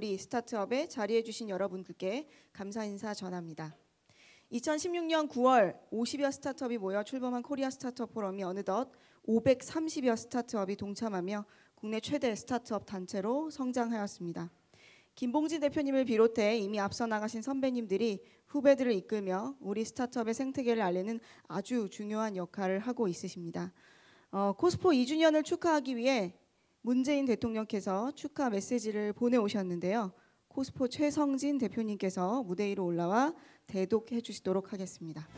우리 스타트업에 자리해 주신 여러분들께 감사 인사 전합니다. 2016년 9월 50여 스타트업이 모여 출범한 코리아 스타트업 포럼이 어느덧 530여 스타트업이 동참하며 국내 최대 스타트업 단체로 성장하였습니다. 김봉진 대표님을 비롯해 이미 앞서 나가신 선배님들이 후배들을 이끌며 우리 스타트업의 생태계를 알리는 아주 중요한 역할을 하고 있으십니다. 코스포 2주년을 축하하기 위해 문재인 대통령께서 축하 메시지를 보내오셨는데요. 코스포 최성진 대표님께서 무대 위로 올라와 대독해 주시도록 하겠습니다.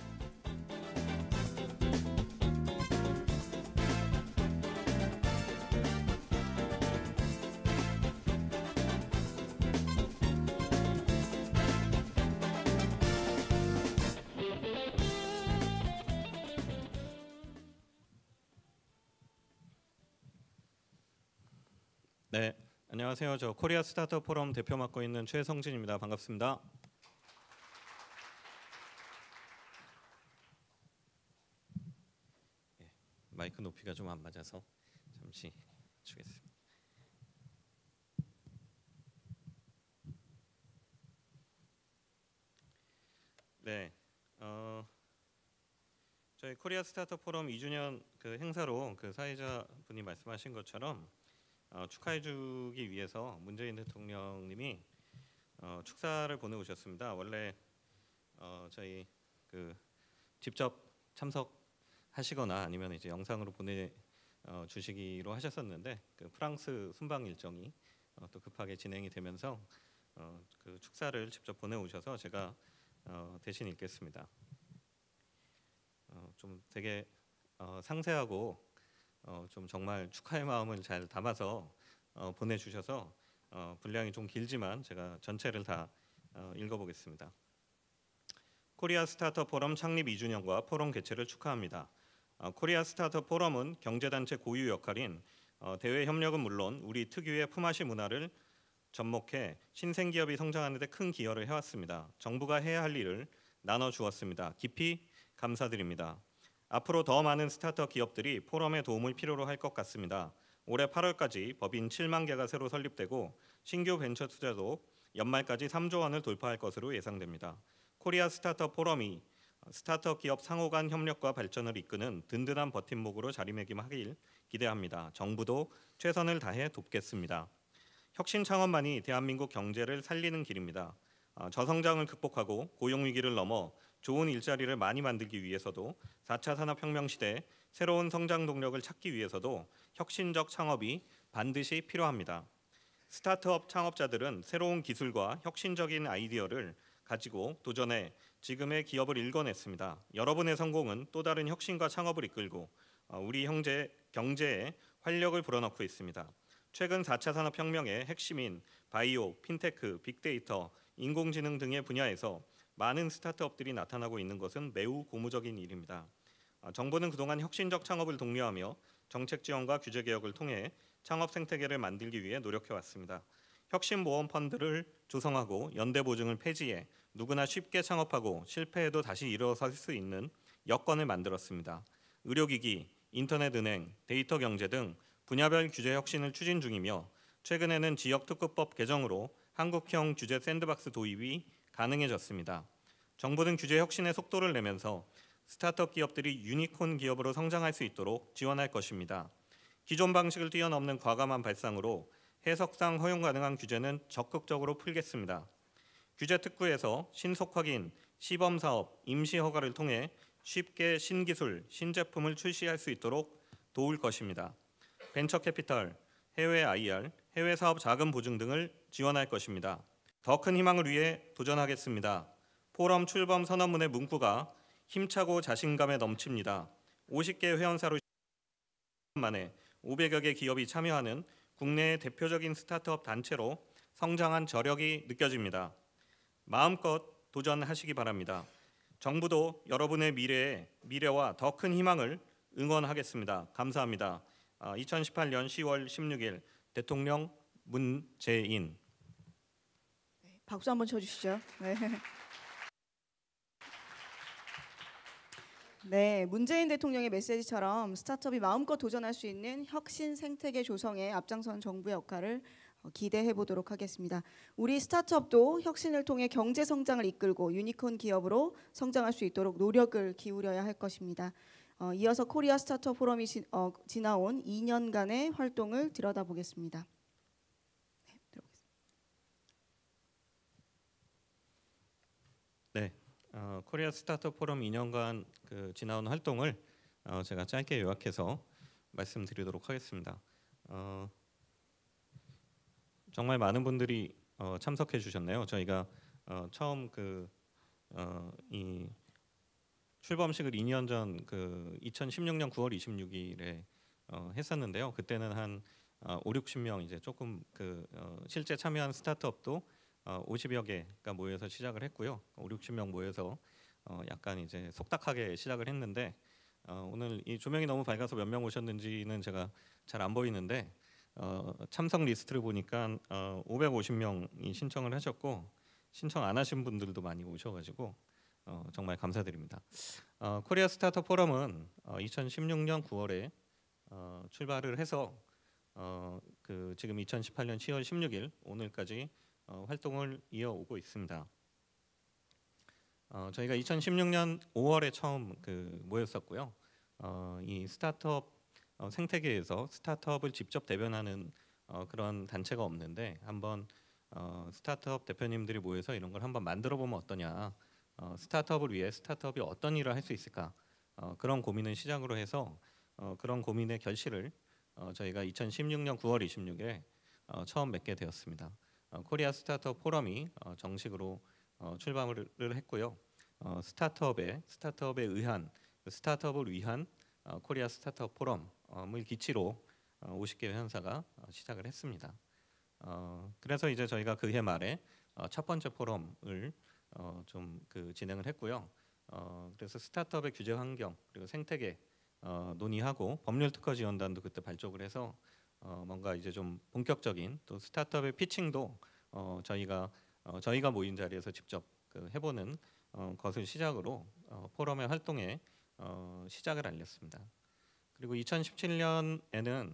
네, 안녕하세요. 저 코리아 스타트업 포럼 대표 맡고 있는 최성진입니다. 반갑습니다. 네, 마이크 높이가 좀 안 맞아서 잠시 주겠습니다. 네, 저희 코리아 스타트업 포럼 2주년 그 행사로 그 사회자분이 말씀하신 것처럼 축하해주기 위해서 문재인 대통령님이 축사를 보내오셨습니다. 원래 저희 그 직접 참석하시거나 아니면 이제 영상으로 보내주시기로 하셨었는데 그 프랑스 순방 일정이 또 급하게 진행이 되면서 그 축사를 직접 보내오셔서 제가 대신 읽겠습니다. 좀 되게 상세하고 좀 정말 축하의 마음을 잘 담아서 보내주셔서 분량이 좀 길지만 제가 전체를 다 읽어보겠습니다. 코리아 스타트업 포럼 창립 2주년과 포럼 개최를 축하합니다. 코리아 스타트업 포럼은 경제단체 고유 역할인 대외 협력은 물론 우리 특유의 품앗이 문화를 접목해 신생기업이 성장하는 데 큰 기여를 해왔습니다. 정부가 해야 할 일을 나눠주었습니다. 깊이 감사드립니다. 앞으로 더 많은 스타트업 기업들이 포럼의 도움을 필요로 할 것 같습니다. 올해 8월까지 법인 7만 개가 새로 설립되고 신규 벤처 투자도 연말까지 3조 원을 돌파할 것으로 예상됩니다. 코리아 스타트업 포럼이 스타트업 기업 상호 간 협력과 발전을 이끄는 든든한 버팀목으로 자리매김하길 기대합니다. 정부도 최선을 다해 돕겠습니다. 혁신 창업만이 대한민국 경제를 살리는 길입니다. 저성장을 극복하고 고용위기를 넘어 좋은 일자리를 많이 만들기 위해서도 4차 산업혁명 시대 새로운 성장 동력을 찾기 위해서도 혁신적 창업이 반드시 필요합니다. 스타트업 창업자들은 새로운 기술과 혁신적인 아이디어를 가지고 도전해 지금의 기업을 일궈냈습니다. 여러분의 성공은 또 다른 혁신과 창업을 이끌고 우리 경제에 활력을 불어넣고 있습니다. 최근 4차 산업혁명의 핵심인 바이오, 핀테크, 빅데이터, 인공지능 등의 분야에서 많은 스타트업들이 나타나고 있는 것은 매우 고무적인 일입니다. 정부는 그동안 혁신적 창업을 독려하며 정책 지원과 규제 개혁을 통해 창업 생태계를 만들기 위해 노력해왔습니다. 혁신보험 펀드를 조성하고 연대 보증을 폐지해 누구나 쉽게 창업하고 실패해도 다시 일어설 수 있는 여건을 만들었습니다. 의료기기, 인터넷은행, 데이터 경제 등 분야별 규제 혁신을 추진 중이며 최근에는 지역특구법 개정으로 한국형 규제 샌드박스 도입이 가능해졌습니다. 정부는 규제 혁신의 속도를 내면서 스타트업 기업들이 유니콘 기업으로 성장할 수 있도록 지원할 것입니다. 기존 방식을 뛰어넘는 과감한 발상으로 해석상 허용 가능한 규제는 적극적으로 풀겠습니다. 규제 특구에서 신속 확인, 시범 사업, 임시 허가를 통해 쉽게 신기술, 신제품을 출시할 수 있도록 도울 것입니다. 벤처 캐피털, 해외 IR, 해외 사업 자금 보증 등을 지원할 것입니다. 더 큰 희망을 위해 도전하겠습니다. 포럼 출범 선언문의 문구가 힘차고 자신감에 넘칩니다. 50개 회원사로 만에 500여 개 기업이 참여하는 국내의 대표적인 스타트업 단체로 성장한 저력이 느껴집니다. 마음껏 도전하시기 바랍니다. 정부도 여러분의 미래와 더 큰 희망을 응원하겠습니다. 감사합니다. 2018년 10월 16일 대통령 문재인. 박수 한번 쳐주시죠. 네. 네, 문재인 대통령의 메시지처럼 스타트업이 마음껏 도전할 수 있는 혁신 생태계 조성에 앞장선 정부의 역할을 기대해 보도록 하겠습니다. 우리 스타트업도 혁신을 통해 경제 성장을 이끌고 유니콘 기업으로 성장할 수 있도록 노력을 기울여야 할 것입니다. 이어서 코리아 스타트업 포럼이 지나온 2년간의 활동을 들여다보겠습니다. 네, 들어보겠습니다. 네, 코리아 스타트업 포럼 2년간 지나온 활동을 제가 짧게 요약해서 말씀드리도록 하겠습니다. 정말 많은 분들이 참석해 주셨네요. 저희가 처음 이 출범식을 2년 전 2016년 9월 26일에 했었는데요. 그때는 한 5, 60명 이제 조금 실제 참여한 스타트업도 50여 개가 모여서 시작을 했고요. 5, 60명 모여서 약간 이제 속닥하게 시작을 했는데 오늘 이 조명이 너무 밝아서 몇 명 오셨는지는 제가 잘 안 보이는데 참석 리스트를 보니까 550명이 신청을 하셨고 신청 안 하신 분들도 많이 오셔가지고 정말 감사드립니다. 코리아 스타트업 포럼은 2016년 9월에 출발을 해서 지금 2018년 10월 16일 오늘까지 활동을 이어오고 있습니다. 저희가 2016년 5월에 처음 모였었고요. 이 스타트업 생태계에서 스타트업을 직접 대변하는 그런 단체가 없는데 한번 스타트업 대표님들이 모여서 이런 걸 한번 만들어 보면 어떠냐, 스타트업을 위해 스타트업이 어떤 일을 할 수 있을까, 그런 고민을 시작으로 해서 그런 고민의 결실을 저희가 2016년 9월 26일에 처음 맺게 되었습니다. 코리아 스타트업 포럼이 정식으로 출범을 했고요. 스타트업에 의한 스타트업을 위한 코리아 스타트업 포럼을 기치로 50개 회원사가 시작을 했습니다. 그래서 이제 저희가 그해 말에 첫 번째 포럼을 좀 진행을 했고요. 그래서 스타트업의 규제 환경 그리고 생태계 논의하고 법률 특허 지원단도 그때 발족을 해서 뭔가 이제 좀 본격적인 또 스타트업의 피칭도 저희가 모인 자리에서 직접 해보는 것을 시작으로 포럼의 활동에 시작을 알렸습니다. 그리고 2017년에는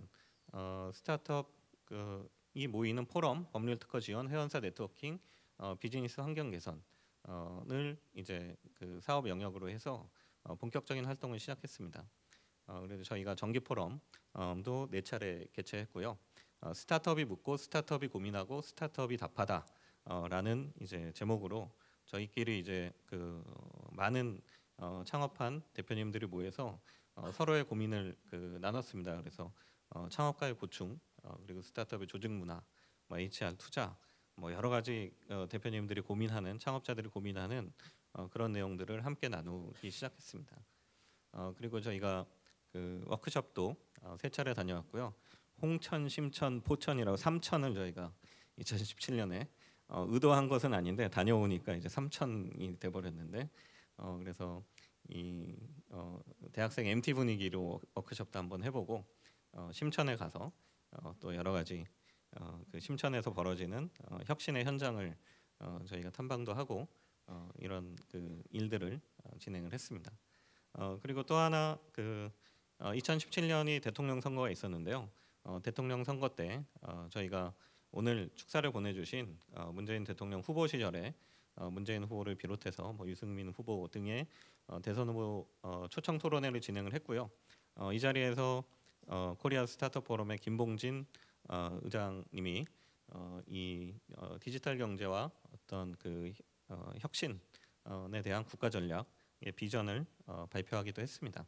스타트업이 모이는 포럼, 법률 특허 지원, 회원사 네트워킹, 비즈니스 환경 개선을 이제 사업 영역으로 해서 본격적인 활동을 시작했습니다. 그래서 저희가 정기 포럼도 4차례 개최했고요. 스타트업이 묻고 스타트업이 고민하고 스타트업이 답하다라는 이제 제목으로 저희끼리 이제 많은 창업한 대표님들이 모여서 서로의 고민을 나눴습니다. 그래서 창업가의 고충, 그리고 스타트업의 조직 문화, HR 투자, 여러 가지 대표님들이 고민하는, 창업자들이 고민하는 그런 내용들을 함께 나누기 시작했습니다. 그리고 저희가 워크숍도 3차례 다녀왔고요. 홍천, 심천, 포천이라고 3천을 저희가 2017년에 의도한 것은 아닌데 다녀오니까 이제 3천이 돼버렸는데 그래서 이 대학생 MT 분위기로 워크숍도 한번 해보고 심천에 가서 또 여러 가지 심천에서 벌어지는 혁신의 현장을 저희가 탐방도 하고 이런 일들을 진행을 했습니다. 그리고 또 하나 2017년이 대통령 선거가 있었는데요. 대통령 선거 때 저희가 오늘 축사를 보내주신 문재인 대통령 후보 시절에 문재인 후보를 비롯해서 유승민 후보 등의 대선 후보 초청 토론회를 진행을 했고요. 이 자리에서 코리아 스타트업 포럼의 김봉진 의장님이 이 디지털 경제와 어떤 혁신에 대한 국가 전략의 비전을 발표하기도 했습니다.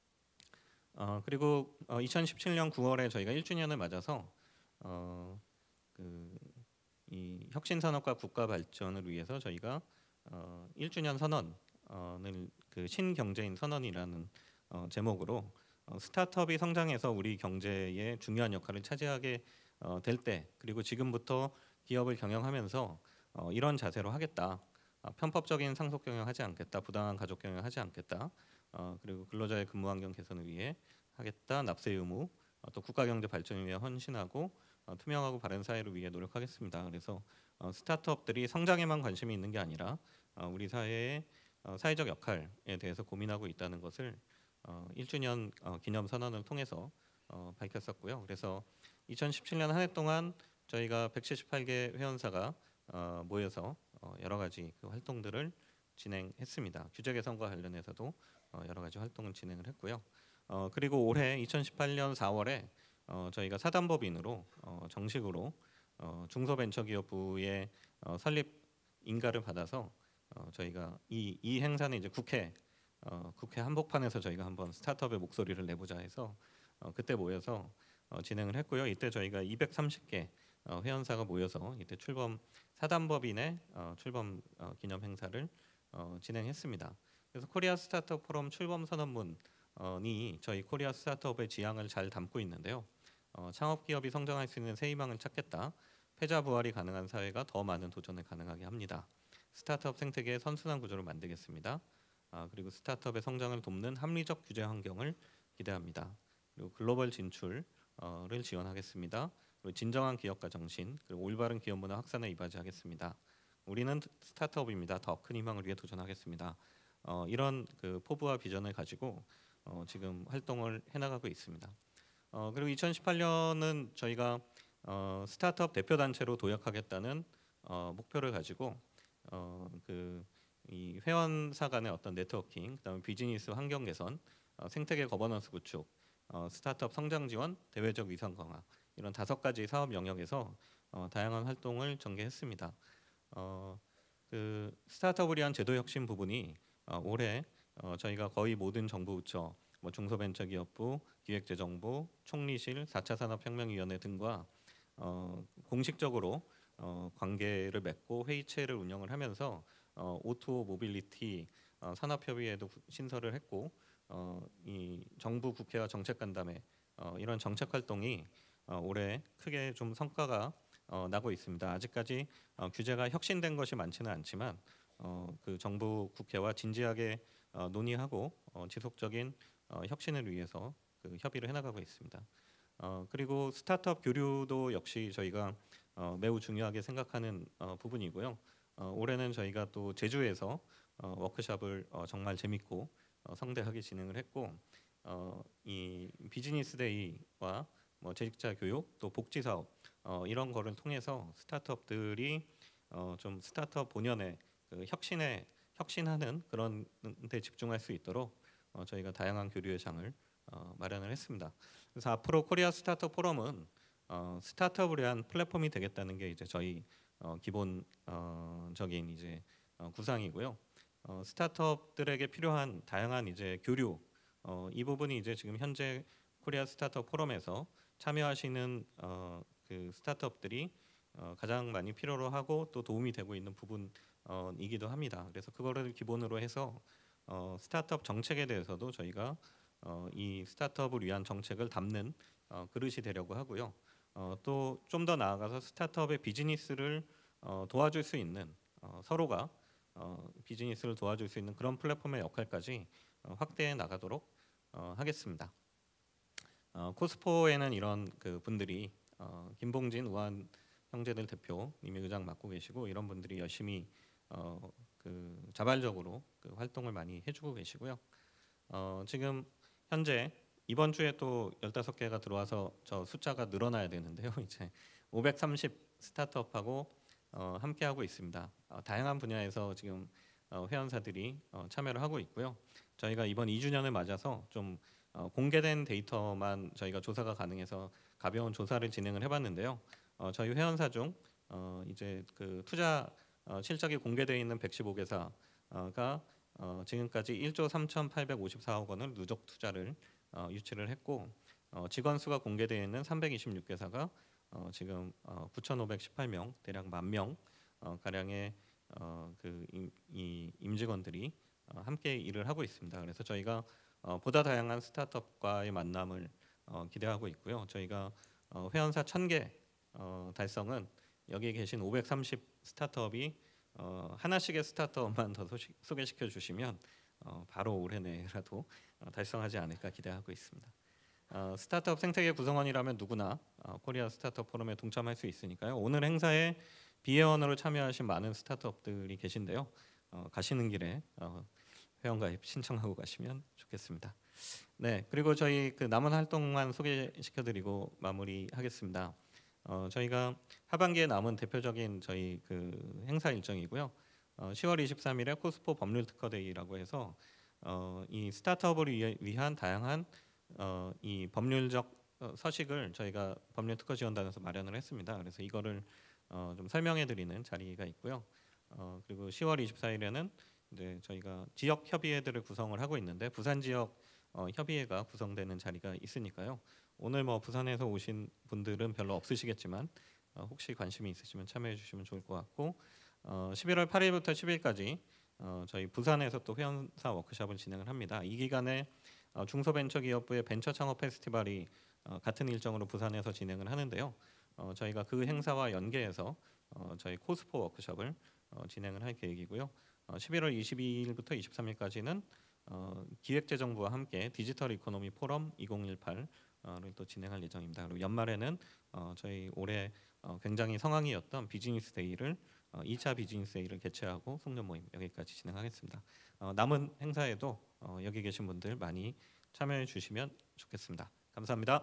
그리고 2017년 9월에 저희가 1주년을 맞아서 이 혁신 산업과 국가 발전을 위해서 저희가 1주년 선언을 신경제인 선언이라는 제목으로 스타트업이 성장해서 우리 경제에 중요한 역할을 차지하게 될 때, 그리고 지금부터 기업을 경영하면서 이런 자세로 하겠다. 편법적인 상속 경영하지 않겠다. 부당한 가족 경영하지 않겠다. 그리고 근로자의 근무 환경 개선을 위해 하겠다. 납세 의무, 또 국가 경제 발전을 위해 헌신하고 투명하고 바른 사회를 위해 노력하겠습니다. 그래서 스타트업들이 성장에만 관심이 있는 게 아니라 우리 사회의 사회적 역할에 대해서 고민하고 있다는 것을 1주년 기념 선언을 통해서 밝혔었고요. 그래서 2017년 한 해 동안 저희가 178개 회원사가 모여서 여러 가지 그 활동들을 진행했습니다. 규제 개선과 관련해서도 여러 가지 활동을 진행을 했고요. 그리고 올해 2018년 4월에 저희가 사단법인으로 정식으로 중소벤처기업부의 설립 인가를 받아서 저희가 이 행사는 이제 국회 한복판에서 저희가 한번 스타트업의 목소리를 내보자 해서 그때 모여서 진행을 했고요. 이때 저희가 230개 회원사가 모여서 이때 출범 사단법인의 출범 기념 행사를 진행했습니다. 그래서 코리아 스타트업 포럼 출범 선언문이 저희 코리아 스타트업의 지향을 잘 담고 있는데요. 창업 기업이 성장할 수 있는 새 희망을 찾겠다. 패자 부활이 가능한 사회가 더 많은 도전을 가능하게 합니다. 스타트업 생태계의 선순환 구조를 만들겠습니다. 그리고 스타트업의 성장을 돕는 합리적 규제 환경을 기대합니다. 그리고 글로벌 진출을 지원하겠습니다. 그리고 진정한 기업가 정신, 그리고 올바른 기업 문화 확산에 이바지하겠습니다. 우리는 스타트업입니다. 더 큰 희망을 위해 도전하겠습니다. 이런 그 포부와 비전을 가지고 지금 활동을 해나가고 있습니다. 그리고 2018년은 저희가 스타트업 대표 단체로 도약하겠다는 목표를 가지고 이 회원사 간의 어떤 네트워킹, 그다음에 비즈니스 환경 개선, 생태계 거버넌스 구축, 스타트업 성장 지원, 대외적 위상 강화 이런 5가지 사업 영역에서 다양한 활동을 전개했습니다. 그 스타트업을 위한 제도 혁신 부분이 올해 저희가 거의 모든 정부 부처, 중소벤처기업부, 기획재정부, 총리실, 4차 산업혁명위원회 등과 공식적으로 관계를 맺고 회의체를 운영을 하면서 O2O 모빌리티 산업협의회도 신설을 했고 이 정부 국회와 정책간담회 이런 정책 활동이 올해 크게 좀 성과가 나고 있습니다. 아직까지 규제가 혁신된 것이 많지는 않지만 그 정부 국회와 진지하게 논의하고 지속적인 혁신을 위해서 그 협의를 해나가고 있습니다. 그리고 스타트업 교류도 역시 저희가 매우 중요하게 생각하는 부분이고요. 올해는 저희가 또 제주에서 워크숍을 정말 재밌고 성대하게 진행을 했고 이 비즈니스 데이와 재직자 교육 또 복지 사업 이런 거를 통해서 스타트업들이 좀 스타트업 본연의 그 혁신하는 그런 데 집중할 수 있도록 저희가 다양한 교류의 장을 마련을 했습니다. 그래서 앞으로 코리아 스타트업 포럼은 스타트업을 위한 플랫폼이 되겠다는 게 이제 저희 기본적인 이제 구상이고요. 스타트업들에게 필요한 다양한 이제 교류 이 부분이 이제 지금 현재 코리아 스타트업 포럼에서 참여하시는 그 스타트업들이 가장 많이 필요로 하고 또 도움이 되고 있는 부분이기도 합니다. 그래서 그거를 기본으로 해서 스타트업 정책에 대해서도 저희가 이 스타트업을 위한 정책을 담는 그릇이 되려고 하고요. 또 좀 더 나아가서 스타트업의 비즈니스를 도와줄 수 있는 서로가 비즈니스를 도와줄 수 있는 그런 플랫폼의 역할까지 확대해 나가도록 하겠습니다. 코스포에는 이런 그 분들이 김봉진 우한 형제들 대표님이 의장 맡고 계시고 이런 분들이 열심히 그 자발적으로 그 활동을 많이 해주고 계시고요. 지금 현재 이번 주에 또 15개가 들어와서 저 숫자가 늘어나야 되는데요. 이제 530 스타트업하고 함께 하고 있습니다. 다양한 분야에서 지금 회원사들이 참여를 하고 있고요. 저희가 이번 2주년을 맞아서 좀 공개된 데이터만 저희가 조사가 가능해서 가벼운 조사를 진행을 해봤는데요. 저희 회원사 중 이제 그 투자 실적이 공개되어 있는 115개사가 지금까지 1조 3,854억 원을 누적 투자를 유치를 했고 직원 수가 공개되어 있는 326개사가 지금 9,518명 대략 10,000명 가량의 이 임직원들이 함께 일을 하고 있습니다. 그래서 저희가 보다 다양한 스타트업과의 만남을 기대하고 있고요. 저희가 회원사 1,000개 달성은 여기 계신 530 스타트업이 하나씩의 스타트업만 더 소개시켜 주시면 바로 올해 내라도 달성하지 않을까 기대하고 있습니다. 스타트업 생태계 구성원이라면 누구나 코리아 스타트업 포럼에 동참할 수 있으니까요. 오늘 행사에 비회원으로 참여하신 많은 스타트업들이 계신데요. 가시는 길에 회원가입 신청하고 가시면 좋겠습니다. 네, 그리고 저희 그 남은 활동만 소개시켜드리고 마무리하겠습니다. 저희가 하반기에 남은 대표적인 저희 그 행사 일정이고요. 10월 23일에 코스포 법률 특허데이라고 해서 이 스타트업을 위한 다양한 이 법률적 서식을 저희가 법률 특허 지원단에서 마련을 했습니다. 그래서 이거를 좀 설명해드리는 자리가 있고요. 그리고 10월 24일에는 이제 저희가 지역 협의회들을 구성을 하고 있는데 부산 지역 협의회가 구성되는 자리가 있으니까요. 오늘 뭐 부산에서 오신 분들은 별로 없으시겠지만 혹시 관심이 있으시면 참여해 주시면 좋을 것 같고 11월 8일부터 10일까지 저희 부산에서 또 회원사 워크숍을 진행을 합니다. 이 기간에 중소벤처기업부의 벤처 창업 페스티벌이 같은 일정으로 부산에서 진행을 하는데요. 저희가 그 행사와 연계해서 저희 코스포 워크숍을 진행을 할 계획이고요. 11월 22일부터 23일까지는 기획재정부와 함께 디지털 이코노미 포럼 2018를 또 진행할 예정입니다. 그리고 연말에는 저희 올해 굉장히 성황이었던 비즈니스 데이를 2차 비즈니스 데이를 개최하고 송년 모임 여기까지 진행하겠습니다. 남은 행사에도 여기 계신 분들 많이 참여해 주시면 좋겠습니다. 감사합니다.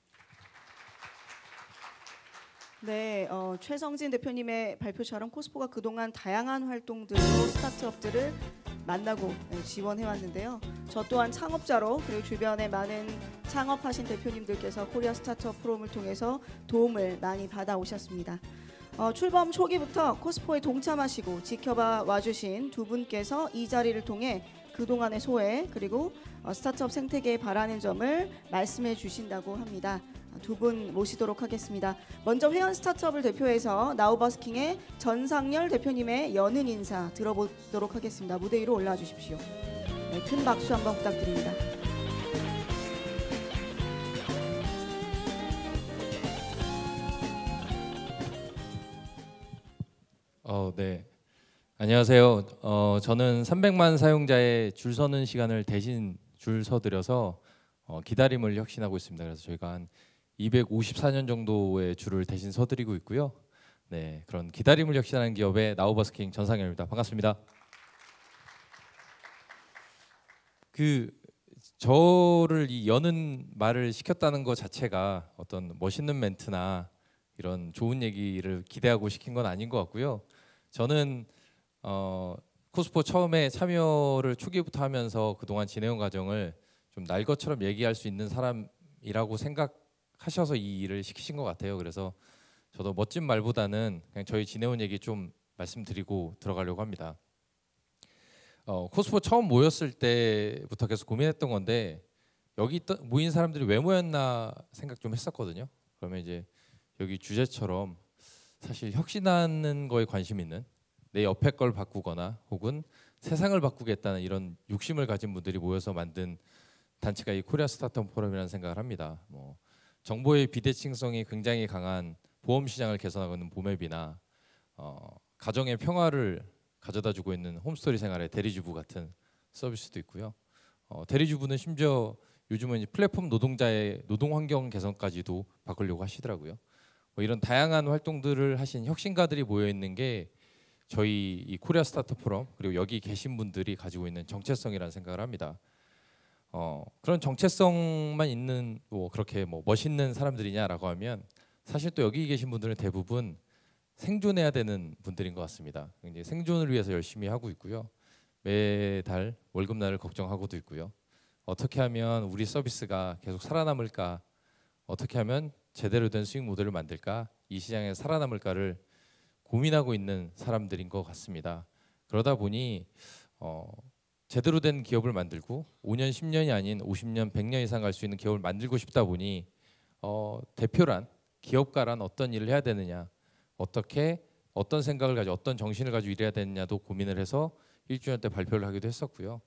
네, 최성진 대표님의 발표처럼 코스포가 그동안 다양한 활동들로 스타트업들을 만나고 지원해왔는데요. 저 또한 창업자로 그리고 주변에 많은 창업하신 대표님들께서 코리아 스타트업 포럼을 통해서 도움을 많이 받아오셨습니다. 출범 초기부터 코스포에 동참하시고 지켜봐 와주신 두 분께서 이 자리를 통해 그동안의 소회 그리고 스타트업 생태계에 바라는 점을 말씀해 주신다고 합니다. 두 분 모시도록 하겠습니다. 먼저 회원 스타트업을 대표해서 나우버스킹의 전상열 대표님의 연은 인사 들어보도록 하겠습니다. 무대 위로 올라와 주십시오. 네, 큰 박수 한번 부탁드립니다. 네. 안녕하세요. 저는 300만 사용자의 줄 서는 시간을 대신 줄 서드려서 기다림을 혁신하고 있습니다. 그래서 저희가 한 254년 정도의 줄을 대신 서드리고 있고요. 네, 그런 기다림을 혁신하는 기업의 나우버스킹 전상현입니다. 반갑습니다. 저를 이 여는 말을 시켰다는 것 자체가 어떤 멋있는 멘트나 이런 좋은 얘기를 기대하고 시킨 건 아닌 것 같고요. 저는 코스포 처음에 참여를 초기부터 하면서 그동안 진행한 과정을 좀 날 것처럼 얘기할 수 있는 사람이라고 생각하셔서 이 일을 시키신 것 같아요. 그래서 저도 멋진 말보다는 그냥 저희 지내온 얘기 좀 말씀드리고 들어가려고 합니다. 코스포 처음 모였을 때부터 계속 고민했던 건데 여기 모인 사람들이 왜 모였나 생각 좀 했었거든요. 그러면 이제 여기 주제처럼 사실 혁신하는 거에 관심 있는 내 옆에 걸 바꾸거나 혹은 세상을 바꾸겠다는 이런 욕심을 가진 분들이 모여서 만든 단체가 이 코리아 스타트업 포럼이라는 생각을 합니다. 정보의 비대칭성이 굉장히 강한 보험 시장을 개선하고 있는 보맵이나 가정의 평화를 가져다주고 있는 홈스토리 생활의 대리주부 같은 서비스도 있고요. 대리주부는 심지어 요즘은 플랫폼 노동자의 노동 환경 개선까지도 바꾸려고 하시더라고요. 이런 다양한 활동들을 하신 혁신가들이 모여 있는 게 저희 이 코리아 스타트업 포럼 그리고 여기 계신 분들이 가지고 있는 정체성이라는 생각을 합니다. 그런 정체성만 있는 그렇게 멋있는 사람들이냐라고 하면 사실 또 여기 계신 분들은 대부분 생존해야 되는 분들인 것 같습니다. 이제 생존을 위해서 열심히 하고 있고요. 매달 월급날을 걱정하고도 있고요. 어떻게 하면 우리 서비스가 계속 살아남을까? 어떻게 하면 제대로 된 수익 모델을 만들까? 이 시장에 살아남을까를 고민하고 있는 사람들인 것 같습니다. 그러다 보니 제대로 된 기업을 만들고 5년, 10년이 아닌 50년, 100년 이상 갈 수 있는 기업을 만들고 싶다 보니 대표란, 기업가란 어떤 일을 해야 되느냐, 어떻게 어떤 생각을 가지고 어떤 정신을 가지고 일해야 되느냐도 고민을 해서 1주년 때 발표를 하기도 했었고요.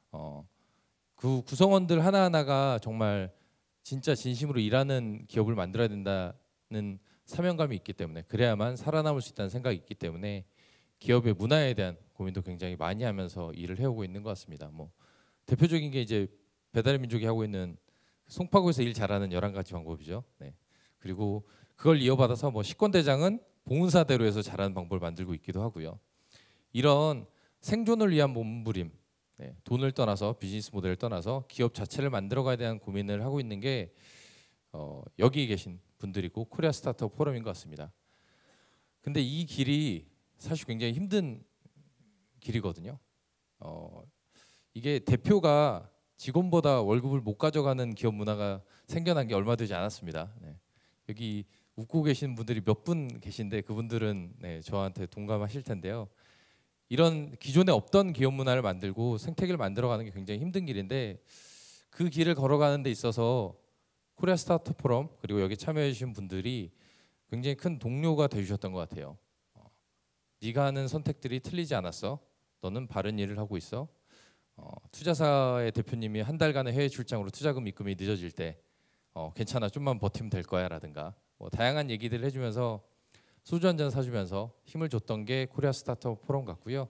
그 구성원들 하나하나가 정말 진짜 진심으로 일하는 기업을 만들어야 된다는 사명감이 있기 때문에 그래야만 살아남을 수 있다는 생각이 있기 때문에 기업의 문화에 대한 고민도 굉장히 많이 하면서 일을 해오고 있는 것 같습니다. 대표적인 게 이제 배달의 민족이 하고 있는 송파구에서 일 잘하는 11가지 방법이죠. 네. 그리고 그걸 이어받아서 식권대장은 봉사대로 해서 잘하는 방법을 만들고 있기도 하고요. 이런 생존을 위한 몸부림, 돈을 떠나서 비즈니스 모델을 떠나서 기업 자체를 만들어가야 되는 고민을 하고 있는 게 여기 계신 분들이고 코리아 스타트업 포럼인 것 같습니다. 근데 이 길이 사실 굉장히 힘든 길이거든요. 이게 대표가 직원보다 월급을 못 가져가는 기업 문화가 생겨난 게 얼마 되지 않았습니다. 네. 여기 웃고 계신 분들이 몇 분 계신데 그분들은 네, 저한테 동감하실 텐데요. 이런 기존에 없던 기업 문화를 만들고 생태계를 만들어가는 게 굉장히 힘든 길인데 그 길을 걸어가는 데 있어서 코리아 스타트업 포럼 그리고 여기 참여해 주신 분들이 굉장히 큰 동료가 되주셨던 것 같아요. 네가 하는 선택들이 틀리지 않았어. 너는 바른 일을 하고 있어. 투자사의 대표님이 한 달간의 해외 출장으로 투자금 입금이 늦어질 때 괜찮아 좀만 버티면 될 거야 라든가 뭐 다양한 얘기들을 해주면서 소주 한 잔 사주면서 힘을 줬던 게 코리아 스타트업 포럼 같고요.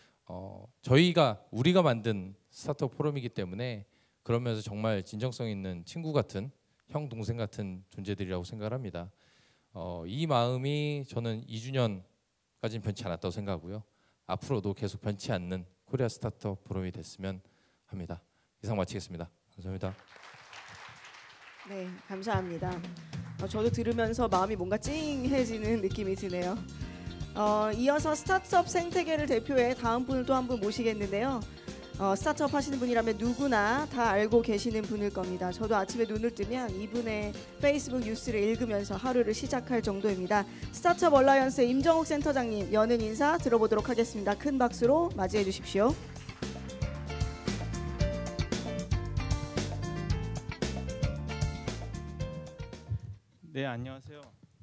우리가 만든 스타트업 포럼이기 때문에 그러면서 정말 진정성 있는 친구 같은 형 동생 같은 존재들이라고 생각을 합니다. 이 마음이 저는 2주년까지는 변치 않았다고 생각하고요. 앞으로도 계속 변치 않는 코리아 스타트업 포럼이 됐으면 합니다. 이상 마치겠습니다. 감사합니다. 네, 감사합니다. 저도 들으면서 마음이 뭔가 찡해지는 느낌이 드네요. 이어서 스타트업 생태계를 대표해 다음 분을 또 한 분 모시겠는데요. 스타트업 하시는 분이라면 누구나 다 알고 계시는 분일 겁니다. 저도 아침에 눈을 뜨면 이분의 페이스북 뉴스를 읽으면서 하루를 시작할 정도입니다. 스타트업 얼라이언스 임정욱 센터장님 여는 인사 들어보도록 하겠습니다. 큰 박수로 맞이해 주십시오. 네, 안녕하세요.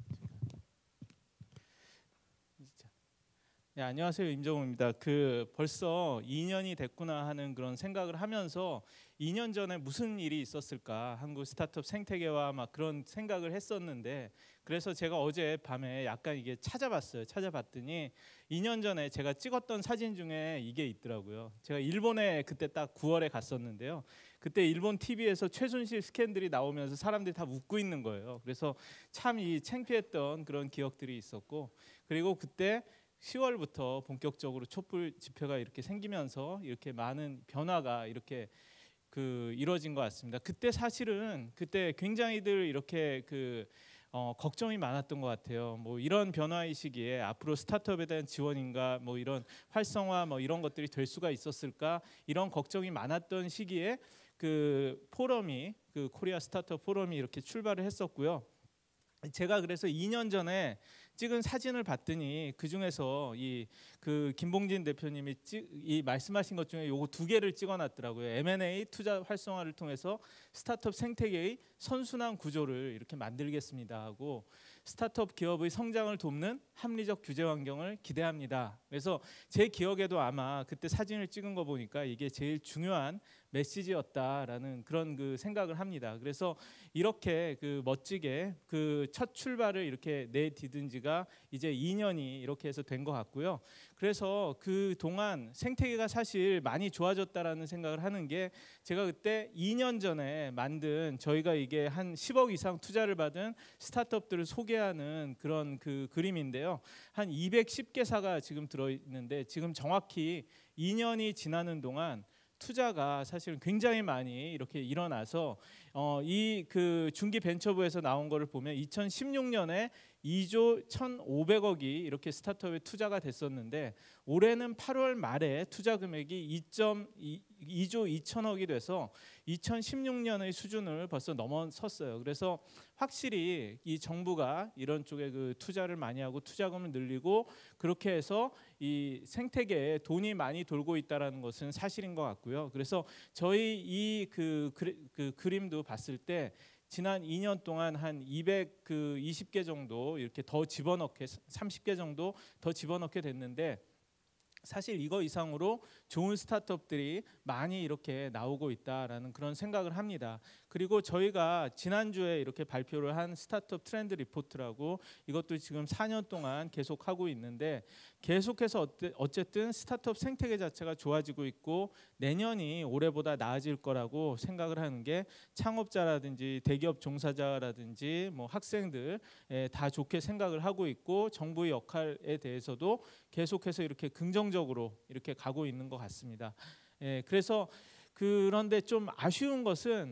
네, 안녕하세요. 임정우입니다. 벌써 2년이 됐구나 하는 그런 생각을 하면서 2년 전에 무슨 일이 있었을까 한국 스타트업 생태계와 막 그런 생각을 했었는데 그래서 제가 어제 밤에 약간 이게 찾아봤어요. 찾아봤더니 2년 전에 제가 찍었던 사진 중에 이게 있더라고요. 제가 일본에 그때 딱 9월에 갔었는데요. 그때 일본 TV에서 최순실 스캔들이 나오면서 사람들이 다 웃고 있는 거예요. 그래서 참 이 창피했던 그런 기억들이 있었고 그리고 그때 10월부터 본격적으로 촛불 집회가 이렇게 생기면서 이렇게 많은 변화가 이렇게 이루어진 것 같습니다. 그때 사실은 그때 굉장히들 이렇게 걱정이 많았던 것 같아요. 뭐 이런 변화의 시기에 앞으로 스타트업에 대한 지원인가 뭐 이런 활성화 뭐 이런 것들이 될 수가 있었을까 이런 걱정이 많았던 시기에 포럼이 코리아 스타트업 포럼이 이렇게 출발을 했었고요. 제가 그래서 2년 전에 찍은 사진을 봤더니 그 중에서 김봉진 대표님이 말씀하신 것 중에 요거 2개를 찍어놨더라고요. M&A 투자 활성화를 통해서 스타트업 생태계의 선순환 구조를 이렇게 만들겠습니다 하고 스타트업 기업의 성장을 돕는 합리적 규제 환경을 기대합니다. 그래서 제 기억에도 아마 그때 사진을 찍은 거 보니까 이게 제일 중요한 메시지였다라는 그런 생각을 합니다. 그래서 이렇게 멋지게 첫 출발을 이렇게 내디딘 지가 이제 2년이 이렇게 해서 된 것 같고요. 그래서 그 동안 생태계가 사실 많이 좋아졌다라는 생각을 하는 게 제가 그때 2년 전에 만든 저희가 이게 한 10억 이상 투자를 받은 스타트업들을 소개하는 그런 그림인데요. 한 210개사가 지금 들어있는데 지금 정확히 2년이 지나는 동안 투자가 사실은 굉장히 많이 이렇게 일어나서 이 중기 벤처부에서 나온 거를 보면 2016년에 2조 1,500억이 이렇게 스타트업에 투자가 됐었는데 올해는 8월 말에 투자 금액이 2조 2천억이 돼서 2016년의 수준을 벌써 넘어섰어요. 그래서 확실히 이 정부가 이런 쪽에 투자를 많이 하고 투자금을 늘리고 그렇게 해서 이 생태계에 돈이 많이 돌고 있다는 것은 사실인 것 같고요. 그래서 저희 이 그림도 봤을 때 지난 2년 동안 한 220개 정도 이렇게 더 집어넣게 30개 정도 더 집어넣게 됐는데 사실 이거 이상으로 좋은 스타트업들이 많이 이렇게 나오고 있다라는 그런 생각을 합니다. 그리고 저희가 지난주에 이렇게 발표를 한 스타트업 트렌드 리포트라고 이것도 지금 4년 동안 계속 하고 있는데 계속해서 어쨌든 스타트업 생태계 자체가 좋아지고 있고 내년이 올해보다 나아질 거라고 생각을 하는 게 창업자라든지 대기업 종사자라든지 뭐 학생들 다 좋게 생각을 하고 있고 정부의 역할에 대해서도 계속해서 이렇게 긍정적으로 이렇게 가고 있는 것 같습니다. 그래서 그런데 좀 아쉬운 것은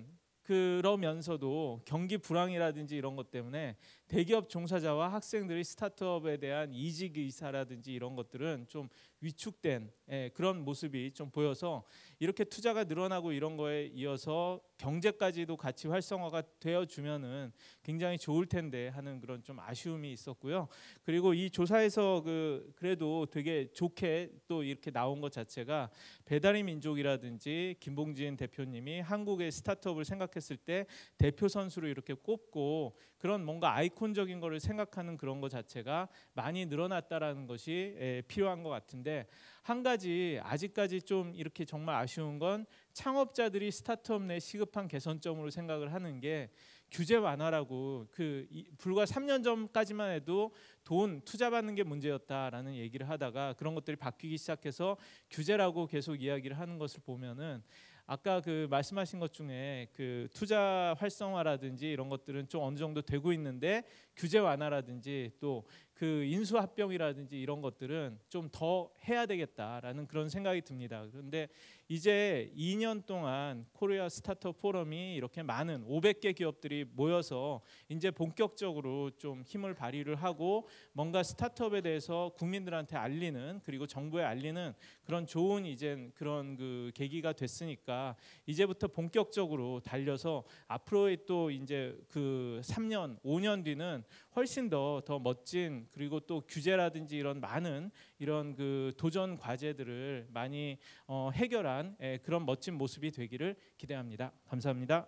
그러면서도 경기 불황이라든지 이런 것 때문에 대기업 종사자와 학생들이 스타트업에 대한 이직 의사라든지 이런 것들은 좀 위축된 그런 모습이 좀 보여서 이렇게 투자가 늘어나고 이런 거에 이어서 경제까지도 같이 활성화가 되어 주면은 굉장히 좋을 텐데 하는 그런 좀 아쉬움이 있었고요. 그리고 이 조사에서 그래도 되게 좋게 또 이렇게 나온 것 자체가 배달의 민족이라든지 김봉진 대표님이 한국의 스타트업을 생각했을 때 대표 선수로 이렇게 꼽고 그런 뭔가 아이콘적인 거를 생각하는 그런 것 자체가 많이 늘어났다라는 것이 필요한 것 같은데, 한 가지 아직까지 좀 이렇게 정말 아쉬운 건 창업자들이 스타트업 내 시급한 개선점으로 생각을 하는 게 규제 완화라고, 불과 3년 전까지만 해도 돈 투자 받는 게 문제였다라는 얘기를 하다가 그런 것들이 바뀌기 시작해서 규제라고 계속 이야기를 하는 것을 보면은 아까 말씀하신 것 중에 투자 활성화라든지 이런 것들은 좀 어느 정도 되고 있는데 규제 완화라든지 또 인수합병이라든지 이런 것들은 좀 더 해야 되겠다라는 그런 생각이 듭니다. 그런데 이제 2년 동안 코리아 스타트업 포럼이 이렇게 많은 500개 기업들이 모여서 이제 본격적으로 좀 힘을 발휘를 하고 뭔가 스타트업에 대해서 국민들한테 알리는, 그리고 정부에 알리는 그런 좋은 이제 그런 계기가 됐으니까 이제부터 본격적으로 달려서 앞으로의 또 이제 3년, 5년 뒤는 훨씬 더 멋진, 그리고 또 규제라든지 이런 많은 이런 도전 과제들을 많이 해결한 그런 멋진 모습이 되기를 기대합니다. 감사합니다.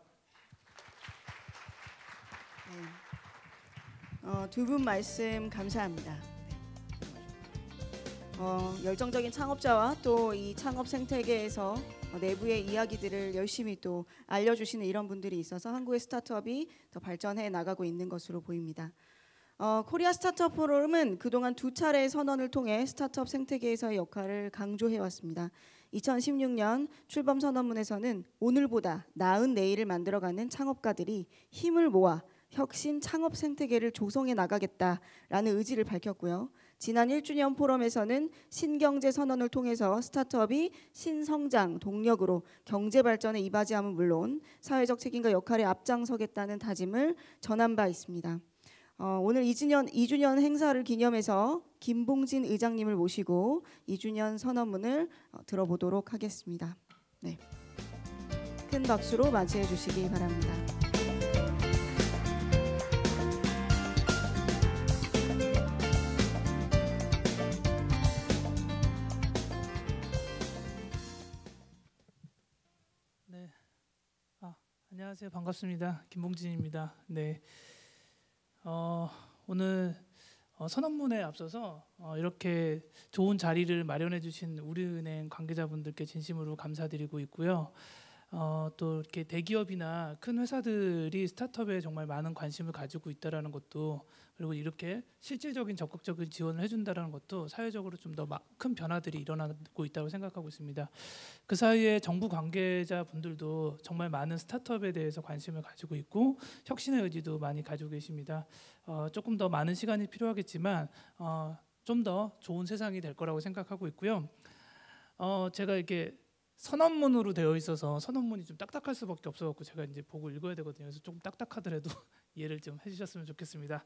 두 분 말씀 감사합니다. 열정적인 창업자와 또 이 창업 생태계에서 내부의 이야기들을 열심히 또 알려주시는 이런 분들이 있어서 한국의 스타트업이 더 발전해 나가고 있는 것으로 보입니다. 코리아 스타트업 포럼은 그동안 2차례의 선언을 통해 스타트업 생태계에서의 역할을 강조해 왔습니다. 2016년 출범 선언문에서는 오늘보다 나은 내일을 만들어가는 창업가들이 힘을 모아 혁신 창업 생태계를 조성해 나가겠다라는 의지를 밝혔고요. 지난 1주년 포럼에서는 신경제 선언을 통해서 스타트업이 신성장 동력으로 경제 발전에 이바지함은 물론 사회적 책임과 역할에 앞장서겠다는 다짐을 전한 바 있습니다. 오늘 2주년 행사를 기념해서 김봉진 의장님을 모시고 2주년 선언문을 들어보도록 하겠습니다. 네. 큰 박수로 맞이해 주시기 바랍니다. 네. 안녕하세요. 반갑습니다. 김봉진입니다. 네. 오늘 선언문에 앞서서 이렇게 좋은 자리를 마련해 주신 우리은행 관계자분들께 진심으로 감사드리고 있고요. 또 이렇게 대기업이나 큰 회사들이 스타트업에 정말 많은 관심을 가지고 있다라는 것도, 그리고 이렇게 실질적인 적극적인 지원을 해준다라는 것도 사회적으로 좀 더 큰 변화들이 일어나고 있다고 생각하고 있습니다. 그 사이에 정부 관계자분들도 정말 많은 스타트업에 대해서 관심을 가지고 있고 혁신의 의지도 많이 가지고 계십니다. 조금 더 많은 시간이 필요하겠지만 좀 더 좋은 세상이 될 거라고 생각하고 있고요. 제가 이렇게 선언문으로 되어 있어서 선언문이 좀 딱딱할 수밖에 없어갖고 제가 이제 보고 읽어야 되거든요. 그래서 조금 딱딱하더라도 이해를 좀 해주셨으면 좋겠습니다.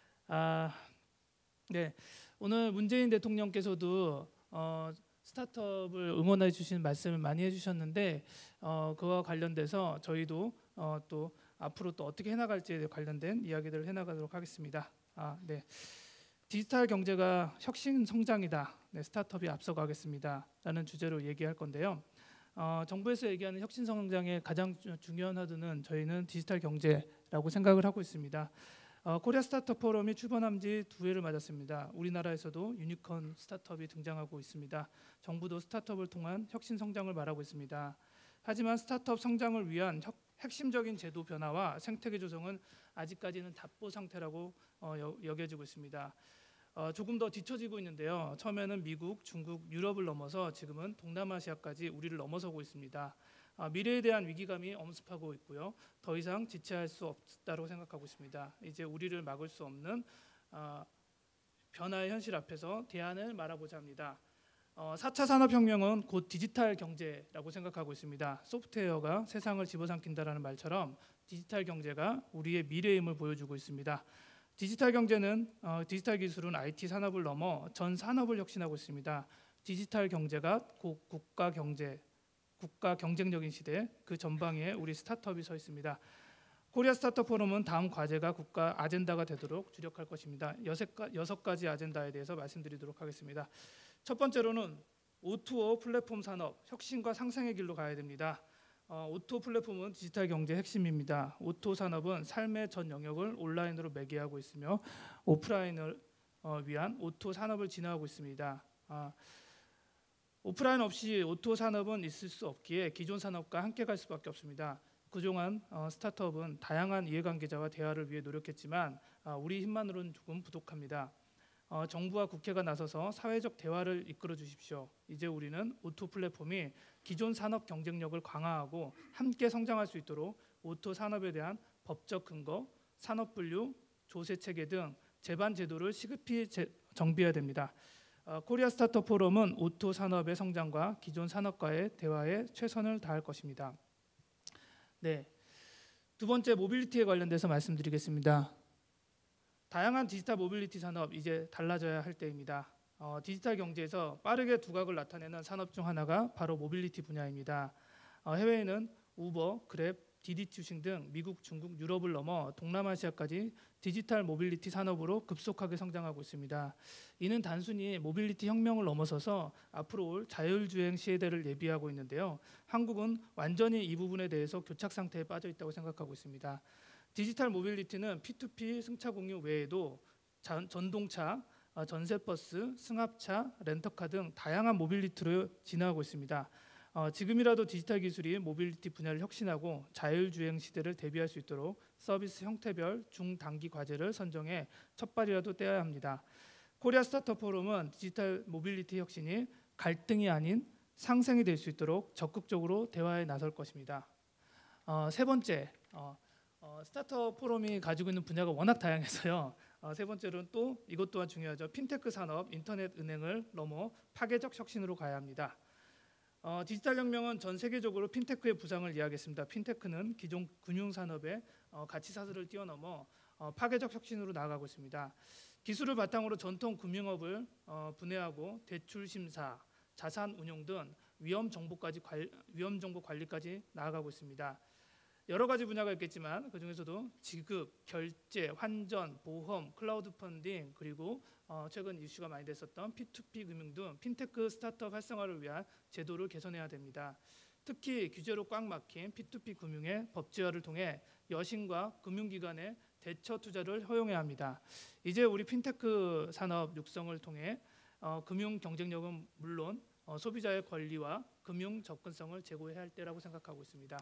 네, 오늘 문재인 대통령께서도 스타트업을 응원해 주시는 말씀을 많이 해주셨는데 그와 관련돼서 저희도 또 앞으로 또 어떻게 해나갈지에 관련된 이야기들을 해나가도록 하겠습니다. 네. 디지털 경제가 혁신 성장이다. 네, 스타트업이 앞서가겠습니다. 라는 주제로 얘기할 건데요. 정부에서 얘기하는 혁신 성장의 가장 중요한 하드는 저희는 디지털 경제라고 생각을 하고 있습니다. 코리아 스타트업 포럼이 출범한 지 2해를 맞았습니다. 우리나라에서도 유니콘 스타트업이 등장하고 있습니다. 정부도 스타트업을 통한 혁신 성장을 말하고 있습니다. 하지만 스타트업 성장을 위한 핵심적인 제도 변화와 생태계 조성은 아직까지는 답보 상태라고 여겨지고 있습니다. 조금 더 뒤처지고 있는데요. 처음에는 미국, 중국, 유럽을 넘어서 지금은 동남아시아까지 우리를 넘어서고 있습니다. 미래에 대한 위기감이 엄습하고 있고요. 더 이상 지체할 수 없다고 생각하고 있습니다. 이제 우리를 막을 수 없는 변화의 현실 앞에서 대안을 말하고자 합니다. 4차 산업혁명은 곧 디지털 경제라고 생각하고 있습니다. 소프트웨어가 세상을 집어삼킨다라는 말처럼 디지털 경제가 우리의 미래임을 보여주고 있습니다. 디지털 경제는 디지털 기술은 IT 산업을 넘어 전 산업을 혁신하고 있습니다. 디지털 경제가 곧 국가 경쟁력인 시대 그 전방에 우리 스타트업이 서 있습니다. 코리아 스타트업 포럼은 다음 과제가 국가 아젠다가 되도록 주력할 것입니다. 6가지 아젠다에 대해서 말씀드리도록 하겠습니다. 첫 번째로는 O2O 플랫폼 산업 혁신과 상생의 길로 가야 됩니다. O2O 플랫폼은 디지털 경제의 핵심입니다. O2O 산업은 삶의 전 영역을 온라인으로 매개하고 있으며 오프라인을 위한 O2O 산업을 진화하고 있습니다. 오프라인 없이 O2O 산업은 있을 수 없기에 기존 산업과 함께 갈 수밖에 없습니다. 그동안 스타트업은 다양한 이해관계자와 대화를 위해 노력했지만 우리 힘만으로는 조금 부족합니다. 정부와 국회가 나서서 사회적 대화를 이끌어 주십시오. 이제 우리는 O2O 플랫폼이 기존 산업 경쟁력을 강화하고 함께 성장할 수 있도록 O2O 산업에 대한 법적 근거, 산업 분류, 조세 체계 등 제반 제도를 시급히 정비해야 됩니다. 코리아 스타트업 포럼은 O2O 산업의 성장과 기존 산업과의 대화에 최선을 다할 것입니다. 네, 두 번째 모빌리티에 관련돼서 말씀드리겠습니다. 다양한 디지털 모빌리티 산업 이제 달라져야 할 때입니다. 디지털 경제에서 빠르게 두각을 나타내는 산업 중 하나가 바로 모빌리티 분야입니다. 해외에는 우버, 그랩, 디디투싱 등 미국, 중국, 유럽을 넘어 동남아시아까지 디지털 모빌리티 산업으로 급속하게 성장하고 있습니다. 이는 단순히 모빌리티 혁명을 넘어서서 앞으로 올 자율주행 시대를 예비하고 있는데요. 한국은 완전히 이 부분에 대해서 교착 상태에 빠져 있다고 생각하고 있습니다. 디지털 모빌리티는 P2P 승차 공유 외에도 전동차, 전세버스, 승합차, 렌터카 등 다양한 모빌리티로 진화하고 있습니다. 지금이라도 디지털 기술이 모빌리티 분야를 혁신하고 자율주행 시대를 대비할 수 있도록 서비스 형태별 중단기 과제를 선정해 첫발이라도 떼어야 합니다. 코리아 스타트업 포럼은 디지털 모빌리티 혁신이 갈등이 아닌 상생이 될 수 있도록 적극적으로 대화에 나설 것입니다. 세 번째, 스타트업 포럼이 가지고 있는 분야가 워낙 다양해서요. 세 번째로는 또 이것 또한 중요하죠. 핀테크 산업, 인터넷 은행을 넘어 파괴적 혁신으로 가야 합니다. 디지털 혁명은 전 세계적으로 핀테크의 부상을 이야기했습니다. 핀테크는 기존 금융 산업의 가치 사슬을 뛰어넘어 파괴적 혁신으로 나아가고 있습니다. 기술을 바탕으로 전통 금융업을 분해하고 대출 심사, 자산 운용 등 위험 정보 관리까지 나아가고 있습니다. 여러 가지 분야가 있겠지만 그 중에서도 지급, 결제, 환전, 보험, 클라우드 펀딩 그리고 최근 이슈가 많이 됐었던 P2P 금융 등 핀테크 스타트업 활성화를 위한 제도를 개선해야 됩니다. 특히 규제로 꽉 막힌 P2P 금융의 법제화를 통해 여신과 금융기관의 대처 투자를 허용해야 합니다. 이제 우리 핀테크 산업 육성을 통해 금융 경쟁력은 물론 소비자의 권리와 금융 접근성을 제고해야 할 때라고 생각하고 있습니다.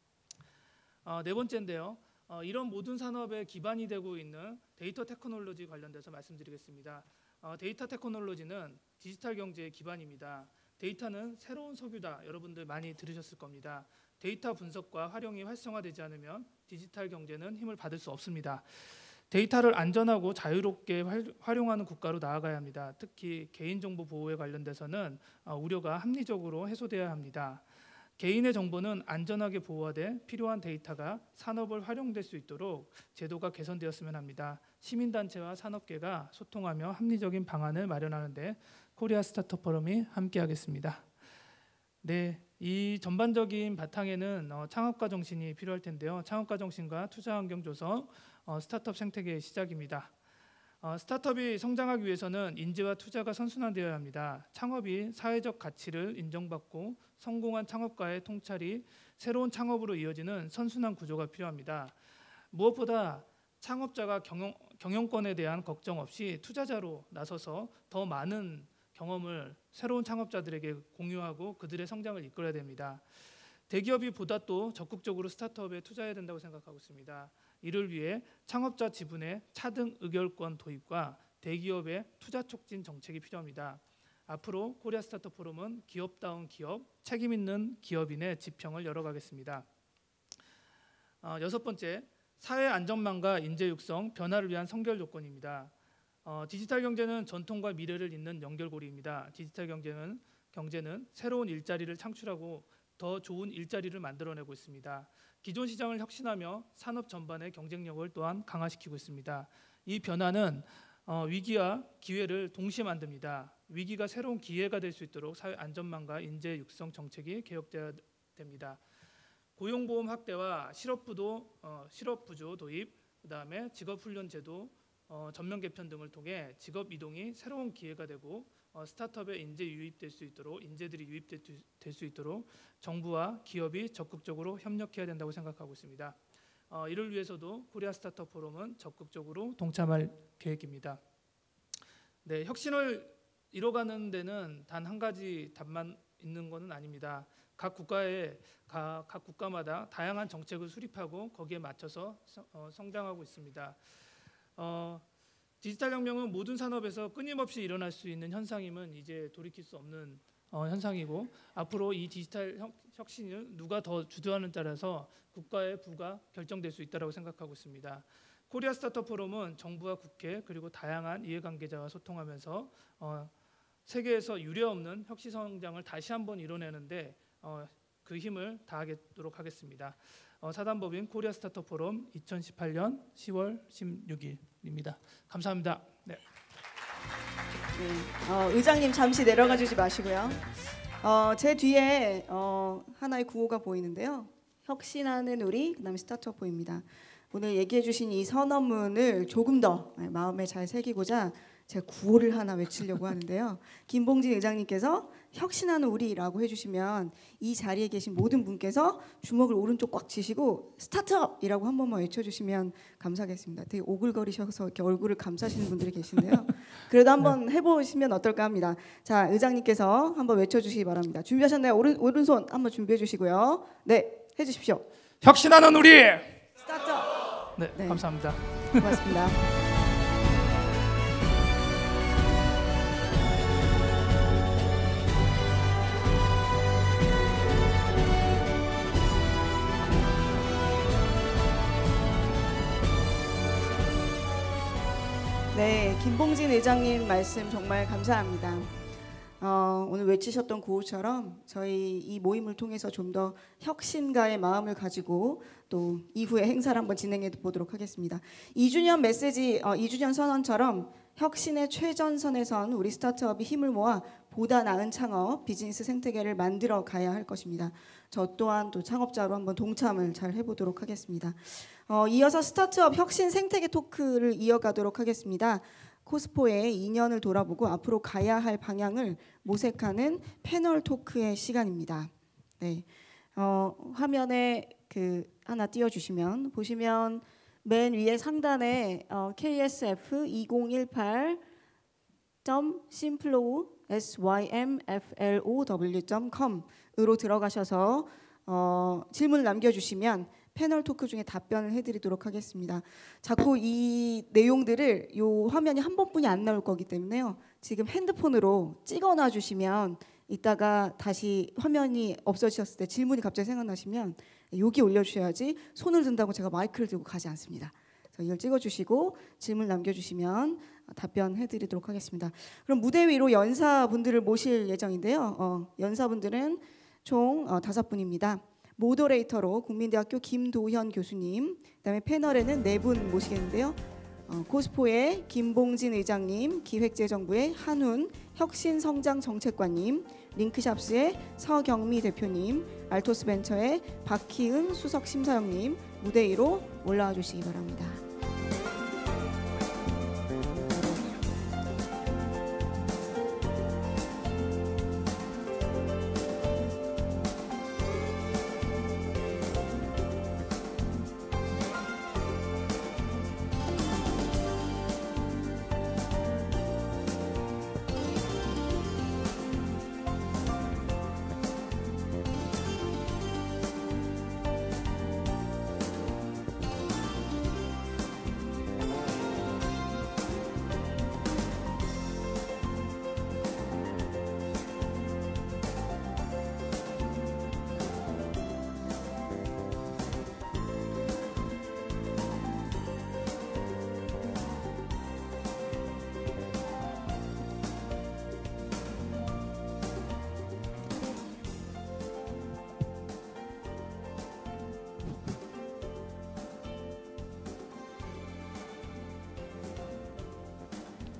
네 번째인데요. 이런 모든 산업의 기반이 되고 있는 데이터 테크놀로지 관련돼서 말씀드리겠습니다. 데이터 테크놀로지는 디지털 경제의 기반입니다. 데이터는 새로운 석유다. 여러분들 많이 들으셨을 겁니다. 데이터 분석과 활용이 활성화되지 않으면 디지털 경제는 힘을 받을 수 없습니다. 데이터를 안전하고 자유롭게 활용하는 국가로 나아가야 합니다. 특히 개인정보 보호에 관련돼서는 우려가 합리적으로 해소돼야 합니다. 개인의 정보는 안전하게 보호하되 필요한 데이터가 산업을 활용될 수 있도록 제도가 개선되었으면 합니다. 시민단체와 산업계가 소통하며 합리적인 방안을 마련하는 데 코리아 스타트업 포럼이 함께하겠습니다. 네, 이 전반적인 바탕에는 창업가 정신이 필요할 텐데요. 창업가 정신과 투자 환경 조성, 스타트업 생태계의 시작입니다. 스타트업이 성장하기 위해서는 인재와 투자가 선순환되어야 합니다. 창업이 사회적 가치를 인정받고 성공한 창업가의 통찰이 새로운 창업으로 이어지는 선순환 구조가 필요합니다. 무엇보다 창업자가 경영권에 대한 걱정 없이 투자자로 나서서 더 많은 경험을 새로운 창업자들에게 공유하고 그들의 성장을 이끌어야 됩니다. 대기업이 보다 또 적극적으로 스타트업에 투자해야 된다고 생각하고 있습니다. 이를 위해 창업자 지분의 차등 의결권 도입과 대기업의 투자 촉진 정책이 필요합니다. 앞으로 코리아 스타트업 포럼은 기업다운 기업, 책임 있는 기업인의 지평을 열어가겠습니다. 여섯 번째, 사회 안전망과 인재 육성, 변화를 위한 선결 조건입니다. 디지털 경제는 전통과 미래를 잇는 연결고리입니다. 디지털 경제는 새로운 일자리를 창출하고 더 좋은 일자리를 만들어내고 있습니다. 기존 시장을 혁신하며 산업 전반의 경쟁력을 또한 강화시키고 있습니다. 이 변화는 위기와 기회를 동시에 만듭니다. 위기가 새로운 기회가 될 수 있도록 사회 안전망과 인재 육성 정책이 개혁돼야 됩니다. 고용보험 확대와 실업부조 도입, 그다음에 직업훈련제도 전면 개편 등을 통해 직업 이동이 새로운 기회가 되고 스타트업에 인재들이 유입될 수 있도록 정부와 기업이 적극적으로 협력해야 된다고 생각하고 있습니다. 이를 위해서도 코리아 스타트업 포럼은 적극적으로 동참할 계획입니다. 네, 혁신을 이뤄가는 데는 단 한 가지 답만 있는 것은 아닙니다. 각 국가마다 다양한 정책을 수립하고 거기에 맞춰서 성장하고 있습니다. 디지털 혁명은 모든 산업에서 끊임없이 일어날 수 있는 현상임은 이제 돌이킬 수 없는 현상이고, 앞으로 이 디지털 혁신을 누가 더 주도하는 따라서 국가의 부가 결정될 수 있다고 생각하고 있습니다. 코리아 스타트업 포럼은 정부와 국회 그리고 다양한 이해관계자와 소통하면서 세계에서 유례없는 혁신 성장을 다시 한번 이뤄내는데 그 힘을 다하도록 하겠습니다. 사단법인 코리아 스타트업 포럼 2018년 10월 16일입니다. 감사합니다. 네. 네, 의장님 잠시 내려가 주지 마시고요. 제 뒤에 하나의 구호가 보이는데요. 혁신하는 우리, 그다음에 스타트업 보입니다. 오늘 얘기해 주신 이 선언문을 조금 더 마음에 잘 새기고자 제가 구호를 하나 외치려고 하는데요. 김봉진 의장님께서 혁신하는 우리라고 해주시면 이 자리에 계신 모든 분께서 주먹을 오른쪽 꽉 쥐시고 스타트업이라고 한 번만 외쳐주시면 감사하겠습니다. 되게 오글거리셔서 이렇게 얼굴을 감싸시는 분들이 계신데요. 그래도 한번 해보시면 어떨까 합니다. 자, 의장님께서 한번 외쳐주시기 바랍니다. 준비하셨나요? 오른손 한번 준비해 주시고요. 네, 해주십시오. 혁신하는 우리. 스타트업. 네, 감사합니다. 고맙습니다. 네, 김봉진 의장님 말씀 정말 감사합니다. 오늘 외치셨던 구호처럼 저희 이 모임을 통해서 좀 더 혁신가의 마음을 가지고 또 이후에 행사를 한번 진행해 보도록 하겠습니다. 2주년 메시지, 2주년 선언처럼 혁신의 최전선에 선 우리 스타트업이 힘을 모아 보다 나은 창업, 비즈니스 생태계를 만들어 가야 할 것입니다. 저 또한 또 창업자로 한번 동참을 잘 해보도록 하겠습니다. 이어서 스타트업 혁신 생태계 토크를 이어가도록 하겠습니다. 코스포의 2년을 돌아보고 앞으로 가야 할 방향을 모색하는 패널 토크의 시간입니다. 네, 화면에 하나 띄워주시면 보시면 맨 위에 상단에 ksf2018.simflow.com으로 들어가셔서 질문을 남겨주시면 패널 토크 중에 답변을 해드리도록 하겠습니다. 자꾸 이 내용들을 요 화면이 한 번뿐이 안 나올 거기 때문에요. 지금 핸드폰으로 찍어놔 주시면 이따가 다시 화면이 없어지셨을 때 질문이 갑자기 생각나시면 여기 올려주셔야지 손을 든다고 제가 마이크를 들고 가지 않습니다. 그래서 이걸 찍어주시고 질문 남겨주시면 답변해드리도록 하겠습니다. 그럼 무대 위로 연사분들을 모실 예정인데요. 연사분들은 총 5분입니다. 모더레이터로 국민대학교 김도현 교수님, 그다음에 패널에는 4분 모시겠는데요. 코스포의 김봉진 의장님, 기획재정부의 한훈 혁신성장정책관님, 링크샵스의 서경미 대표님, 알토스벤처의 박희은 수석심사위원님 무대 위로 올라와 주시기 바랍니다.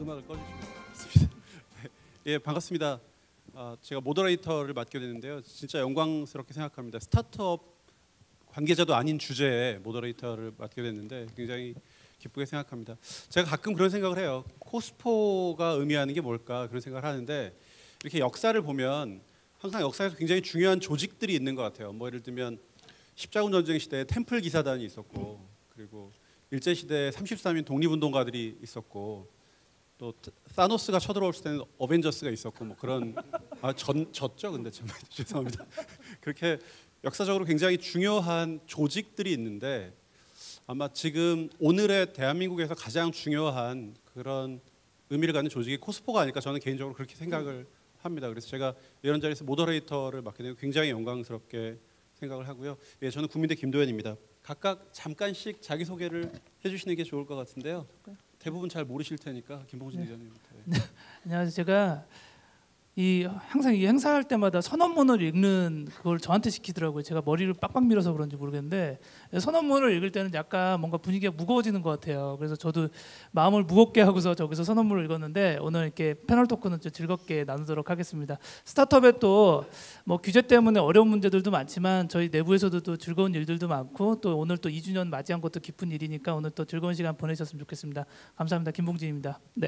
음악을 꺼주시면 좋겠습니다. 예, 반갑습니다. 제가 모더레이터를 맡게 됐는데요. 진짜 영광스럽게 생각합니다. 스타트업 관계자도 아닌 주제에 모더레이터를 맡게 됐는데 굉장히 기쁘게 생각합니다. 제가 가끔 그런 생각을 해요. 코스포가 의미하는 게 뭘까 그런 생각을 하는데 이렇게 역사를 보면 항상 역사에서 굉장히 중요한 조직들이 있는 것 같아요. 뭐 예를 들면 십자군 전쟁 시대에 템플 기사단이 있었고, 그리고 일제 시대에 33인 독립운동가들이 있었고, 또 사노스가 쳐들어올 때는 어벤져스가 있었고, 뭐 그런 졌죠. 근데 참 죄송합니다. 그렇게 역사적으로 굉장히 중요한 조직들이 있는데 아마 지금 오늘의 대한민국에서 가장 중요한 그런 의미를 갖는 조직이 코스포가 아닐까 저는 개인적으로 그렇게 생각을 합니다. 그래서 제가 이런 자리에서 모더레이터를 맡게 되고 굉장히 영광스럽게 생각을 하고요. 예, 저는 국민대 김도현입니다. 각각 잠깐씩 자기소개를 해주시는 게 좋을 것 같은데요. 대부분 잘 모르실 테니까 김봉진 기자님부터. 네. 안녕하세요. 제가 항상 이 행사할 때마다 선언문을 읽는 그걸 저한테 시키더라고요. 제가 머리를 빡빡 밀어서 그런지 모르겠는데 선언문을 읽을 때는 약간 뭔가 분위기가 무거워지는 것 같아요. 그래서 저도 마음을 무겁게 하고서 저기서 선언문을 읽었는데 오늘 이렇게 패널 토크는 좀 즐겁게 나누도록 하겠습니다. 스타트업에 또 뭐 규제 때문에 어려운 문제들도 많지만 저희 내부에서도 또 즐거운 일들도 많고 또 오늘 또 2주년 맞이한 것도 기쁜 일이니까 오늘 또 즐거운 시간 보내셨으면 좋겠습니다. 감사합니다. 김봉진입니다. 네.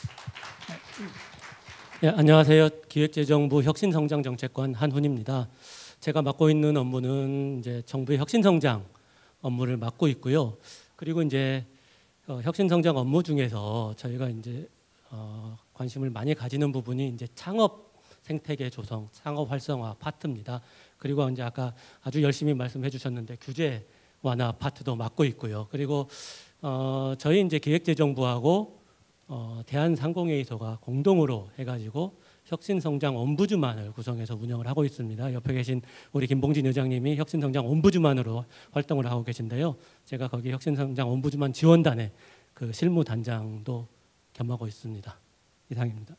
예, 안녕하세요. 기획재정부 혁신성장정책관 한훈입니다. 제가 맡고 있는 업무는 이제 정부의 혁신성장 업무를 맡고 있고요. 그리고 이제 혁신성장 업무 중에서 저희가 이제 관심을 많이 가지는 부분이 이제 창업 생태계 조성, 창업 활성화 파트입니다. 그리고 이제 아까 아주 열심히 말씀해 주셨는데 규제 완화 파트도 맡고 있고요. 그리고 저희 이제 기획재정부하고 대한상공회의소가 공동으로 해가지고 혁신성장 엄부주만을 구성해서 운영을 하고 있습니다. 옆에 계신 우리 김봉진 의장님이 혁신성장 엄부주만으로 활동을 하고 계신데요. 제가 거기 혁신성장 엄부주만 지원단의 그 실무단장도 겸하고 있습니다. 이상입니다.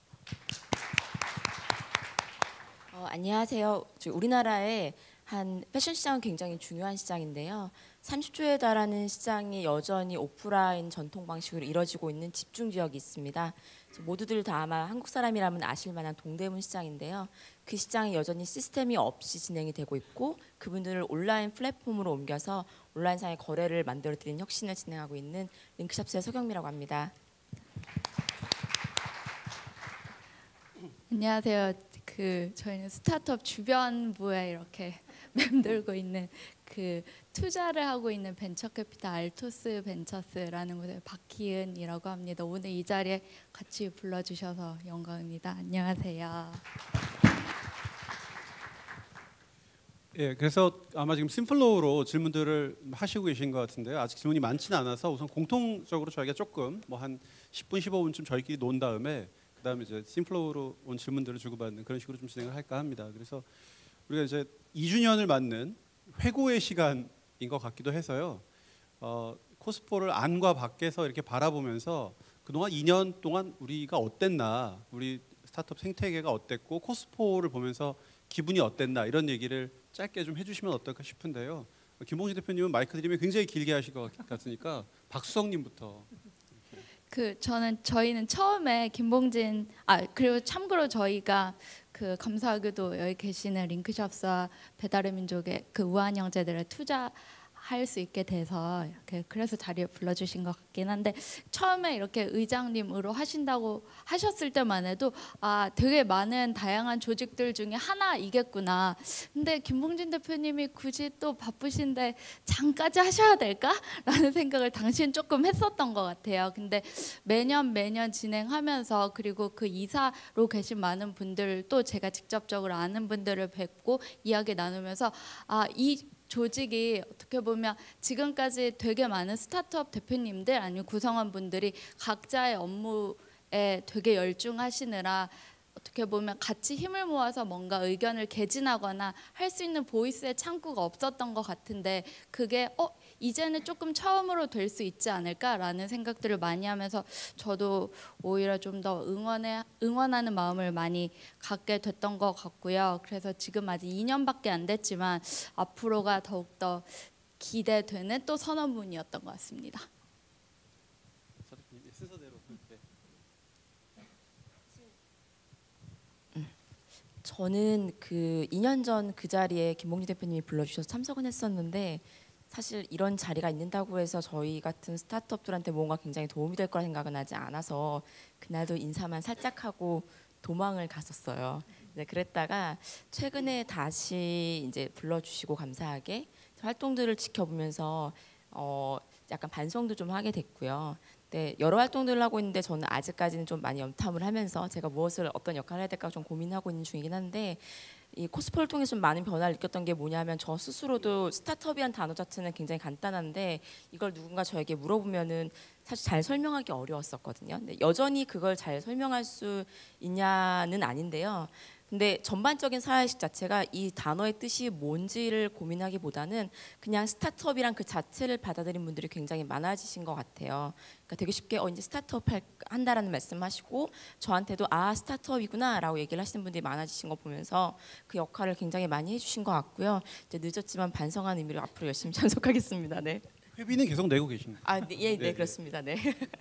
안녕하세요. 우리나라의 한 패션 시장은 굉장히 중요한 시장인데요. 30조에 달하는 시장이 여전히 오프라인 전통 방식으로 이뤄지고 있는 집중 지역이 있습니다. 모두들 다 아마 한국 사람이라면 아실 만한 동대문 시장인데요. 그 시장이 여전히 시스템이 없이 진행이 되고 있고 그분들을 온라인 플랫폼으로 옮겨서 온라인상의 거래를 만들어드리는 혁신을 진행하고 있는 링크샵스의 서경미라고 합니다. 안녕하세요. 저희는 스타트업 주변부에 이렇게 맴돌고 있는 투자를 하고 있는 벤처캐피탈 알토스 벤처스라는 곳의 박희은이라고 합니다. 오늘 이 자리에 같이 불러주셔서 영광입니다. 안녕하세요. 예, 그래서 아마 지금 심플로우로 질문들을 하시고 계신 것 같은데요. 아직 질문이 많지는 않아서 우선 공통적으로 저희가 조금 뭐 한 10분, 15분쯤 저희끼리 논 다음에 그다음에 이제 심플로우로 온 질문들을 주고받는 그런 식으로 좀 진행을 할까 합니다. 그래서 우리가 이제 2주년을 맞는 회고의 시간인 것 같기도 해서요. 코스포를 안과 밖에서 이렇게 바라보면서 그동안 2년 동안 우리가 어땠나, 우리 스타트업 생태계가 어땠고 코스포를 보면서 기분이 어땠나 이런 얘기를 짧게 좀 해주시면 어떨까 싶은데요. 김봉진 대표님은 마이크 드리면 굉장히 길게 하실 것 같으니까 박수성님부터. 저희는 처음에 그리고 참고로 저희가 감사하게도 여기 계시는 링크샵스와 배달의 민족의 우한 형제들의 투자할 수 있게 돼서 그래서 자리에 불러주신 것 같긴 한데 처음에 이렇게 의장님으로 하신다고 하셨을 때만 해도 되게 많은 다양한 조직들 중에 하나이겠구나. 근데 김봉진 대표님이 굳이 또 바쁘신데 장까지 하셔야 될까라는 생각을 당시엔 조금 했었던 것 같아요. 근데 매년 진행하면서 그리고 그 이사로 계신 많은 분들도 제가 직접적으로 아는 분들을 뵙고 이야기 나누면서 이 조직이 어떻게 보면 지금까지 되게 많은 스타트업 대표님들 아니면 구성원분들이 각자의 업무에 되게 열중하시느라 어떻게 보면 같이 힘을 모아서 뭔가 의견을 개진하거나 할 수 있는 보이스의 창구가 없었던 것 같은데 그게 이제는 조금 처음으로 될 수 있지 않을까라는 생각들을 많이 하면서 저도 오히려 좀 더 응원하는 마음을 많이 갖게 됐던 것 같고요. 그래서 지금 아직 2년밖에 안 됐지만 앞으로가 더욱더 기대되는 또 선언문이었던 것 같습니다. 순서대로. 저는 그 2년 전 그 자리에 김봉진 대표님이 불러주셔서 참석은 했었는데 사실 이런 자리가 있는다고 해서 저희 같은 스타트업들한테 뭔가 굉장히 도움이 될 거라 생각은 하지 않아서 그날도 인사만 살짝 하고 도망을 갔었어요. 네, 그랬다가 최근에 다시 이제 불러주시고 감사하게 활동들을 지켜보면서 약간 반성도 좀 하게 됐고요. 네, 여러 활동들을 하고 있는데 저는 아직까지는 좀 많이 염탐을 하면서 제가 무엇을 어떤 역할을 해야 될까 좀 고민하고 있는 중이긴 한데 이 코스포를 통해서 좀 많은 변화를 느꼈던 게 뭐냐면 저 스스로도 스타트업이란 단어 자체는 굉장히 간단한데 이걸 누군가 저에게 물어보면은 사실 잘 설명하기 어려웠었거든요. 근데 여전히 그걸 잘 설명할 수 있냐는 아닌데요. 근데 전반적인 사회식 자체가 이 단어의 뜻이 뭔지를 고민하기보다는 그냥 스타트업이란 그 자체를 받아들인 분들이 굉장히 많아지신 것 같아요. 그러니까 되게 쉽게 이제 스타트업 한다라는 말씀하시고 저한테도 스타트업이구나라고 얘기를 하시는 분들이 많아지신 거 보면서 그 역할을 굉장히 많이 해주신 것 같고요. 이제 늦었지만 반성한 의미로 앞으로 열심히 참석하겠습니다. 네. 회비는 계속 내고 계십니까? 네, 그렇습니다. 네.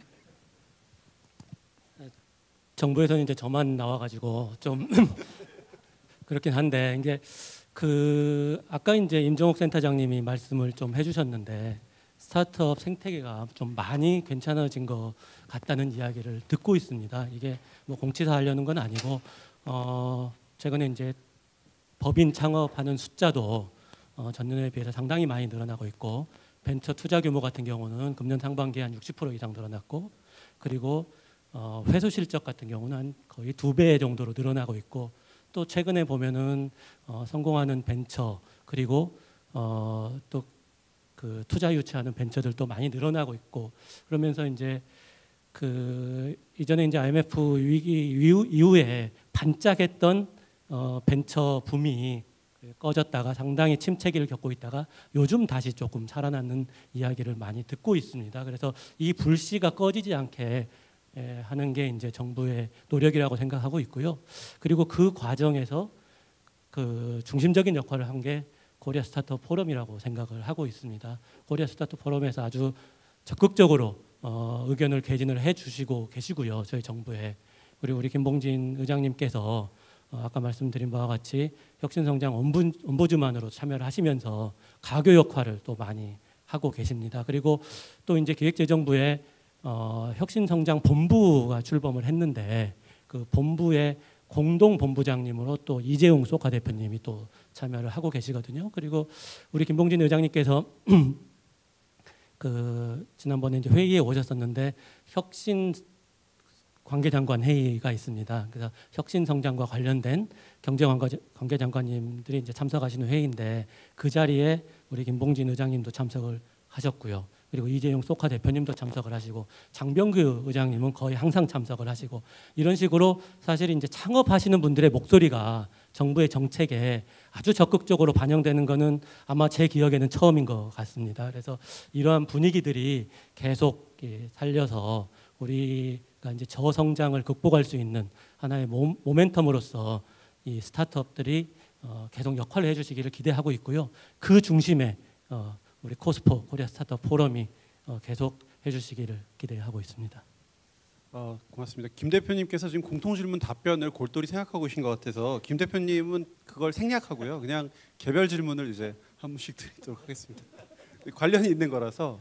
정부에서는 이제 저만 나와가지고 좀 그렇긴 한데 이게 아까 이제 임종옥 센터장님이 말씀을 좀 해주셨는데 스타트업 생태계가 좀 많이 괜찮아진 것 같다는 이야기를 듣고 있습니다. 이게 뭐 공치사 하려는 건 아니고 최근에 이제 법인 창업하는 숫자도 전년에 비해서 상당히 많이 늘어나고 있고 벤처 투자 규모 같은 경우는 금년 상반기에 한 60% 이상 늘어났고 그리고 회수 실적 같은 경우는 한 거의 2배 정도로 늘어나고 있고 또 최근에 보면은 성공하는 벤처 그리고 또 그 투자 유치하는 벤처들도 많이 늘어나고 있고 그러면서 이제 이전에 이제 IMF 위기 이후에 반짝했던 벤처 붐이 꺼졌다가 상당히 침체기를 겪고 있다가 요즘 다시 조금 살아나는 이야기를 많이 듣고 있습니다. 그래서 이 불씨가 꺼지지 않게 하는 게 이제 정부의 노력이라고 생각하고 있고요. 그리고 그 과정에서 그 중심적인 역할을 한 게 코리아 스타트업 포럼이라고 생각을 하고 있습니다. 코리아 스타트업 포럼에서 아주 적극적으로 의견을 개진을 해주시고 계시고요. 저희 정부에. 그리고 우리 김봉진 의장님께서 아까 말씀드린 바와 같이 혁신성장 ombudsman으로 참여를 하시면서 가교 역할을 또 많이 하고 계십니다. 그리고 또 이제 기획재정부에 혁신성장 본부가 출범을 했는데 그 본부의 공동 본부장님으로 또 이재용 소카 대표님이 또 참여를 하고 계시거든요. 그리고 우리 김봉진 의장님께서 지난번에 이제 회의에 오셨었는데 혁신 관계장관 회의가 있습니다. 그래서 혁신성장과 관련된 경제관계장관님들이 이제 참석하시는 회의인데 그 자리에 우리 김봉진 의장님도 참석을 하셨고요. 그리고 이재용 소카 대표님도 참석을 하시고 장병규 의장님은 거의 항상 참석을 하시고 이런 식으로 사실 이제 창업하시는 분들의 목소리가 정부의 정책에 아주 적극적으로 반영되는 것은 아마 제 기억에는 처음인 것 같습니다. 그래서 이러한 분위기들이 계속 살려서 우리가 이제 저성장을 극복할 수 있는 하나의 모멘텀으로서 이 스타트업들이 계속 역할을 해주시기를 기대하고 있고요. 그 중심에 우리 코스포 코리아 스타트업 포럼이 계속 해주시기를 기대하고 있습니다. 고맙습니다. 김 대표님께서 지금 공통질문 답변을 골똘히 생각하고 계신 것 같아서 김 대표님은 그걸 생략하고요. 그냥 개별 질문을 이제 한 분씩 드리도록 하겠습니다. 관련이 있는 거라서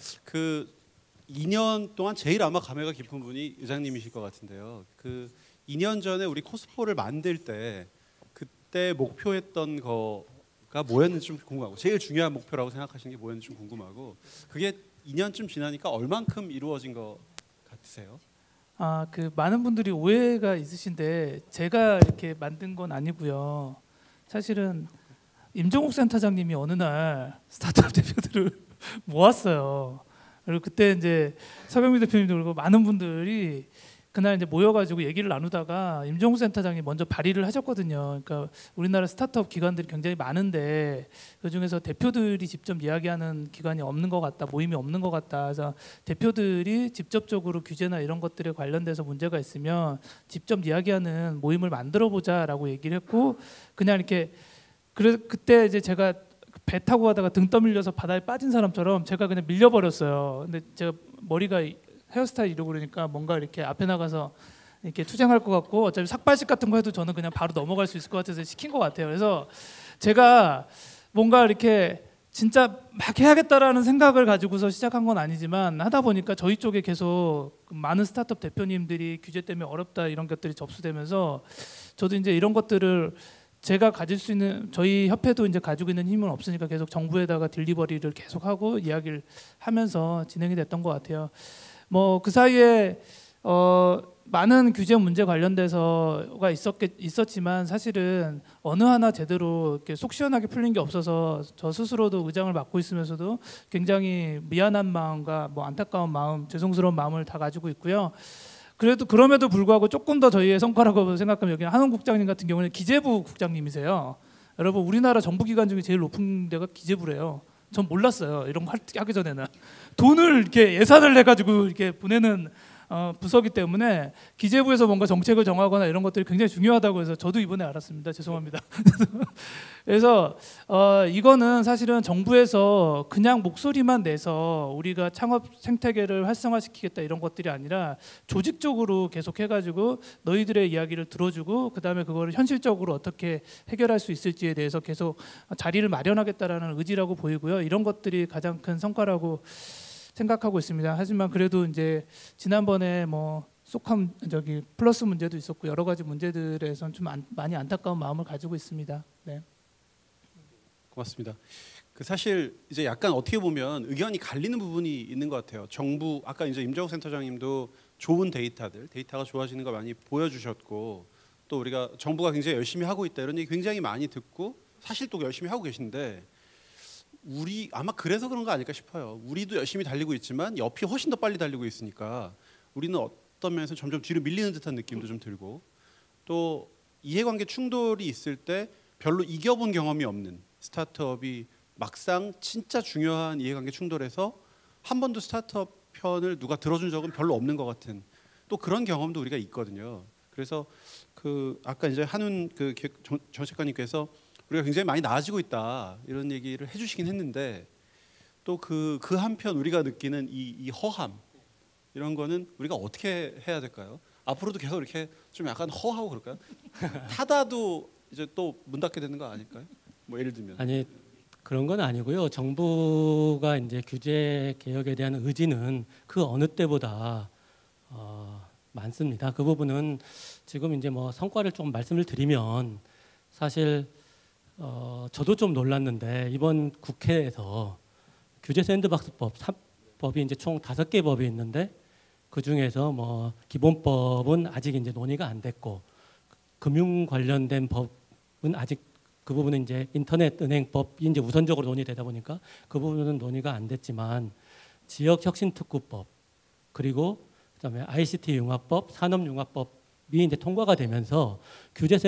2년 동안 제일 아마 감회가 깊은 분이 의장님이실 것 같은데요. 2년 전에 우리 코스포를 만들 때 그때 목표했던 거가 뭐였는지 좀 궁금하고 제일 중요한 목표라고 생각하시는 게 뭐였는지 좀 궁금하고 그게 2년쯤 지나니까 얼만큼 이루어진 것 같으세요? 많은 분들이 오해가 있으신데 제가 이렇게 만든 건 아니고요. 사실은 임종옥 센터장님이 어느 날 스타트업 대표들을 모았어요. 그리고 그때 이제 서병민 대표님도 그리고 많은 분들이 그날 이제 모여가지고 얘기를 나누다가 임종욱 센터장이 먼저 발의를 하셨거든요. 그러니까 우리나라 스타트업 기관들이 굉장히 많은데 그 중에서 대표들이 직접 이야기하는 기관이 없는 것 같다, 모임이 없는 것 같다. 그래서 대표들이 직접적으로 규제나 이런 것들에 관련돼서 문제가 있으면 직접 이야기하는 모임을 만들어보자라고 얘기를 했고 그냥 이렇게 그때 이제 제가 배 타고 가다가 등 떠밀려서 바다에 빠진 사람처럼 제가 그냥 밀려버렸어요. 근데 제가 머리가 헤어스타일 이러고 그러니까 뭔가 이렇게 앞에 나가서 이렇게 투쟁할 것 같고 어차피 삭발식 같은 거 해도 저는 그냥 바로 넘어갈 수 있을 것 같아서 시킨 것 같아요. 그래서 제가 뭔가 이렇게 진짜 막 해야겠다라는 생각을 가지고서 시작한 건 아니지만 하다 보니까 저희 쪽에 계속 많은 스타트업 대표님들이 규제 때문에 어렵다 이런 것들이 접수되면서 저도 이제 이런 것들을 제가 가질 수 있는 저희 협회도 이제 가지고 있는 힘은 없으니까 계속 정부에다가 딜리버리를 계속하고 이야기를 하면서 진행이 됐던 것 같아요. 뭐 그 사이에 많은 규제 문제 관련돼서가 있었지만 사실은 어느 하나 제대로 이렇게 속 시원하게 풀린 게 없어서 저 스스로도 의장을 맡고 있으면서도 굉장히 미안한 마음과 뭐 안타까운 마음, 죄송스러운 마음을 다 가지고 있고요. 그래도 그럼에도 불구하고 조금 더 저희의 성과라고 생각하면 여기 한원 국장님 같은 경우는 기재부 국장님이세요. 여러분 우리나라 정부기관 중에 제일 높은 데가 기재부래요. 전 몰랐어요. 이런 거 하기 전에는 돈을 이렇게 예산을 내 가지고 이렇게 보내는 부서기 때문에 기재부에서 뭔가 정책을 정하거나 이런 것들이 굉장히 중요하다고 해서 저도 이번에 알았습니다. 죄송합니다. 그래서 이거는 사실은 정부에서 그냥 목소리만 내서 우리가 창업 생태계를 활성화시키겠다 이런 것들이 아니라 조직적으로 계속 해가지고 너희들의 이야기를 들어주고 그 다음에 그거를 현실적으로 어떻게 해결할 수 있을지에 대해서 계속 자리를 마련하겠다라는 의지라고 보이고요. 이런 것들이 가장 큰 성과라고 생각하고 있습니다. 하지만 그래도 이제 지난번에 뭐 속함 저기 플러스 문제도 있었고 여러 가지 문제들에선 좀 많이 안타까운 마음을 가지고 있습니다. 네. 고맙습니다. 그 사실 이제 약간 어떻게 보면 의견이 갈리는 부분이 있는 것 같아요. 정부 아까 이제 임정욱 센터장님도 좋은 데이터가 좋아지는 거 많이 보여주셨고 또 우리가 정부가 굉장히 열심히 하고 있다 이런 얘기 굉장히 많이 듣고 사실 또 열심히 하고 계신데. 우리 아마 그래서 그런 거 아닐까 싶어요. 우리도 열심히 달리고 있지만 옆이 훨씬 더 빨리 달리고 있으니까 우리는 어떤 면에서 점점 뒤로 밀리는 듯한 느낌도 좀 들고 또 이해관계 충돌이 있을 때 별로 이겨본 경험이 없는 스타트업이 막상 진짜 중요한 이해관계 충돌에서 한 번도 스타트업 편을 누가 들어준 적은 별로 없는 것 같은 또 그런 경험도 우리가 있거든요. 그래서 그 아까 이제 한훈 그 정책관님께서 우리가 굉장히 많이 나아지고 있다 이런 얘기를 해주시긴 했는데 또 그 한편 우리가 느끼는 이 허함 이런 거는 우리가 어떻게 해야 될까요? 앞으로도 계속 이렇게 좀 약간 허하고 그럴까요? 하다도 이제 또 문 닫게 되는 거 아닐까요? 뭐 예를 들면 아니 그런 건 아니고요. 정부가 이제 규제 개혁에 대한 의지는 그 어느 때보다 많습니다. 그 부분은 지금 이제 뭐 성과를 좀 말씀을 드리면 사실 저도 좀 놀랐는데 이번 국회에서 규제 샌드박스법이 이제 총 5개 법이 있는데 그 중에서 뭐 기본법은 아직 이제 논의가 안 됐고 금융 관련된 법은 아직 그 부분은 이제 인터넷 은행법이 이제 우선적으로 논의되다 보니까 그 부분은 논의가 안 됐지만 지역 혁신 특구법 그리고 그다음에 ICT 융합법, 산업 융합법이 이제 통과가 되면서 규제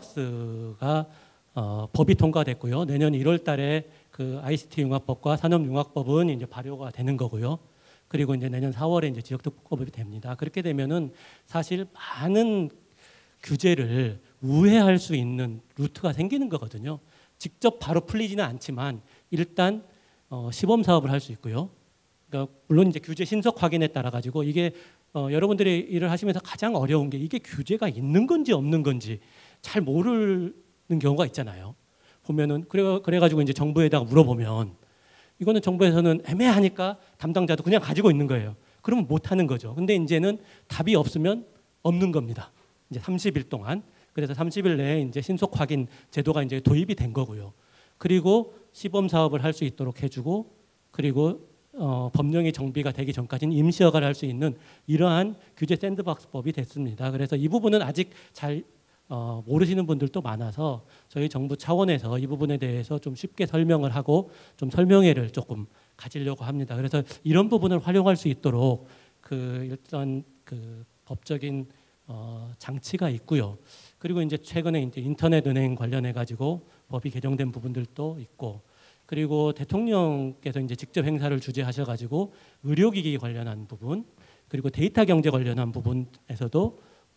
샌드박스가 법이 통과됐고요. 내년 1월달에 그 ICT 융합법과 산업 융합법은 이제 발효가 되는 거고요. 그리고 이제 내년 4월에 이제 지역특구법이 됩니다. 그렇게 되면은 사실 많은 규제를 우회할 수 있는 루트가 생기는 거거든요. 직접 바로 풀리지는 않지만 일단 시범 사업을 할 수 있고요. 그러니까 물론 이제 규제 신속 확인에 따라 가지고 이게 여러분들이 일을 하시면서 가장 어려운 게 이게 규제가 있는 건지 없는 건지 잘 모르는 경우가 있잖아요. 보면은 그래가지고 이제 정부에다가 물어보면 이거는 정부에서는 애매하니까 담당자도 그냥 가지고 있는 거예요. 그러면 못 하는 거죠. 근데 이제는 답이 없으면 없는 겁니다. 이제 30일 동안. 그래서 30일 내에 이제 신속 확인 제도가 이제 도입이 된 거고요. 그리고 시범 사업을 할 수 있도록 해주고 그리고 법령이 정비가 되기 전까지는 임시 허가를 할 수 있는 이러한 규제 샌드박스법이 됐습니다. 그래서 이 부분은 아직 잘 모르시는 분들도 많아서 저희 정부 차원에서 이 부분에 대해서 좀 쉽게 설명을 하고 좀 설명회를 조금 가지려고 합니다. 그래서 이런 부분을 활용할 수 있도록 그 일단 그 법적인 장치가 있고요. 그리고 이제 최근에 이제 인터넷 은행 관련해 가지고 법이 개정된 부분들도 있고, 그리고 대통령께서 이제 직접 행사를 주재하셔 가지고 의료기기 관련한 부분, 그리고 데이터 경제 관련한 부분에서도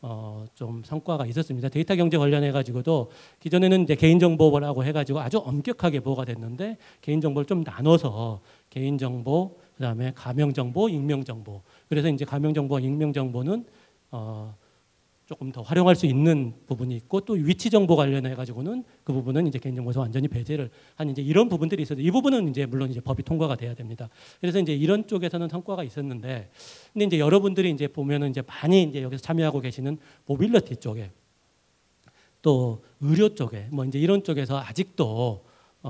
좀 성과가 있었습니다. 데이터 경제 관련해 가지고도 기존에는 이제 개인정보라고 해가지고 아주 엄격하게 보호가 됐는데 개인정보를 좀 나눠서 개인정보, 그다음에 가명정보, 익명정보. 그래서 이제 가명정보와 익명정보는 조금 더 활용할 수 있는 부분이 있고 또 위치 정보 관련해 가지고는 그 부분은 이제 개인정보에서 완전히 배제를 한 이제 이런 부분들이 있어서 이 부분은 이제 물론 이제 법이 통과가 돼야 됩니다. 그래서 이제 이런 쪽에서는 성과가 있었는데 근데 이제 여러분들이 이제 보면은 이제 많이 이제 여기서 참여하고 계시는 모빌리티 쪽에 또 의료 쪽에 뭐 이제 이런 쪽에서 아직도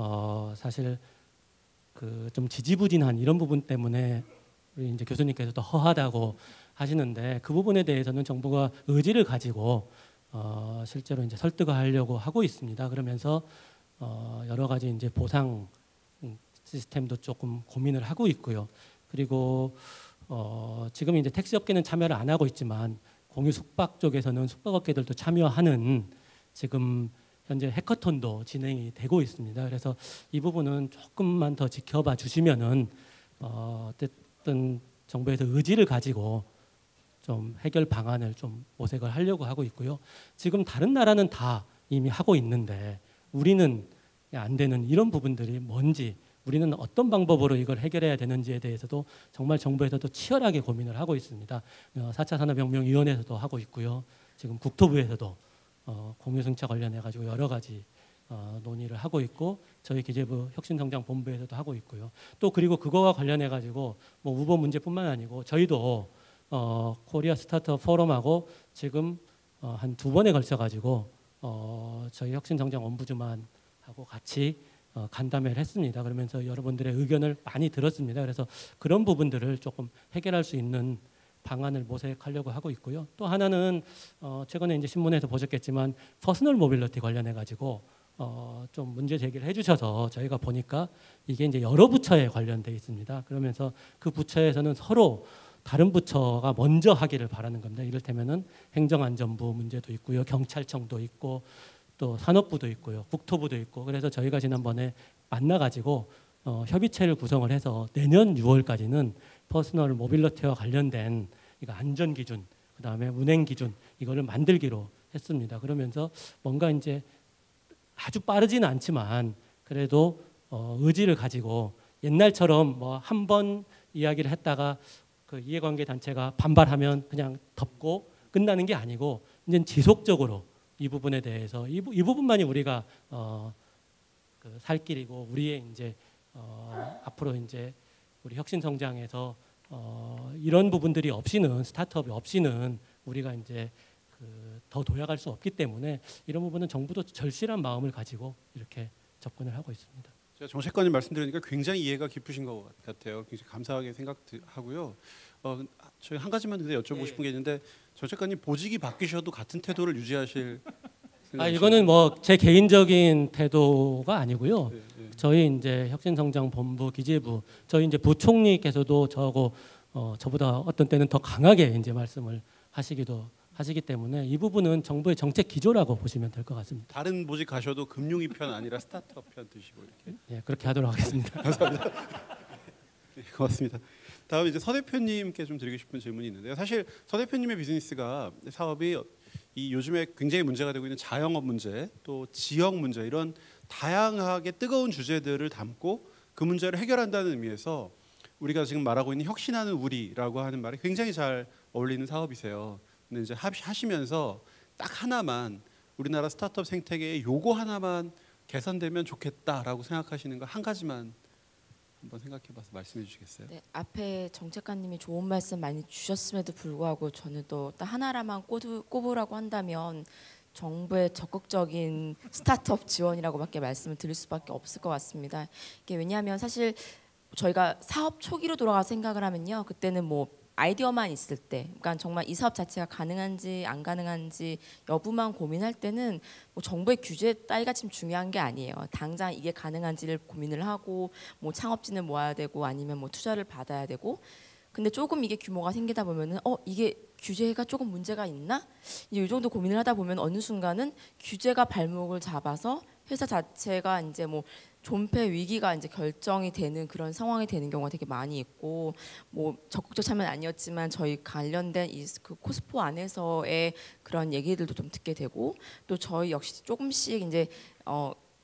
사실 그 좀 지지부진한 이런 부분 때문에 우리 이제 교수님께서도 허하다고 하시는데 그 부분에 대해서는 정부가 의지를 가지고 실제로 이제 설득을 하려고 하고 있습니다. 그러면서 여러 가지 이제 보상 시스템도 조금 고민을 하고 있고요. 그리고 지금 이제 택시업계는 참여를 안 하고 있지만 공유 숙박 쪽에서는 숙박업계들도 참여하는 지금 현재 해커톤도 진행이 되고 있습니다. 그래서 이 부분은 조금만 더 지켜봐 주시면은 어쨌든 정부에서 의지를 가지고 좀 해결 방안을 좀 모색을 하려고 하고 있고요. 지금 다른 나라는 다 이미 하고 있는데 우리는 안 되는 이런 부분들이 뭔지 우리는 어떤 방법으로 이걸 해결해야 되는지에 대해서도 정말 정부에서도 치열하게 고민을 하고 있습니다. 4차 산업혁명위원회에서도 하고 있고요. 지금 국토부에서도 공유승차 관련해 가지고 여러 가지 논의를 하고 있고 저희 기재부 혁신성장본부에서도 하고 있고요. 또 그리고 그거와 관련해 가지고 뭐 우버 문제뿐만 아니고 저희도 코리아 스타트업 포럼하고 지금 한 2번에 걸쳐 가지고 저희 혁신성장 엄부즈만하고 같이 간담회를 했습니다. 그러면서 여러분들의 의견을 많이 들었습니다. 그래서 그런 부분들을 조금 해결할 수 있는 방안을 모색하려고 하고 있고요. 또 하나는 최근에 이제 신문에서 보셨겠지만 퍼스널 모빌리티 관련해 가지고 좀 문제 제기를 해주셔서 저희가 보니까 이게 이제 여러 부처에 관련돼 있습니다. 그러면서 그 부처에서는 서로 다른 부처가 먼저 하기를 바라는 겁니다. 이를테면은 행정안전부 문제도 있고요, 경찰청도 있고 또 산업부도 있고요, 국토부도 있고. 그래서 저희가 지난번에 만나가지고 협의체를 구성을 해서 내년 6월까지는 퍼스널 모빌리티와 관련된 이거 안전 기준, 그다음에 운행 기준 이거를 만들기로 했습니다. 그러면서 뭔가 이제 아주 빠르지는 않지만 그래도 의지를 가지고 옛날처럼 뭐 한 번 이야기를 했다가 그 이해관계 단체가 반발하면 그냥 덮고 끝나는 게 아니고 이제 지속적으로 이 부분에 대해서 이 부분만이 우리가 그 살 길이고 우리의 이제 앞으로 이제 우리 혁신성장에서 이런 부분들이 없이는 스타트업이 없이는 우리가 이제 더 도약할 수 없기 때문에 이런 부분은 정부도 절실한 마음을 가지고 이렇게 접근을 하고 있습니다. 제가 정책관님 말씀드리니까 굉장히 이해가 깊으신 것 같아요. 굉장히 감사하게 생각하고요. 저희 한 가지만 근데 여쭤보고 싶은 게 있는데 정책관님 보직이 바뀌셔도 같은 태도를 유지하실 생각이신가요? 이거는 뭐 제 개인적인 태도가 아니고요. 네, 네. 저희 이제 혁신성장본부 기재부 저희 이제 부총리께서도 저하고 저보다 어떤 때는 더 강하게 이제 말씀을 하시기 때문에 이 부분은 정부의 정책 기조라고 보시면 될 것 같습니다. 다른 보직 가셔도 금융위 편 아니라 스타트업 편 드시고 이렇게. 예, 그렇게 하도록 하겠습니다. 감사합니다. 네, 고맙습니다. 다음 이제 서 대표님께 좀 드리고 싶은 질문이 있는데요. 사실 서 대표님의 비즈니스가 사업이 이 요즘에 굉장히 문제가 되고 있는 자영업 문제, 또 지역 문제 이런 다양하게 뜨거운 주제들을 담고 그 문제를 해결한다는 의미에서 우리가 지금 말하고 있는 혁신하는 우리라고 하는 말이 굉장히 잘 어울리는 사업이세요. 근데 이제 하시면서 딱 하나만 우리나라 스타트업 생태계에 요거 하나만 개선되면 좋겠다라고 생각하시는 거 한 가지만 한번 생각해봐서 말씀해 주시겠어요? 네, 앞에 정책관님이 좋은 말씀 많이 주셨음에도 불구하고 저는 또 하나라만 꼽으라고 한다면 정부의 적극적인 스타트업 지원이라고밖에 말씀을 드릴 수밖에 없을 것 같습니다. 이게 왜냐하면 사실 저희가 사업 초기로 돌아가서 생각을 하면요, 그때는 뭐 아이디어만 있을 때, 그러니까 정말 이 사업 자체가 가능한지 안 가능한지 여부만 고민할 때는 뭐 정부의 규제 따위가 지금 중요한 게 아니에요. 당장 이게 가능한지를 고민을 하고 뭐 창업진을 모아야 되고 아니면 뭐 투자를 받아야 되고. 근데 조금 이게 규모가 생기다 보면은 이게 규제가 조금 문제가 있나? 이제 이 정도 고민을 하다 보면 어느 순간은 규제가 발목을 잡아서 회사 자체가 이제 뭐 존폐 위기가 이제 결정이 되는 그런 상황이 되는 경우가 되게 많이 있고, 뭐 적극적 참여는 아니었지만 저희 관련된 그 코스포 안에서의 그런 얘기들도 좀 듣게 되고, 또 저희 역시 조금씩 이제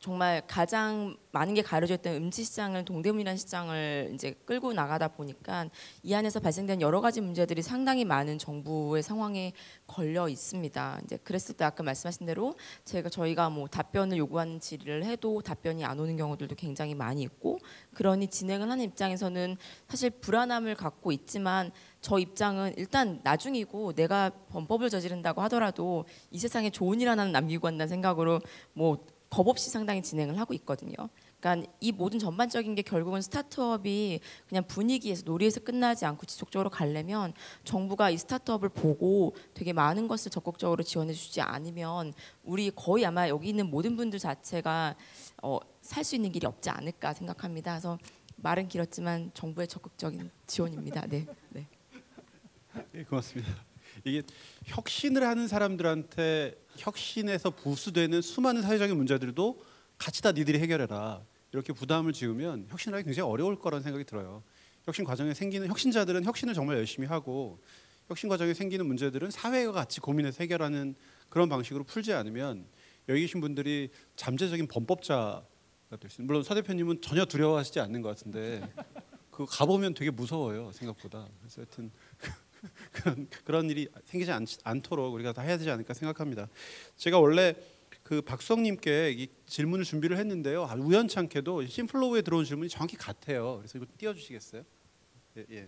정말 가장 많은 게 가려져 있던 음치 시장을 동대문이라는 시장을 이제 끌고 나가다 보니까 이 안에서 발생된 여러 가지 문제들이 상당히 많은 정부의 상황에 걸려 있습니다. 이제 그랬을 때 아까 말씀하신 대로 저희가 뭐 답변을 요구하는 질의를 해도 답변이 안 오는 경우들도 굉장히 많이 있고, 그러니 진행을 하는 입장에서는 사실 불안함을 갖고 있지만 저 입장은 일단 나중이고 내가 범법을 저지른다고 하더라도 이 세상에 좋은 일 하나는 남기고 간다는 생각으로 뭐 겁 없이 상당히 진행을 하고 있거든요. 그러니까 이 모든 전반적인 게 결국은 스타트업이 그냥 분위기에서 놀이에서 끝나지 않고 지속적으로 가려면 정부가 이 스타트업을 보고 되게 많은 것을 적극적으로 지원해 주지 않으면 우리 거의 아마 여기 있는 모든 분들 자체가 살 수 있는 길이 없지 않을까 생각합니다. 그래서 말은 길었지만 정부의 적극적인 지원입니다. 네. 네. 네, 고맙습니다. 이게 혁신을 하는 사람들한테 혁신에서 부수되는 수많은 사회적인 문제들도 같이 다 니들이 해결해라, 이렇게 부담을 지으면 혁신을 하기 굉장히 어려울 거라는 생각이 들어요. 혁신 과정에 생기는 혁신자들은 혁신을 정말 열심히 하고, 혁신 과정에 생기는 문제들은 사회가 같이 고민해서 해결하는 그런 방식으로 풀지 않으면 여기 계신 분들이 잠재적인 범법자가 될 수 있는, 물론 서 대표님은 전혀 두려워하시지 않는 것 같은데 그 가보면 되게 무서워요, 생각보다. 그래서 하여튼 그런 일이 생기지 않도록 우리가 다 해야 되지 않을까 생각합니다. 제가 원래 그 박수영님께 이 질문을 준비를 했는데요, 아주 우연찮게도 심플로우에 들어온 질문이 정확히 같아요. 그래서 이거 띄워주시겠어요? 예, 예.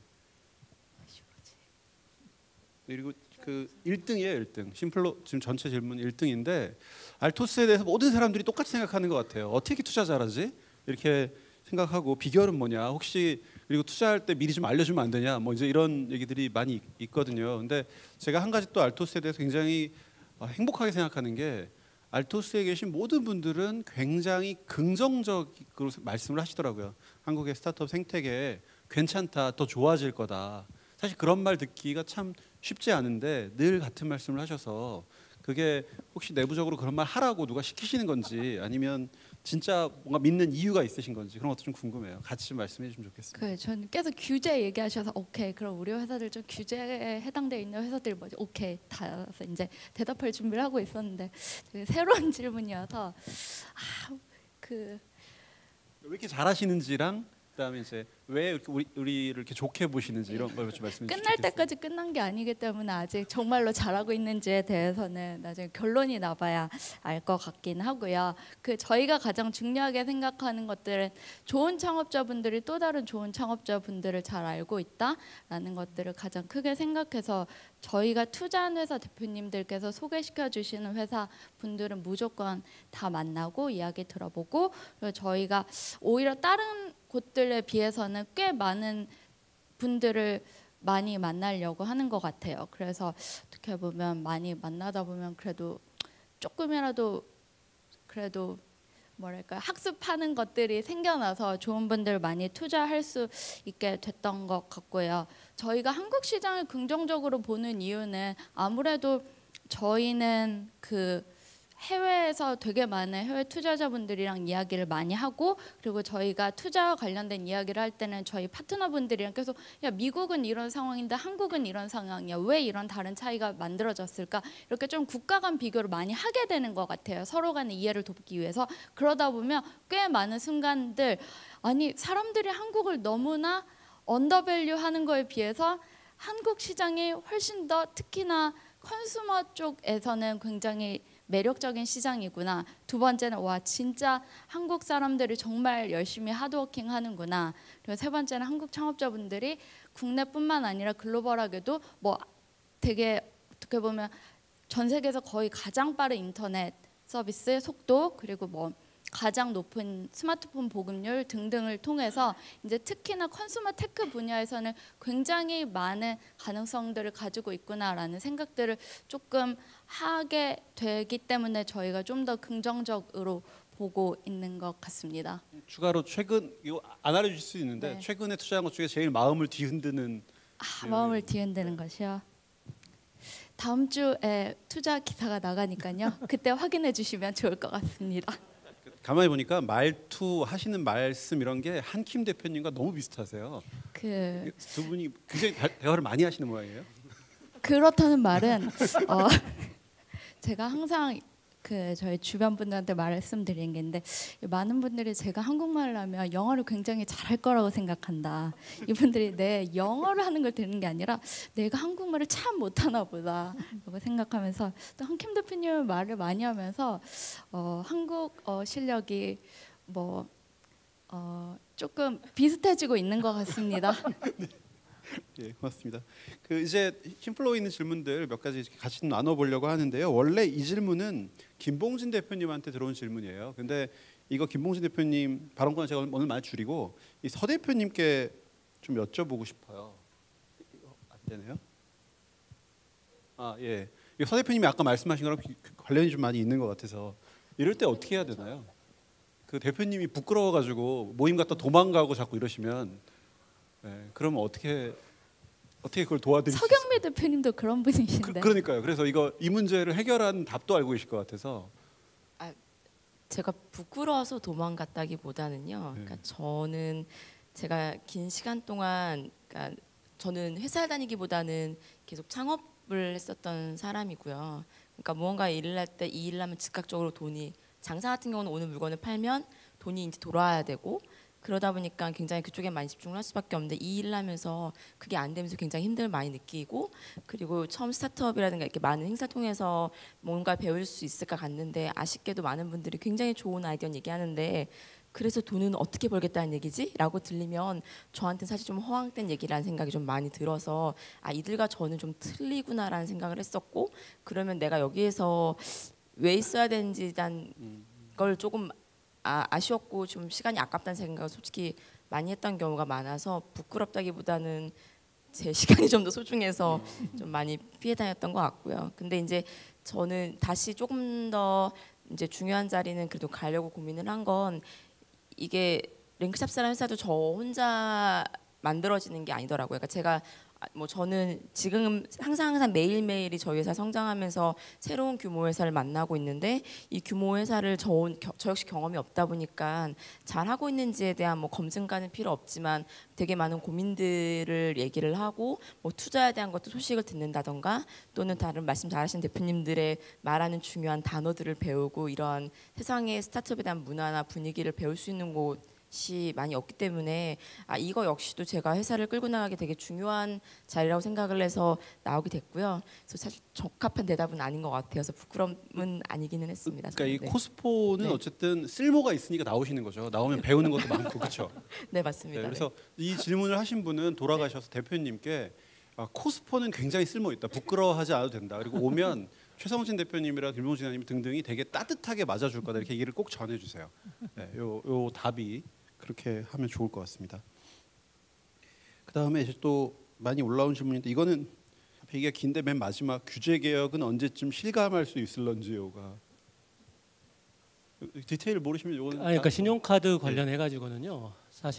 그리고 그 1등이에요, 1등. 심플로 지금 전체 질문 1등인데 알토스에 대해서 모든 사람들이 똑같이 생각하는 것 같아요. 어떻게 투자 잘하지? 이렇게 생각하고 비결은 뭐냐? 혹시 그리고 투자할 때 미리 좀 알려주면 안 되냐? 뭐 이제 이런 얘기들이 많이 있거든요. 근데 제가 한 가지 또 알토스에 대해서 굉장히 행복하게 생각하는 게, 알토스에 계신 모든 분들은 굉장히 긍정적으로 말씀을 하시더라고요. 한국의 스타트업 생태계 괜찮다, 더 좋아질 거다. 사실 그런 말 듣기가 참 쉽지 않은데 늘 같은 말씀을 하셔서, 그게 혹시 내부적으로 그런 말 하라고 누가 시키시는 건지 아니면 진짜 뭔가 믿는 이유가 있으신 건지 그런 것도 좀 궁금해요. 같이 좀 말씀해 주시면 좋겠습니다. 저는 계속 규제 얘기하셔서 오케이, 그럼 우리 회사들 좀 규제에 해당되어 있는 회사들 뭐지? 오케이, 다 이제 대답할 준비를 하고 있었는데 되게 새로운 질문이어서 왜 이렇게 잘하시는지랑 그다음에 이제 왜 이렇게 우리를 이렇게 좋게 보시는지 이런 걸 좀 말씀해 주시면 끝날 때까지 끝난 게 아니기 때문에 아직 정말로 잘하고 있는지에 대해서는 나중에 결론이 나봐야 알 것 같긴 하고요. 저희가 가장 중요하게 생각하는 것들은 좋은 창업자분들이 또 다른 좋은 창업자분들을 잘 알고 있다라는 것들을 가장 크게 생각해서, 저희가 투자한 회사 대표님들께서 소개시켜 주시는 회사 분들은 무조건 다 만나고 이야기 들어보고, 그리고 저희가 오히려 다른 곳들에 비해서는 꽤 많은 분들을 많이 만나려고 하는 것 같아요. 그래서 어떻게 보면 많이 만나다 보면 그래도 조금이라도 그래도 뭐랄까 학습하는 것들이 생겨나서 좋은 분들 많이 투자할 수 있게 됐던 것 같고요. 저희가 한국 시장을 긍정적으로 보는 이유는 아무래도 저희는 해외에서 되게 많은 해외 투자자분들이랑 이야기를 많이 하고, 그리고 저희가 투자와 관련된 이야기를 할 때는 저희 파트너분들이랑 계속 야, 미국은 이런 상황인데 한국은 이런 상황이야, 왜 이런 다른 차이가 만들어졌을까, 이렇게 좀 국가 간 비교를 많이 하게 되는 것 같아요. 서로 간의 이해를 돕기 위해서. 그러다 보면 꽤 많은 순간들, 아니 사람들이 한국을 너무나 언더밸류 하는 거에 비해서 한국 시장이 훨씬 더, 특히나 컨슈머 쪽에서는 굉장히 매력적인 시장이구나. 두 번째는 와, 진짜 한국 사람들이 정말 열심히 하드워킹 하는구나. 그리고 세 번째는 한국 창업자분들이 국내뿐만 아니라 글로벌하게도 뭐 되게 어떻게 보면 전 세계에서 거의 가장 빠른 인터넷 서비스 속도, 그리고 뭐 가장 높은 스마트폰 보급률 등등을 통해서 이제 특히나 컨슈머 테크 분야에서는 굉장히 많은 가능성들을 가지고 있구나라는 생각들을 조금 하게 되기 때문에 저희가 좀 더 긍정적으로 보고 있는 것 같습니다. 추가로 최근 이거 안 알려주실 수 있는데 네. 최근에 투자한 것 중에 제일 마음을 뒤흔드는 마음을 뒤흔드는 것이요. 다음 주에 투자 기사가 나가니까요. 그때 확인해 주시면 좋을 것 같습니다. 가만히 보니까 말투 하시는 말씀 이런 게 한킴 대표님과 너무 비슷하세요. 두 분이 굉장히 대화를 많이 하시는 모양이에요. 그렇다는 말은 제가 항상 그 저희 주변 분들한테 말씀드린 게 있는데 많은 분들이 제가 한국말을 하면 영어를 굉장히 잘할 거라고 생각한다. 이분들이 내 영어를 하는 걸 듣는 게 아니라 내가 한국말을 참 못하나 보다 라고 생각하면서 또 한킴 대표님 말을 많이 하면서 한국어 실력이 뭐 조금 비슷해지고 있는 것 같습니다. 예, 고맙습니다. 그 이제 힘플로우 있는 질문들 몇 가지 같이 좀 나눠보려고 하는데요. 원래 이 질문은 김봉진 대표님한테 들어온 질문이에요. 근데 이거 김봉진 대표님 발언권을 제가 오늘 많이 줄이고 이 서 대표님께 좀 여쭤보고 싶어요. 이거 안 되네요? 아 예, 이거 서 대표님이 아까 말씀하신 거랑 관련이 좀 많이 있는 것 같아서 이럴 때 어떻게 해야 되나요? 그 대표님이 부끄러워가지고 모임 갔다 도망가고 자꾸 이러시면. 네, 그러면 어떻게 그걸 도와드릴 수 있어요? 서경미 대표님도 그런 분이신데. 그러니까요. 그래서 이 문제를 해결한 답도 알고 계실 것 같아서. 제가 부끄러워서 도망갔다기보다는요. 네. 그러니까 저는 제가 긴 시간 동안, 그러니까 저는 회사를 다니기보다는 계속 창업을 했었던 사람이고요. 그러니까 무언가 일을 할 때 이 일을 하면 즉각적으로 돈이, 장사 같은 경우는 오는 물건을 팔면 돈이 이제 돌아와야 되고. 그러다 보니까 굉장히 그쪽에 많이 집중을 할 수밖에 없는데 이 일을 하면서 그게 안 되면서 굉장히 힘듦을 많이 느끼고, 그리고 처음 스타트업이라든가 이렇게 많은 행사 통해서 뭔가 배울 수 있을까 갔는데 아쉽게도 많은 분들이 굉장히 좋은 아이디어 얘기하는데 그래서 돈은 어떻게 벌겠다는 얘기지? 라고 들리면 저한테는 사실 좀 허황된 얘기라는 생각이 좀 많이 들어서 이들과 저는 좀 틀리구나라는 생각을 했었고, 그러면 내가 여기에서 왜 있어야 되는지 난 걸 조금 아쉬웠고 좀 시간이 아깝다는 생각을 솔직히 많이 했던 경우가 많아서 부끄럽다기보다는 제 시간이 좀 더 소중해서 좀 많이 피해 다녔던 것 같고요. 근데 이제 저는 다시 조금 더 이제 중요한 자리는 그래도 가려고 고민을 한 건, 이게 링크샵스라는 회사도 저 혼자 만들어지는 게 아니더라고요. 그러니까 제가 저는 지금 항상 매일매일이 저희 회사 성장하면서 새로운 규모 회사를 만나고 있는데, 이 규모 회사를 저 역시 경험이 없다 보니까 잘 하고 있는지에 대한 검증가는 필요 없지만 되게 많은 고민들을 얘기를 하고 투자에 대한 것도 소식을 듣는다던가, 또는 다른 말씀 잘하신 대표님들의 말하는 중요한 단어들을 배우고 이러한 세상의 스타트업에 대한 문화나 분위기를 배울 수 있는 곳이 많이 없기 때문에 이거 역시도 제가 회사를 끌고 나가기 되게 중요한 자리라고 생각을 해서 나오게 됐고요. 그래서 사실 적합한 대답은 아닌 것 같아서 부끄러움은 아니기는 했습니다. 그러니까 이 네. 코스포는 네. 어쨌든 쓸모가 있으니까 나오시는 거죠. 나오면 배우는 것도 많고 그렇죠. 네, 맞습니다. 네, 그래서 이 질문을 하신 분은 돌아가셔서 대표님께 코스포는 굉장히 쓸모 있다. 부끄러워하지 않아도 된다. 그리고 오면 최성진 대표님이랑 김봉진 의원님 등등이 되게 따뜻하게 맞아줄 거다. 이렇게 얘기를 꼭 전해주세요. 네, 요 답이 그렇게 하면 좋을 것 같습니다. 그 다음에 이제 또 많이 올라온 질문인데, 이거는 얘기가 긴데 맨 마지막, 규제 개혁은 언제쯤 실감할 수 있을런지요가. 디테일 모르시면 요거는 그러니까 신용카드 관련해 가지고는요. 사실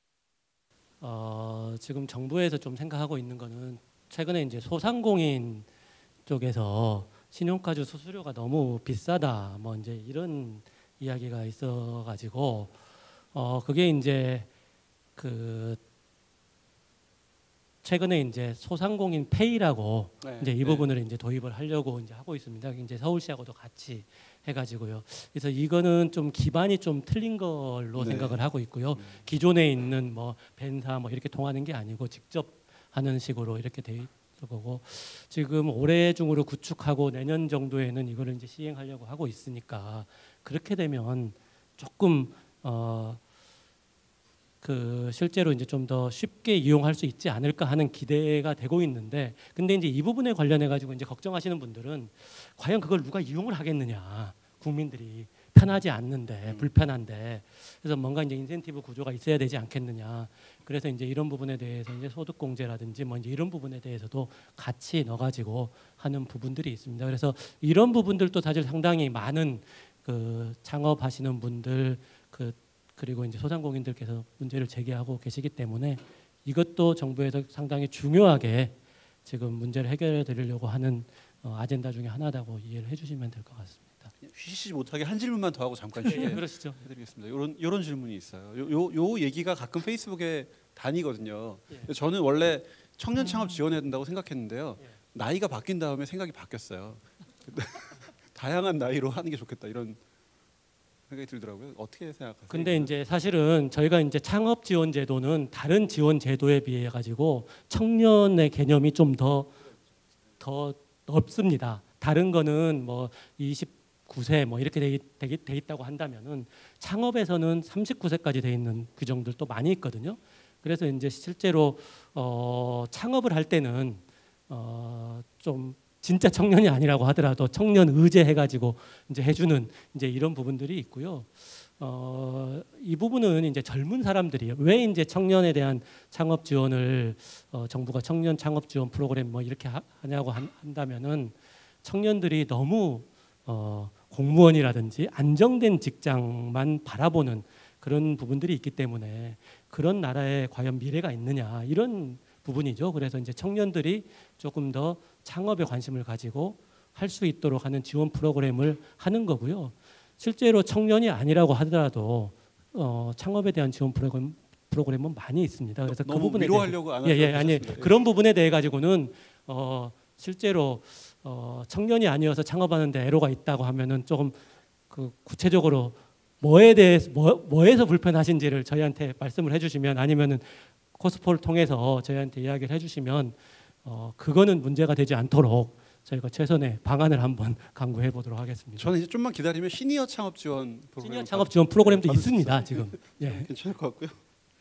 지금 정부에서 좀 생각하고 있는 거는, 최근에 이제 소상공인 쪽에서 신용카드 수수료가 너무 비싸다, 이제 이런 이야기가 있어 가지고 그게 이제 최근에 이제 소상공인 페이라고 이제 이 부분을 이제 도입을 하려고 이제 하고 있습니다. 이제 서울시하고도 같이 해가지고요. 그래서 이거는 좀 기반이 좀 틀린 걸로 생각을 하고 있고요. 기존에 있는 벤사 이렇게 통하는 게 아니고 직접 하는 식으로 이렇게 돼 있을 거고, 지금 올해 중으로 구축하고 내년 정도에는 이거를 이제 시행하려고 하고 있으니까, 그렇게 되면 조금 실제로 이제 좀 더 쉽게 이용할 수 있지 않을까 하는 기대가 되고 있는데, 근데 이제 이 부분에 관련해 가지고 이제 걱정하시는 분들은 과연 그걸 누가 이용을 하겠느냐, 국민들이 편하지 않는데 불편한데, 그래서 뭔가 이제 인센티브 구조가 있어야 되지 않겠느냐. 그래서 이제 이런 부분에 대해서 이제 소득 공제라든지 이제 이런 부분에 대해서도 같이 넣어가지고 하는 부분들이 있습니다. 그래서 이런 부분들도 사실 상당히 많은 창업하시는 분들 그리고 이제 소상공인들께서 문제를 제기하고 계시기 때문에, 이것도 정부에서 상당히 중요하게 지금 문제를 해결해 드리려고 하는 아젠다 중에 하나라고 이해를 해주시면 될 것 같습니다. 쉬지 못하게 한 질문만 더 하고 잠깐 쉬게 그러시죠. 해드리겠습니다. 이런 질문이 있어요. 요 얘기가 가끔 페이스북에 다니거든요. 저는 원래 청년 창업 지원해야 된다고 생각했는데요. 나이가 바뀐 다음에 생각이 바뀌었어요. 다양한 나이로 하는 게 좋겠다 이런 생각이 들더라고요. 어떻게 생각하세요? 근데 이제 사실은 저희가 이제 창업 지원 제도는 다른 지원 제도에 비해 가지고 청년의 개념이 좀 더 넓습니다. 다른 거는 뭐 29세 뭐 이렇게 돼 있다고 한다면은 창업에서는 39세까지 돼 있는 규정들도 많이 있거든요. 그래서 이제 실제로 창업을 할 때는 좀 진짜 청년이 아니라고 하더라도 청년 의제해가지고 이제 해주는 이제 이런 부분들이 있고요. 이 부분은 이제 젊은 사람들이 왜 이제 청년에 대한 창업 지원을 정부가 청년 창업 지원 프로그램 뭐 이렇게 하냐고 한다면은 청년들이 너무 공무원이라든지 안정된 직장만 바라보는 그런 부분들이 있기 때문에 그런 나라에 과연 미래가 있느냐 이런 부분이죠. 그래서 이제 청년들이 조금 더 창업에 관심을 가지고 할 수 있도록 하는 지원 프로그램을 하는 거고요. 실제로 청년이 아니라고 하더라도 창업에 대한 지원 프로그램은 많이 있습니다. 그래서 그 부분에 위로하려고 안 아니 그런 부분에 대해 가지고는 실제로 청년이 아니어서 창업하는데 애로가 있다고 하면은 조금 그 구체적으로 뭐에서 불편하신지를 저희한테 말씀을 해주시면 아니면은 코스포를 통해서 저희한테 이야기를 해주시면 그거는 문제가 되지 않도록 저희가 최선의 방안을 한번 강구해 보도록 하겠습니다. 저는 이제 좀만 기다리면 시니어 창업 지원 프로그램도 있습니다 지금. 예. 괜찮을 것 같고요.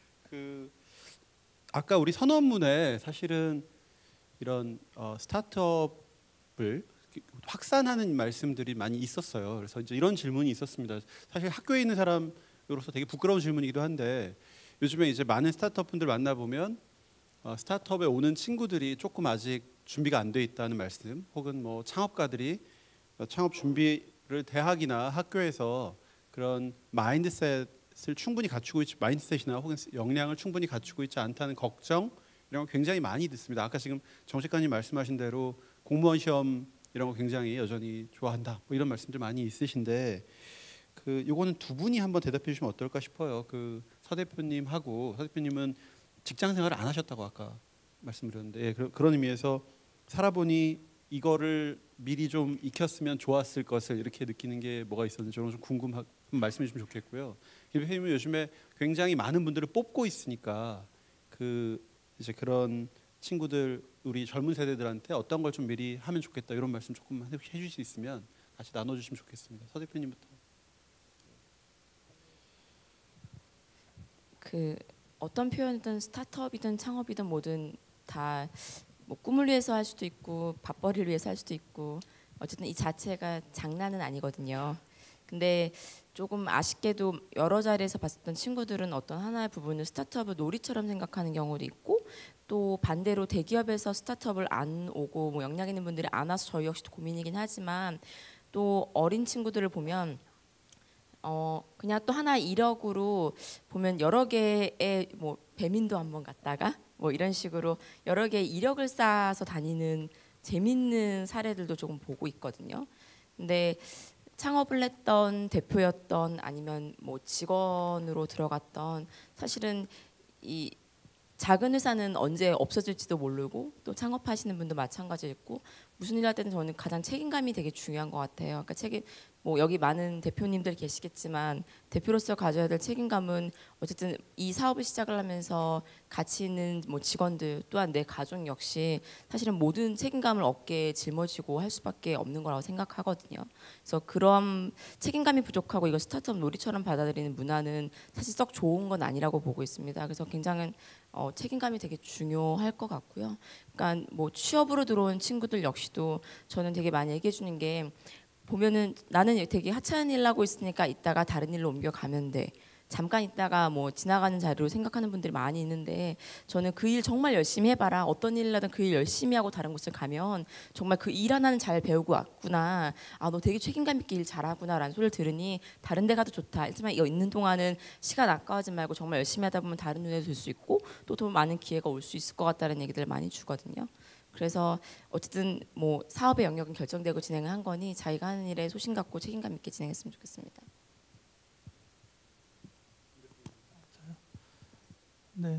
아까 우리 선언문에 사실은 이런 스타트업을 확산하는 말씀들이 많이 있었어요. 그래서 이제 이런 질문이 있었습니다. 사실 학교에 있는 사람으로서 되게 부끄러운 질문이기도 한데 요즘에 이제 많은 스타트업 분들 만나보면 스타트업에 오는 친구들이 조금 아직 준비가 안 돼 있다는 말씀, 혹은 뭐 창업가들이 창업 준비를 대학이나 학교에서 그런 마인드셋을 충분히 갖추고 있지, 마인드셋이나 혹은 역량을 충분히 갖추고 있지 않다는 걱정 이런 거 굉장히 많이 듣습니다. 아까 지금 정 작가님 말씀하신 대로 공무원 시험 이런 거 굉장히 여전히 좋아한다 뭐 이런 말씀들 많이 있으신데 요거는 두 분이 한번 대답해 주시면 어떨까 싶어요. 서 대표님하고, 서 대표님은 직장 생활을 안 하셨다고 아까 말씀드렸는데, 예, 그런 의미에서 살아보니 이거를 미리 좀 익혔으면 좋았을 것을 이렇게 느끼는 게 뭐가 있었는지 좀 궁금하고 말씀해 주시면 좋겠고요. 김 대표님은 요즘에 굉장히 많은 분들을 뽑고 있으니까 이제 그런 친구들, 우리 젊은 세대들한테 어떤 걸 좀 미리 하면 좋겠다 이런 말씀 조금 해주실 수 있으면 같이 나눠주시면 좋겠습니다. 서 대표님부터. 어떤 표현이든 스타트업이든 창업이든 뭐든 다 뭐 꿈을 위해서 할 수도 있고 밥벌이를 위해서 할 수도 있고 어쨌든 이 자체가 장난은 아니거든요. 근데 조금 아쉽게도 여러 자리에서 봤었던 친구들은 어떤 하나의 부분을 스타트업을 놀이처럼 생각하는 경우도 있고, 또 반대로 대기업에서 스타트업을 안 오고 뭐 역량 있는 분들이 안 와서 저희 역시도 고민이긴 하지만, 또 어린 친구들을 보면 그냥 또 하나의 이력으로 보면 여러 개의 뭐 배민도 한번 갔다가 뭐 이런 식으로 여러 개의 이력을 쌓아서 다니는 재밌는 사례들도 조금 보고 있거든요. 근데 창업을 했던 대표였던 아니면 뭐 직원으로 들어갔던, 사실은 이 작은 회사는 언제 없어질지도 모르고 또 창업하시는 분도 마찬가지였고, 무슨 일 할 때는 저는 가장 책임감이 되게 중요한 것 같아요. 그러니까 뭐 여기 많은 대표님들 계시겠지만 대표로서 가져야 될 책임감은 어쨌든 이 사업을 시작을 하면서 같이 있는 뭐 직원들 또한 내 가족 역시 사실은 모든 책임감을 어깨에 짊어지고 할 수밖에 없는 거라고 생각하거든요. 그래서 그런 책임감이 부족하고 이걸 스타트업 놀이처럼 받아들이는 문화는 사실 썩 좋은 건 아니라고 보고 있습니다. 그래서 굉장히 책임감이 되게 중요할 것 같고요. 그러니까 뭐 취업으로 들어온 친구들 역시도 저는 되게 많이 얘기해 주는 게, 보면은 나는 되게 하찮은 일 하고 있으니까 이따가 다른 일로 옮겨가면 돼. 잠깐 있다가 뭐 지나가는 자리로 생각하는 분들이 많이 있는데, 저는 그 일 정말 열심히 해봐라. 어떤 일을 하든 그 일 열심히 하고 다른 곳을 가면 정말 그 일 하나는 잘 배우고 왔구나. 너 되게 책임감 있게 일 잘하구나라는 소리를 들으니 다른 데 가도 좋다. 하지만 이거 있는 동안은 시간 아까워하지 말고 정말 열심히 하다 보면 다른 눈에 들 수 있고 또 더 많은 기회가 올 수 있을 것 같다는 얘기들 많이 주거든요. 그래서 어쨌든 뭐 사업의 영역은 결정되고 진행을 한 거니 자기가 하는 일에 소신 갖고 책임감 있게 진행했으면 좋겠습니다. 네,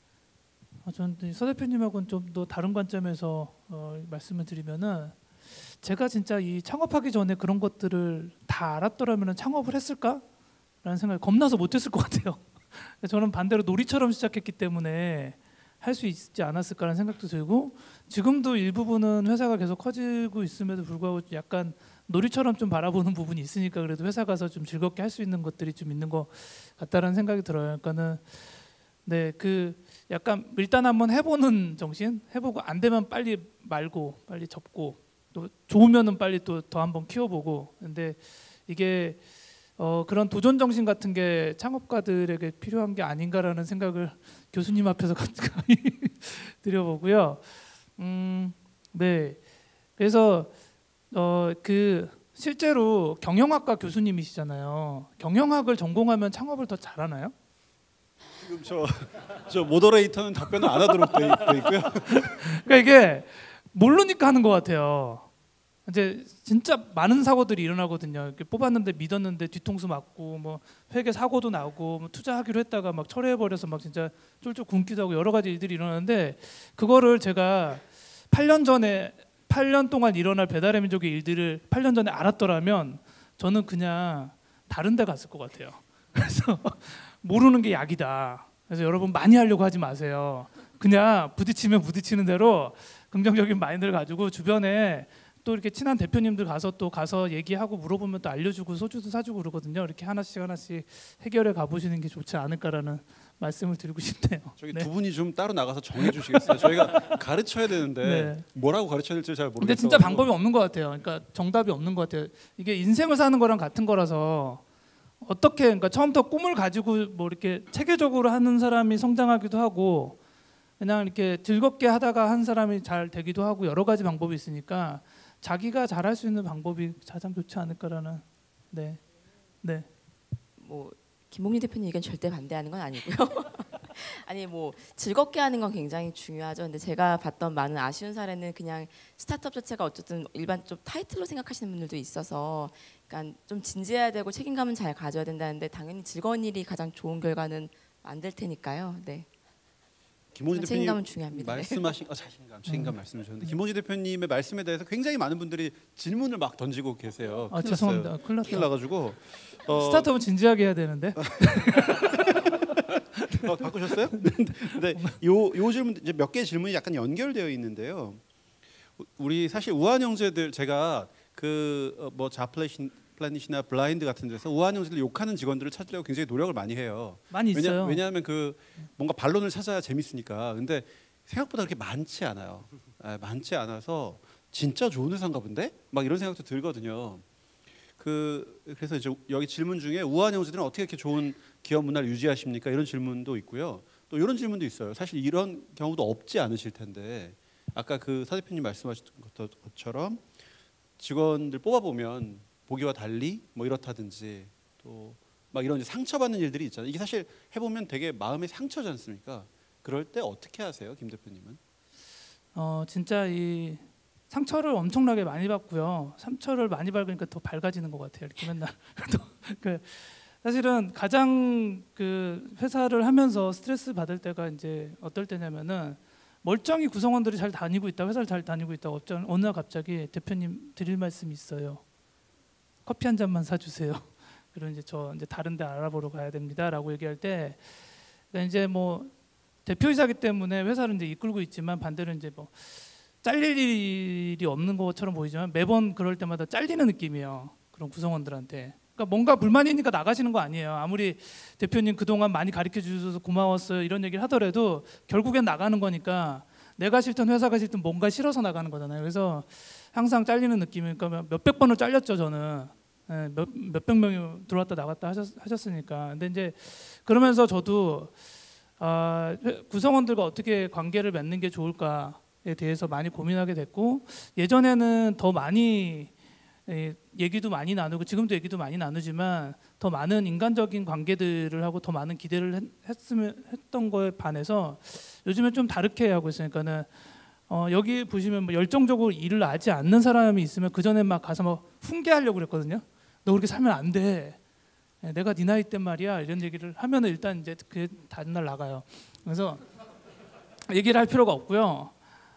저는 서 대표님하고는 좀 더 다른 관점에서 말씀을 드리면은, 제가 진짜 이 창업하기 전에 그런 것들을 다 알았더라면 창업을 했을까라는 생각이 겁나서 못했을 것 같아요. 저는 반대로 놀이처럼 시작했기 때문에 할 수 있지 않았을까라는 생각도 들고, 지금도 일부분은 회사가 계속 커지고 있음에도 불구하고 약간 놀이처럼 좀 바라보는 부분이 있으니까 그래도 회사 가서 좀 즐겁게 할 수 있는 것들이 좀 있는 것 같다라는 생각이 들어요. 그러니까는 네, 그 약간 일단 한번 해보는 정신, 해보고 안 되면 빨리 말고 빨리 접고, 또 좋으면은 빨리 또 더 한번 키워보고. 근데 이게 그런 도전 정신 같은 게 창업가들에게 필요한 게 아닌가라는 생각을 교수님 앞에서 가까이 드려보고요. 네, 그래서 그 실제로 경영학과 교수님이시잖아요. 경영학을 전공하면 창업을 더 잘하나요? 지금 저 모더레이터는 답변을 안 하도록 돼 있고요. 그러니까 이게 모르니까 하는 것 같아요. 이제 진짜 많은 사고들이 일어나거든요. 이렇게 뽑았는데 믿었는데 뒤통수 맞고, 뭐 회계 사고도 나고, 뭐 투자하기로 했다가 막 철회해 버려서 막 진짜 쫄쫄 굶기도 하고 여러 가지 일들이 일어나는데, 그거를 제가 8년 동안 일어날 배달의 민족의 일들을 8년 전에 알았더라면 저는 그냥 다른 데 갔을 것 같아요. 그래서 모르는 게 약이다. 그래서 여러분 많이 하려고 하지 마세요. 그냥 부딪히면 부딪히는 대로 긍정적인 마인드를 가지고, 주변에 또 이렇게 친한 대표님들 가서 얘기하고 물어보면 또 알려주고 소주도 사주고 그러거든요. 이렇게 하나씩 해결해 가보시는 게 좋지 않을까라는 말씀을 드리고 싶네요. 저기 네. 두 분이 좀 따로 나가서 정해 주시겠어요? 저희가 가르쳐야 되는데 네. 뭐라고 가르쳐야 될지 잘 모르겠어요. 근데 진짜 방법이 없는 것 같아요. 그러니까 정답이 없는 것 같아요. 이게 인생을 사는 거랑 같은 거라서, 어떻게, 그러니까 처음부터 꿈을 가지고 뭐 이렇게 체계적으로 하는 사람이 성장하기도 하고, 그냥 이렇게 즐겁게 하다가 한 사람이 잘 되기도 하고, 여러 가지 방법이 있으니까 자기가 잘할 수 있는 방법이 가장 좋지 않을까라는. 네. 뭐 김봉리 대표님 의견 절대 반대하는 건 아니고요. 아니 뭐 즐겁게 하는 건 굉장히 중요하죠. 근데 제가 봤던 많은 아쉬운 사례는 그냥 스타트업 자체가 어쨌든 일반 좀 타이틀로 생각하시는 분들도 있어서, 그러니까 좀 진지해야 되고 책임감은 잘 가져야 된다는데, 당연히 즐거운 일이 가장 좋은 결과는 안 될 테니까요. 네. 김원지 대표님 책임감은 중요합니다. 말씀하신 책임감 말씀을 주셨는데, 김원지 대표님의 말씀에 대해서 굉장히 많은 분들이 질문을 막 던지고 계세요. 아, 죄송합니다. 큰일 나가지고 스타트업은 진지하게 해야 되는데. 바꾸셨어요? 근데 요 질문 이제 몇 개 질문이 약간 연결되어 있는데요. 우리 사실 우한 형제들, 제가 그 뭐 자플래닛이나 블라인드 같은 데서 우한 형제들 욕하는 직원들을 찾으려고 굉장히 노력을 많이 해요. 많이 있어요. 왜냐하면 그 뭔가 반론을 찾아야 재밌으니까. 근데 생각보다 그렇게 많지 않아요. 많지 않아서 진짜 좋은 회사인가 본데? 막 이런 생각도 들거든요. 그래서 이제 여기 질문 중에 우한 형제들은 어떻게 이렇게 좋은 기업 문화를 유지하십니까? 이런 질문도 있고요. 또 이런 질문도 있어요. 사실 이런 경우도 없지 않으실 텐데, 아까 그 사 대표님 말씀하셨던 것처럼 직원들 뽑아보면 보기와 달리 뭐 이렇다든지, 또 막 이런 상처받는 일들이 있잖아요. 이게 사실 해보면 되게 마음의 상처지 않습니까? 그럴 때 어떻게 하세요, 김 대표님은? 진짜 이 상처를 엄청나게 많이 받고요. 상처를 많이 받으니까 더 밝아지는 것 같아요. 이렇게 맨날. 사실은 가장 그 회사를 하면서 스트레스 받을 때가 이제 어떨 때냐면은, 멀쩡히 구성원들이 잘 다니고 있다, 회사를 잘 다니고 있다고 어느 날 갑자기 대표님 드릴 말씀이 있어요. 커피 한 잔만 사주세요. 그리고 이제 저 이제 다른 데 알아보러 가야 됩니다라고 얘기할 때, 이제 뭐 대표이사기 때문에 회사를 이제 이끌고 있지만, 반대로 이제 뭐 잘릴 일이 없는 것처럼 보이지만 매번 그럴 때마다 잘리는 느낌이에요. 그런 구성원들한테. 그러니까 뭔가 불만이니까 나가시는 거 아니에요. 아무리 대표님 그동안 많이 가르쳐 주셔서 고마웠어요 이런 얘기를 하더라도 결국엔 나가는 거니까, 내가 싫든 회사가 싫든 뭔가 싫어서 나가는 거잖아요. 그래서 항상 잘리는 느낌이니까 몇백 번을 잘렸죠 저는. 몇백 명이 들어왔다 나갔다 하셨으니까. 근데 이제 그러면서 저도 구성원들과 어떻게 관계를 맺는 게 좋을까에 대해서 많이 고민하게 됐고, 예전에는 더 많이 얘기도 많이 나누고, 지금도 얘기도 많이 나누지만 더 많은 인간적인 관계들을 하고 더 많은 기대를 했던 거에 반해서 요즘에 좀 다르게 하고 있어요. 그러니까는 여기 보시면 뭐 열정적으로 일을 하지 않는 사람이 있으면 그 전에 막 가서 막 훈계하려고 그랬거든요. 너 그렇게 살면 안 돼. 내가 네 나이 때 말이야. 이런 얘기를 하면은 일단 이제 그 다른 날 나가요. 그래서 얘기를 할 필요가 없고요.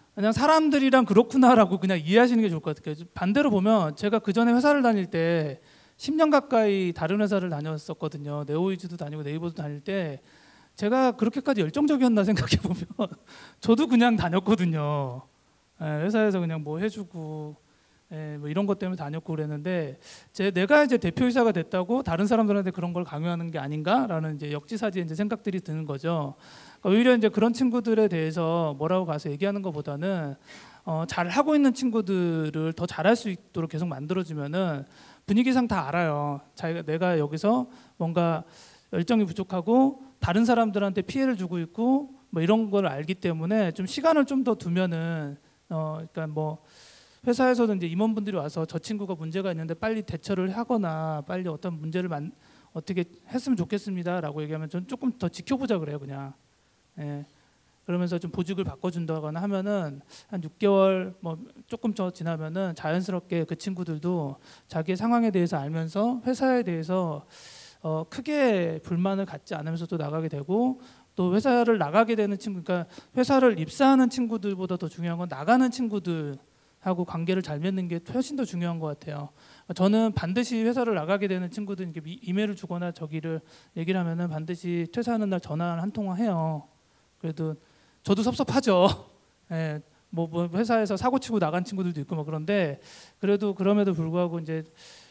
그냥 사람들이랑 그렇구나라고 그냥 이해하시는 게 좋을 것 같아요. 반대로 보면 제가 그 전에 회사를 다닐 때 10년 가까이 다른 회사를 다녔었거든요. 네오이즈도 다니고 네이버도 다닐 때 제가 그렇게까지 열정적이었나 생각해 보면 저도 그냥 다녔거든요. 회사에서 그냥 뭐 해주고 뭐 이런 것 때문에 다녔고 그랬는데 내가 이제 대표이사가 됐다고 다른 사람들한테 그런 걸 강요하는 게 아닌가라는 이제 역지사지의 이제 생각들이 드는 거죠. 그러니까 오히려 이제 그런 친구들에 대해서 뭐라고 가서 얘기하는 것보다는 잘 하고 있는 친구들을 더 잘할 수 있도록 계속 만들어주면은 분위기상 다 알아요. 내가 여기서 뭔가 열정이 부족하고 다른 사람들한테 피해를 주고 있고 뭐 이런 걸 알기 때문에 좀 시간을 좀 더 두면은 그러니까 뭐 회사에서도 이제 임원분들이 와서 저 친구가 문제가 있는데 빨리 대처를 하거나 빨리 어떤 문제를 어떻게 했으면 좋겠습니다라고 얘기하면 전 조금 더 지켜보자 그래요 그냥. 예. 그러면서 좀 보직을 바꿔준다거나 하면은 한 6개월 뭐 조금 더 지나면은 자연스럽게 그 친구들도 자기의 상황에 대해서 알면서 회사에 대해서 크게 불만을 갖지 않으면서 또 나가게 되고 또 회사를 나가게 되는 친구, 그러니까 회사를 입사하는 친구들보다 더 중요한 건 나가는 친구들하고 관계를 잘 맺는 게 훨씬 더 중요한 것 같아요. 저는 반드시 회사를 나가게 되는 친구들 이메일을 주거나 저기를 얘기를 하면은 반드시 퇴사하는 날 전화 한 통화 해요. 그래도 저도 섭섭하죠. 예, 뭐 회사에서 사고 치고 나간 친구들도 있고 뭐 그런데 그래도 그럼에도 불구하고 이제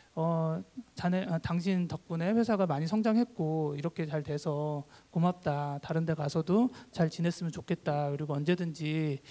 당신 덕분에 회사가 많이 성장했고 이렇게 잘 돼서 고맙다. 다른 데 가서도 잘 지냈으면 좋겠다. 그리고 언제든지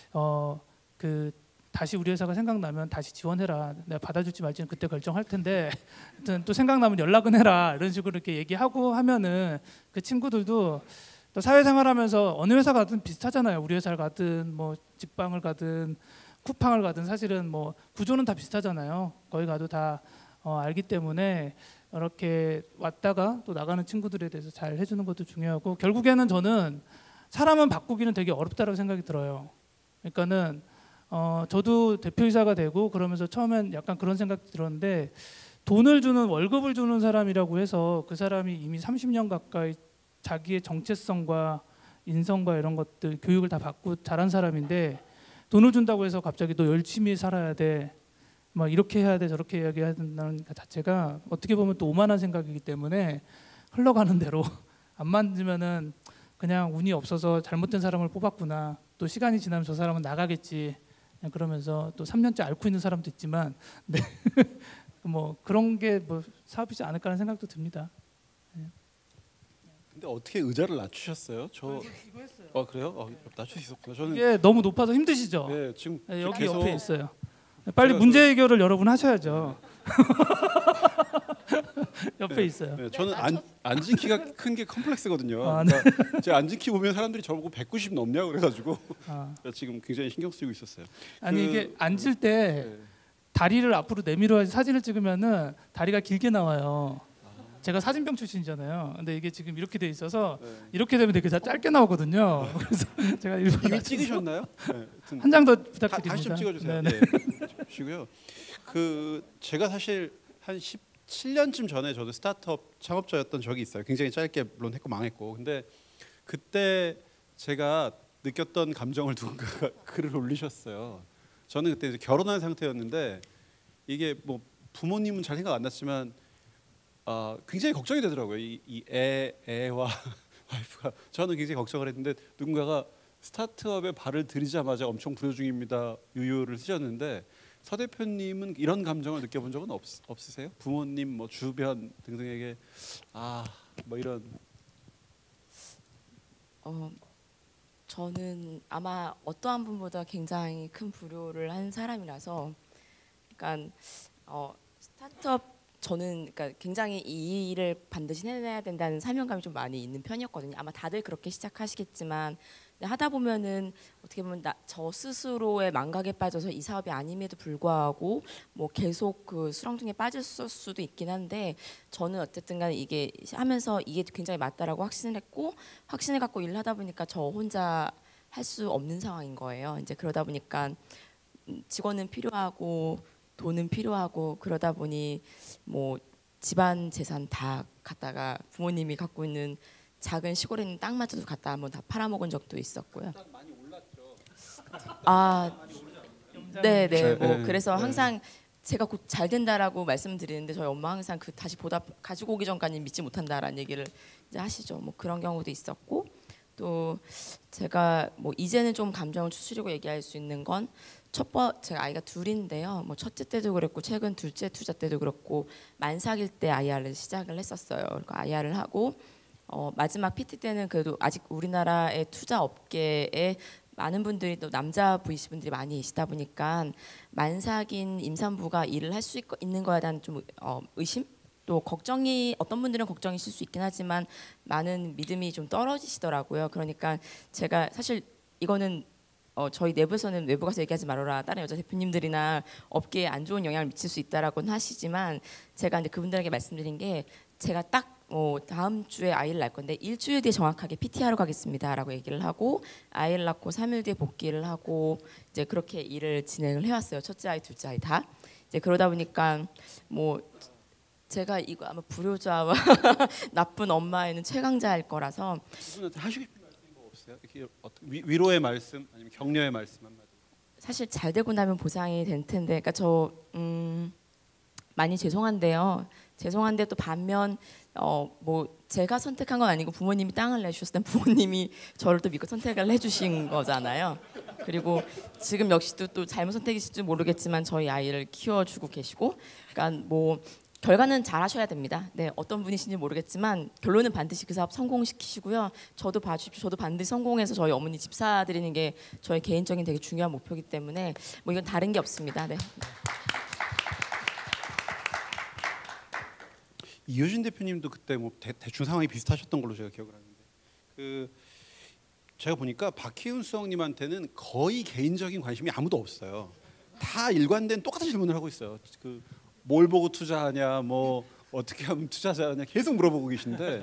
다시 우리 회사가 생각나면 다시 지원해라. 내가 받아줄지 말지는 그때 결정할 텐데 하여튼 또 생각나면 연락은 해라. 이런 식으로 이렇게 얘기하고 하면은 그 친구들도 또 사회생활하면서 어느 회사 가든 비슷하잖아요. 우리 회사를 가든 뭐 직방을 가든 쿠팡을 가든 사실은 뭐 구조는 다 비슷하잖아요. 거기 가도 다 알기 때문에 이렇게 왔다가 또 나가는 친구들에 대해서 잘 해주는 것도 중요하고 결국에는 저는 사람은 바꾸기는 되게 어렵다고 생각이 들어요. 그러니까는 저도 대표이사가 되고 그러면서 처음엔 약간 그런 생각이 들었는데 돈을 주는 월급을 주는 사람이라고 해서 그 사람이 이미 30년 가까이 자기의 정체성과 인성과 이런 것들 교육을 다 받고 자란 사람인데 돈을 준다고 해서 갑자기 너 열심히 살아야 돼. 막 이렇게 해야 돼 저렇게 이야기해야 된다는 것 자체가 어떻게 보면 또 오만한 생각이기 때문에 흘러가는 대로 안 만들면은 그냥 운이 없어서 잘못된 사람을 뽑았구나. 또 시간이 지나면 저 사람은 나가겠지. 그냥 그러면서 또 3년째 앓고 있는 사람도 있지만 네. 뭐 그런 게 뭐 사업이지 않을까 하는 생각도 듭니다. 네. 근데 어떻게 의자를 낮추셨어요? 이거 했어요. 그래요? 낮출 수 있었구나. 저는 이게 너무 높아서 힘드시죠? 네, 지금 여기 계속 옆에 있어요. 빨리 문제 해결을 여러분 하셔야죠. 옆에 있어요. 네, 저는 앉은 키가 큰 게 컴플렉스거든요. 네. 그러니까 제 앉은 키 보면 사람들이 저보고 190 넘냐고 그래가지고 지금 굉장히 신경 쓰이고 있었어요. 아니 이게 앉을 때 네. 다리를 앞으로 내밀어야지 사진을 찍으면은 다리가 길게 나와요. 제가 사진병 출신이잖아요. 근데 이게 지금 이렇게 돼 있어서 이렇게 되면 되게 짧게 나오거든요. 그래서 제가 이미 찍으셨나요? 네, 한 장 더 부탁드립니다. 다시 좀 찍어주세요. 네. 주시고요. 제가 사실 한 17년쯤 전에 저도 스타트업 창업자였던 적이 있어요. 굉장히 짧게 물론 했고 망했고. 근데 그때 제가 느꼈던 감정을 누군가가 글을 올리셨어요. 저는 그때 이제 결혼한 상태였는데 이게 뭐 부모님은 잘 생각 안 났지만 굉장히 걱정이 되더라고요. 이 애와 와이프가 저는 굉장히 걱정을 했는데 누군가가 스타트업에 발을 들이자마자 엄청 불효 중입니다. 유유를 쓰셨는데 서 대표님은 이런 감정을 느껴본 적은 없으세요? 부모님, 뭐 주변 등등에게 뭐 이런 저는 아마 어떠한 분보다 굉장히 큰 불효를 한 사람이라서, 그러니까 스타트업 저는 그러니까 굉장히 이 일을 반드시 해내야 된다는 사명감이 좀 많이 있는 편이었거든요. 아마 다들 그렇게 시작하시겠지만 하다 보면은 어떻게 보면 저 스스로의 망각에 빠져서 이 사업이 아님에도 불구하고 뭐 계속 그 수렁중에 빠졌을 수도 있긴 한데 저는 어쨌든간 이게 하면서 이게 굉장히 맞다라고 확신을 갖고 일을 하다 보니까 저 혼자 할 수 없는 상황인 거예요. 이제 그러다 보니까 직원은 필요하고 돈은 필요하고 그러다 보니 뭐 집안 재산 다 갖다가 부모님이 갖고 있는 작은 시골에 있는 땅마저도 갖다 한번 다 팔아먹은 적도 있었고요. 많이 올랐죠. 네네. 뭐 네. 그래서 네. 항상 제가 곧 잘 된다라고 말씀드리는데 저희 엄마 항상 그 다시 보답 가지고 오기 전까지 믿지 못한다라는 얘기를 이제 하시죠. 뭐 그런 경우도 있었고 또 제가 뭐 이제는 좀 감정을 추스리고 얘기할 수 있는 건 제가 아이가 둘인데요. 뭐 첫째 때도 그랬고 최근 둘째 투자 때도 그렇고 만삭일 때 IR을 시작을 했었어요. 그러니까 IR을 하고 마지막 PT 때는 그래도 아직 우리나라의 투자 업계에 많은 분들이 또 남자 VC분들이 많이 계시다 보니까 만삭인 임산부가 일을 할 수 있는 거에 대한 좀 의심? 또 걱정이 어떤 분들은 걱정이실 수 있긴 하지만 많은 믿음이 좀 떨어지시더라고요. 그러니까 제가 사실 이거는 저희 내부에서는 외부 가서 얘기하지 말아라. 다른 여자 대표님들이나 업계에 안 좋은 영향을 미칠 수 있다라고는 하시지만 제가 근데 그분들에게 말씀드린 게 제가 딱 다음 주에 아이를 낳을 건데 일주일 뒤에 정확하게 PT하러 가겠습니다라고 얘기를 하고 아이를 낳고 3일 뒤에 복귀를 하고 이제 그렇게 일을 진행을 해왔어요. 첫째 아이, 둘째 아이 다. 이제 그러다 보니까 뭐 제가 이거 아마 불효자와 나쁜 엄마에는 최강자일 거라서. 그분한테 하시고 싶은 말씀 뭐 없어요? 이렇게 위로의 말씀 아니면 격려의 말씀 한마디. 사실 잘 되고 나면 보상이 될 텐데, 그러니까 저 많이 죄송한데요. 죄송한데 또 반면 뭐 제가 선택한 건 아니고 부모님이 땅을 내주셨을 땐 부모님이 저를 또 믿고 선택을 해주신 거잖아요. 그리고 지금 역시도 또 잘못 선택이실지 모르겠지만 저희 아이를 키워주고 계시고, 그러니까 뭐 결과는 잘 하셔야 됩니다. 네, 어떤 분이신지 모르겠지만 결론은 반드시 그 사업 성공시키시고요. 저도 봐주십시오. 저도 반드시 성공해서 저희 어머니 집 사드리는 게 저의 개인적인 되게 중요한 목표이기 때문에 뭐 이건 다른 게 없습니다. 네. 이효진 대표님도 그때 뭐 대충 상황이 비슷하셨던 걸로 제가 기억을 하는데 제가 보니까 박희훈 수석님한테는 거의 개인적인 관심이 아무도 없어요. 다 일관된 똑같은 질문을 하고 있어요. 뭘 보고 투자하냐, 뭐 어떻게 하면 투자자냐 계속 물어보고 계신데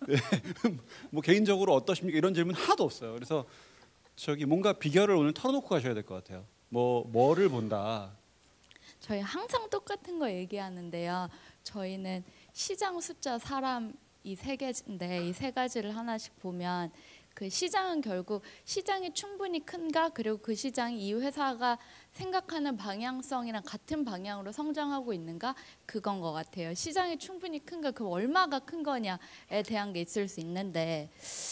뭐 개인적으로 어떠십니까 이런 질문 하나도 없어요. 그래서 뭔가 비결을 오늘 털어놓고 가셔야 될 것 같아요. 뭐를 본다. 저희 항상 똑같은 거 얘기하는데요. 저희는 시장, 숫자, 사람 이 세 개인데 이 세 가지를 하나씩 보면 그 시장은 결국 시장이 충분히 큰가, 그리고 그 시장이 이 회사가 생각하는 방향성이랑 같은 방향으로 성장하고 있는가, 그건 것 같아요. 시장이 충분히 큰가, 그 얼마가 큰 거냐에 대한 게 있을 수 있는데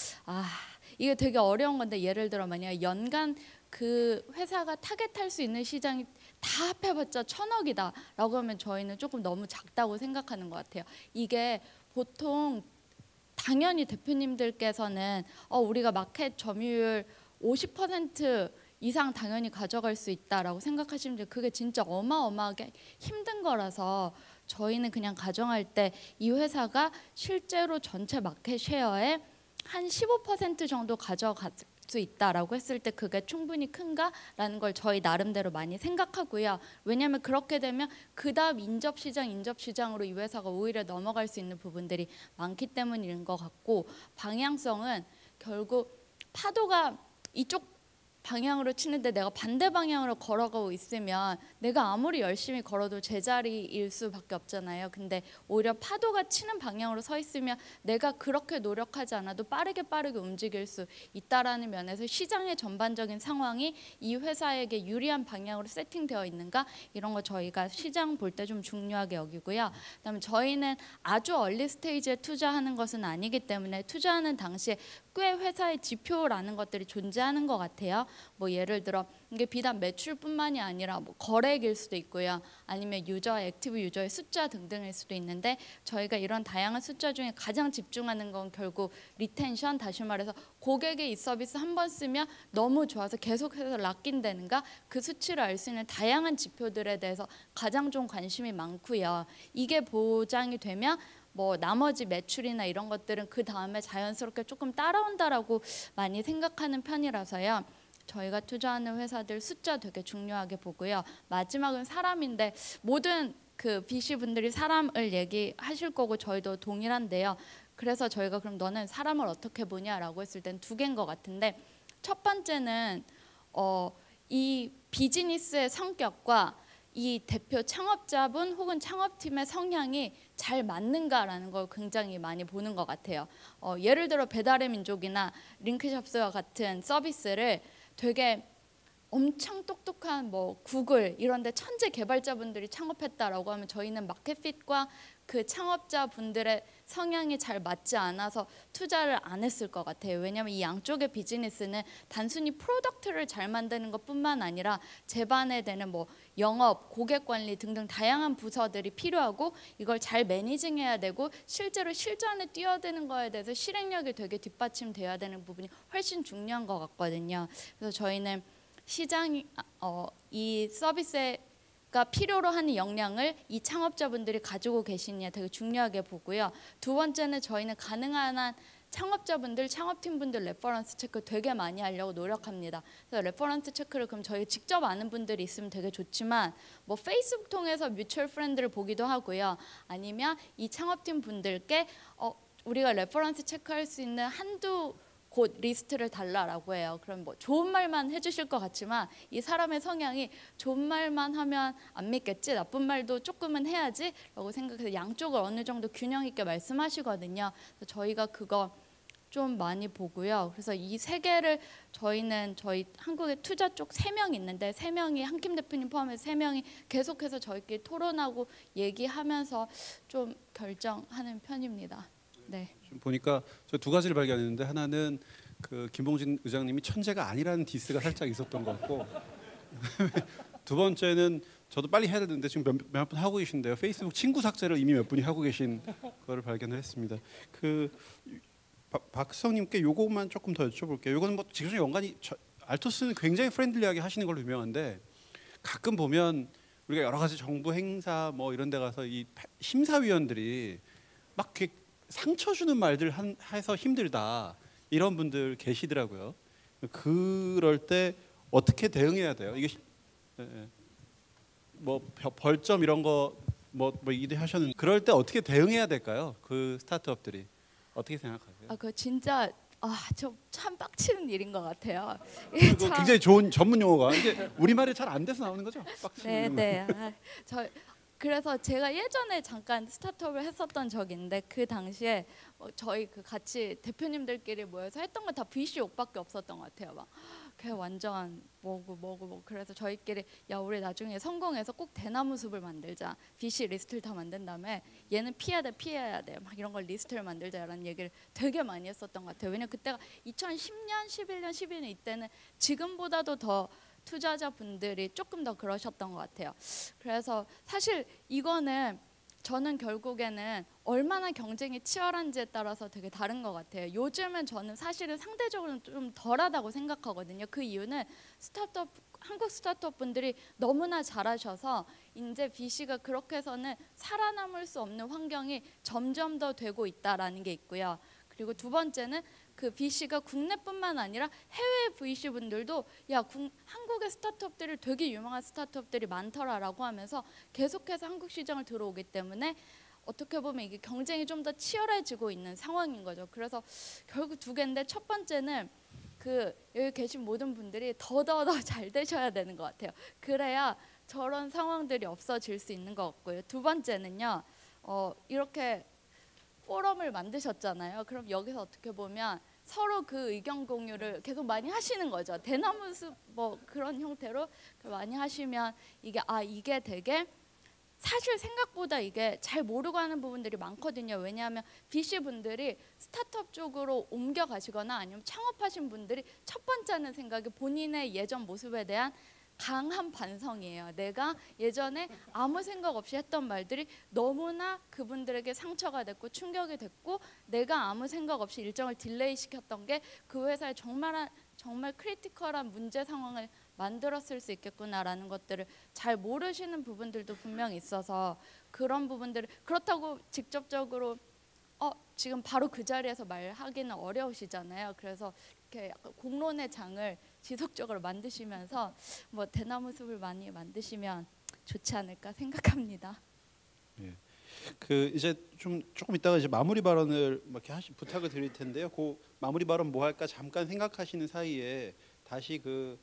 이게 되게 어려운 건데, 예를 들어 만약 연간 그 회사가 타겟할 수 있는 시장이 다 합해봤자 1,000억이다라고 하면 저희는 조금 너무 작다고 생각하는 것 같아요. 이게 보통 당연히 대표님들께서는 우리가 마켓 점유율 50% 이상 당연히 가져갈 수 있다라고 생각하시는데 그게 진짜 어마어마하게 힘든 거라서 저희는 그냥 가정할 때 이 회사가 실제로 전체 마켓 쉐어의 한 15% 정도 가져갈 수 있다라고 했을 때 그게 충분히 큰가라는 걸 저희 나름대로 많이 생각하고요. 왜냐하면 그렇게 되면 그 다음 인접시장으로 이 회사가 오히려 넘어갈 수 있는 부분들이 많기 때문인 것 같고, 방향성은 결국 파도가 이쪽 방향으로 치는데 내가 반대 방향으로 걸어가고 있으면 내가 아무리 열심히 걸어도 제자리일 수밖에 없잖아요. 근데 오히려 파도가 치는 방향으로 서 있으면 내가 그렇게 노력하지 않아도 빠르게 움직일 수 있다라는 면에서 시장의 전반적인 상황이 이 회사에게 유리한 방향으로 세팅되어 있는가, 이런 거 저희가 시장 볼 때 좀 중요하게 여기고요. 그다음에 저희는 아주 얼리 스테이지에 투자하는 것은 아니기 때문에 투자하는 당시에 꽤 회사의 지표라는 것들이 존재하는 것 같아요. 뭐 예를 들어 이게 비단 매출뿐만이 아니라 뭐 거래액일 수도 있고요. 아니면 액티브 유저의 숫자 등등일 수도 있는데, 저희가 이런 다양한 숫자 중에 가장 집중하는 건 결국 리텐션, 다시 말해서 고객의 이 서비스 한 번 쓰면 너무 좋아서 계속해서 락인되는가, 그 수치를 알 수 있는 다양한 지표들에 대해서 가장 좀 관심이 많고요. 이게 보장이 되면 뭐 나머지 매출이나 이런 것들은 그 다음에 자연스럽게 조금 따라온다라고 많이 생각하는 편이라서요. 저희가 투자하는 회사들 숫자 되게 중요하게 보고요. 마지막은 사람인데 모든 그 VC 분들이 사람을 얘기하실 거고 저희도 동일한데요. 그래서 저희가 그럼 너는 사람을 어떻게 보냐라고 했을 땐 두 개인 것 같은데, 첫 번째는 이 비즈니스의 성격과 이 대표 창업자분 혹은 창업팀의 성향이 잘 맞는가라는 걸 굉장히 많이 보는 것 같아요. 예를 들어 배달의 민족이나 링크샵스와 같은 서비스를 되게 엄청 똑똑한 뭐 구글 이런데 천재 개발자분들이 창업했다라고 하면 저희는 마켓핏과 그 창업자분들의 성향이 잘 맞지 않아서 투자를 안 했을 것 같아요. 왜냐하면 이 양쪽의 비즈니스는 단순히 프로덕트를 잘 만드는 것뿐만 아니라 제반에 되는 뭐 영업, 고객 관리 등등 다양한 부서들이 필요하고 이걸 잘 매니징해야 되고 실제로 실전에 뛰어드는 거에 대해서 실행력이 되게 뒷받침돼야 되는 부분이 훨씬 중요한 것 같거든요. 그래서 저희는 시장이 이 서비스가 필요로 하는 역량을 이 창업자분들이 가지고 계시냐 되게 중요하게 보고요. 두 번째는 저희는 가능한 한 창업자분들, 창업팀분들 레퍼런스 체크 되게 많이 하려고 노력합니다. 그래서 레퍼런스 체크를 그럼 저희 직접 아는 분들이 있으면 되게 좋지만 뭐 페이스북 통해서 뮤추얼 프렌드를 보기도 하고요. 아니면 이 창업팀 분들께 우리가 레퍼런스 체크할 수 있는 한두 곧 리스트를 달라라고 해요. 그럼 뭐 좋은 말만 해주실 것 같지만 이 사람의 성향이 좋은 말만 하면 안 믿겠지, 나쁜 말도 조금은 해야지라고 생각해서 양쪽을 어느 정도 균형 있게 말씀하시거든요. 그래서 저희가 그거 좀 많이 보고요. 그래서 이 세 개를 저희는 저희 한국의 투자 쪽 3명 있는데 3명이 한김 대표님 포함해서 3명이 계속해서 저희끼리 토론하고 얘기하면서 좀 결정하는 편입니다. 네. 좀 보니까 저 두 가지를 발견했는데 하나는 그 김봉진 의장님이 천재가 아니라는 디스가 살짝 있었던 것 같고 두 번째는 저도 빨리 해야 되는데 지금 몇 분 하고 계신데요. 페이스북 친구 삭제를 이미 몇 분이 하고 계신 거를 발견을 했습니다. 그 박수성님께 요것만 조금 더 여쭤볼게요. 요거는 뭐 직접 연관이 알토스는 굉장히 프렌들리하게 하시는 걸로 유명한데 가끔 보면 우리가 여러 가지 정부 행사 뭐 이런 데 가서 이 심사위원들이 막 상처 주는 말들 해서 힘들다 이런 분들 계시더라고요. 그럴 때 어떻게 대응해야 돼요? 이게 뭐 벌점 이런 거 뭐 이해하셨는데 그럴 때 어떻게 대응해야 될까요? 그 스타트업들이 어떻게 생각하세요? 그거 진짜 저 참 빡치는 일인 것 같아요. 그거 굉장히 좋은 전문 용어가 이게 우리말이 잘 안 돼서 나오는 거죠? 빡치는 네. 그래서 제가 예전에 잠깐 스타트업을 했었던 적이 있는데 그 당시에 저희 그 같이 대표님들끼리 모여서 했던 건 다 VC 욕밖에 없었던 것 같아요. 막 그냥 완전 뭐고 그래서 저희끼리 야 우리 나중에 성공해서 꼭 대나무 숲을 만들자. VC 리스트를 다 만든 다음에 얘는 피해야 돼. 막 이런 걸 리스트를 만들자라는 얘기를 되게 많이 했었던 것 같아요. 왜냐면 그때가 2010년, 11년, 12년 이때는 지금보다도 더 투자자분들이 조금 더 그러셨던 것 같아요. 그래서 사실 이거는 저는 결국에는 얼마나 경쟁이 치열한지에 따라서 되게 다른 것 같아요. 요즘은 저는 사실은 상대적으로 좀 덜하다고 생각하거든요. 그 이유는 한국 스타트업 분들이 너무나 잘하셔서 이제 VC가 그렇게 해서는 살아남을 수 없는 환경이 점점 더 되고 있다라는 게 있고요. 그리고 두 번째는 그 VC가 국내뿐만 아니라 해외 VC 분들도 한국의 스타트업들이 되게 유명한 스타트업들이 많더라라고 하면서 계속해서 한국 시장을 들어오기 때문에 어떻게 보면 이게 경쟁이 좀 더 치열해지고 있는 상황인 거죠. 그래서 결국 두 개인데 첫 번째는 여기 계신 모든 분들이 더 잘 되셔야 되는 것 같아요. 그래야 저런 상황들이 없어질 수 있는 것 같고요. 두 번째는요, 이렇게 포럼을 만드셨잖아요. 그럼 여기서 어떻게 보면 서로 그 의견 공유를 계속 많이 하시는 거죠. 대나무 숲 뭐 그런 형태로 많이 하시면 이게 되게 사실 생각보다 이게 잘 모르고 하는 부분들이 많거든요. 왜냐하면 VC 분들이 스타트업 쪽으로 옮겨가시거나 아니면 창업하신 분들이 첫 번째는 생각이 본인의 예전 모습에 대한 강한 반성이에요. 내가 예전에 아무 생각 없이 했던 말들이 너무나 그분들에게 상처가 됐고 충격이 됐고 내가 아무 생각 없이 일정을 딜레이 시켰던 게 그 회사에 정말 크리티컬한 문제 상황을 만들었을 수 있겠구나라는 것들을 잘 모르시는 부분들도 분명히 있어서 그런 부분들을 그렇다고 직접적으로 지금 바로 그 자리에서 말하기는 어려우시잖아요. 그래서 이렇게 약간 공론의 장을 지속적으로 만드시면서 뭐 대나무 숲을 많이 만드시면 좋지 않을까 생각합니다. 예. 이제 조금 이따가 이제 마무리 발언을 이렇게 부탁을 드릴 텐데요. 그 마무리 발언 뭐 할까 잠깐 생각하시는 사이에 다시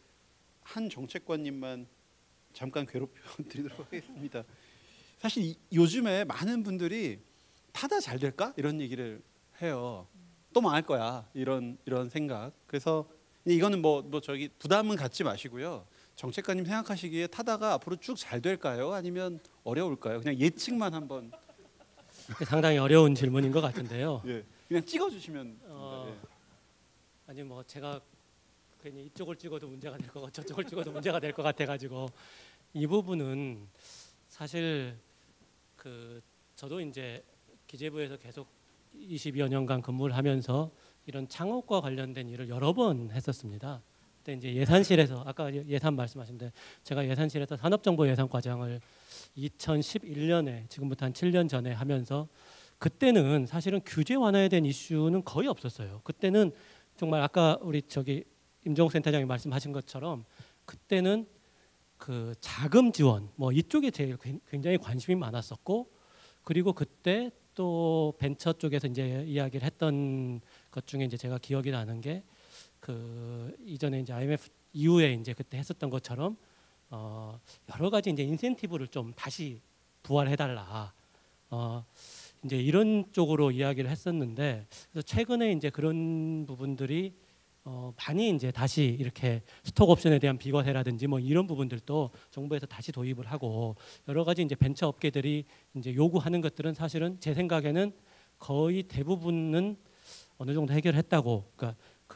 한 정책관님만 잠깐 괴롭혀 드리도록 하겠습니다. 사실 요즘에 많은 분들이 타다 잘 될까 이런 얘기를 해요. 또 망할 거야 이런 생각. 그래서 이거는 뭐 저기 부담은 갖지 마시고요. 정책가님 생각하시기에 타다가 앞으로 쭉 잘 될까요? 아니면 어려울까요? 그냥 예측만 한번. 상당히 어려운 질문인 것 같은데요. 예, 그냥 찍어주시면. 아니 뭐 제가 괜히 이쪽을 찍어도 문제가 될 거고 저쪽을 찍어도 문제가 될 것 같아가지고 이 부분은 사실 저도 이제 기재부에서 계속 20여 년간 근무를 하면서 이런 창업과 관련된 일을 여러 번 했었습니다. 그때 이제 예산실에서 아까 예산 말씀하신데 제가 예산실에서 산업정보예산과장을 2011년에 지금부터 한 7년 전에 하면서 그때는 사실은 규제 완화에 대한 이슈는 거의 없었어요. 그때는 정말 아까 우리 임종욱 센터장이 말씀하신 것처럼 그때는 그 자금 지원 뭐 이쪽에 제일 굉장히 관심이 많았었고 그리고 그때 또 벤처 쪽에서 이제 이야기를 했던 것 중에 이제 제가 기억이 나는 게 그 이전에 이제 IMF 이후에 이제 그때 했었던 것처럼 여러 가지 이제 인센티브를 좀 다시 부활해달라 이제 이런 쪽으로 이야기를 했었는데 그래서 최근에 이제 그런 부분들이 많이 이제 다시 이렇게 스톡 옵션에 대한 비과세라든지 뭐 이런 부분들도 정부에서 다시 도입을 하고 여러 가지 이제 벤처 업계들이 이제 요구하는 것들은 사실은 제 생각에는 거의 대부분은 어느 정도 해결했다고. 그러니까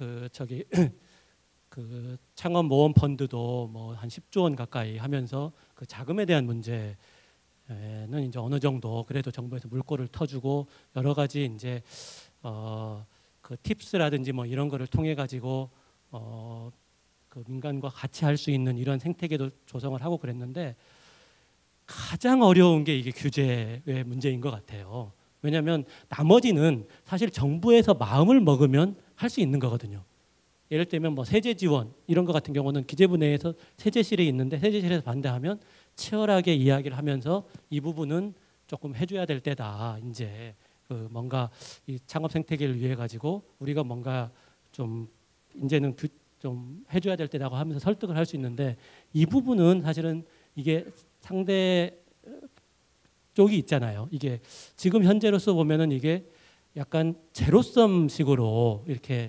그 창업 모험 펀드도 뭐 한 10조 원 가까이 하면서 그 자금에 대한 문제는 이제 어느 정도 그래도 정부에서 물꼬를 터주고 여러 가지 이제 그 팁스라든지 뭐 이런 거를 통해 가지고 그 민간과 같이 할 수 있는 이런 생태계도 조성을 하고 그랬는데 가장 어려운 게 이게 규제의 문제인 것 같아요. 왜냐하면 나머지는 사실 정부에서 마음을 먹으면 할 수 있는 거거든요. 예를 들면 뭐 세제 지원 이런 거 같은 경우는 기재부 내에서 세제실이 있는데 세제실에서 반대하면 치열하게 이야기를 하면서 이 부분은 조금 해줘야 될 때다. 이제 그 뭔가 이 창업 생태계를 위해 가지고 우리가 뭔가 좀 이제는 좀 해줘야 될 때라고 하면서 설득을 할 수 있는데 이 부분은 사실은 이게 상대 쪽이 있잖아요. 이게 지금 현재로서 보면은 이게 약간 제로섬식으로 이렇게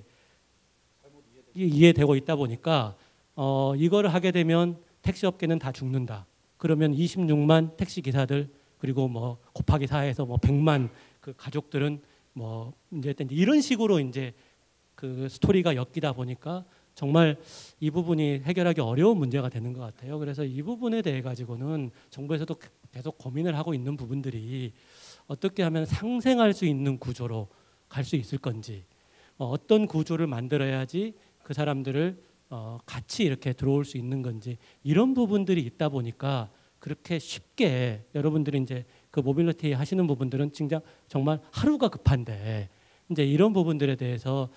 이해되고 있다 보니까 이거를 하게 되면 택시업계는 다 죽는다. 그러면 26만 택시 기사들 그리고 뭐 곱하기 4해서 뭐 100만 그 가족들은 뭐 이제 이런 식으로 이제 그 스토리가 엮이다 보니까 정말 이 부분이 해결하기 어려운 문제가 되는 것 같아요. 그래서 이 부분에 대해 가지고는 정부에서도 계속 고민을 하고 있는 부분들이 어떻게 하면 상생할 수 있는 구조로 갈 수 있을 건지 어떤 구조를 만들어야지 그 사람들을 같이 이렇게 들어올 수 있는 건지 이런 부분들이 있다 보니까 그렇게 쉽게 여러분들이 이제 그 모빌리티 하시는 부분들은 진짜 정말 하루가 급한데 이제 이런 부분들에 대해서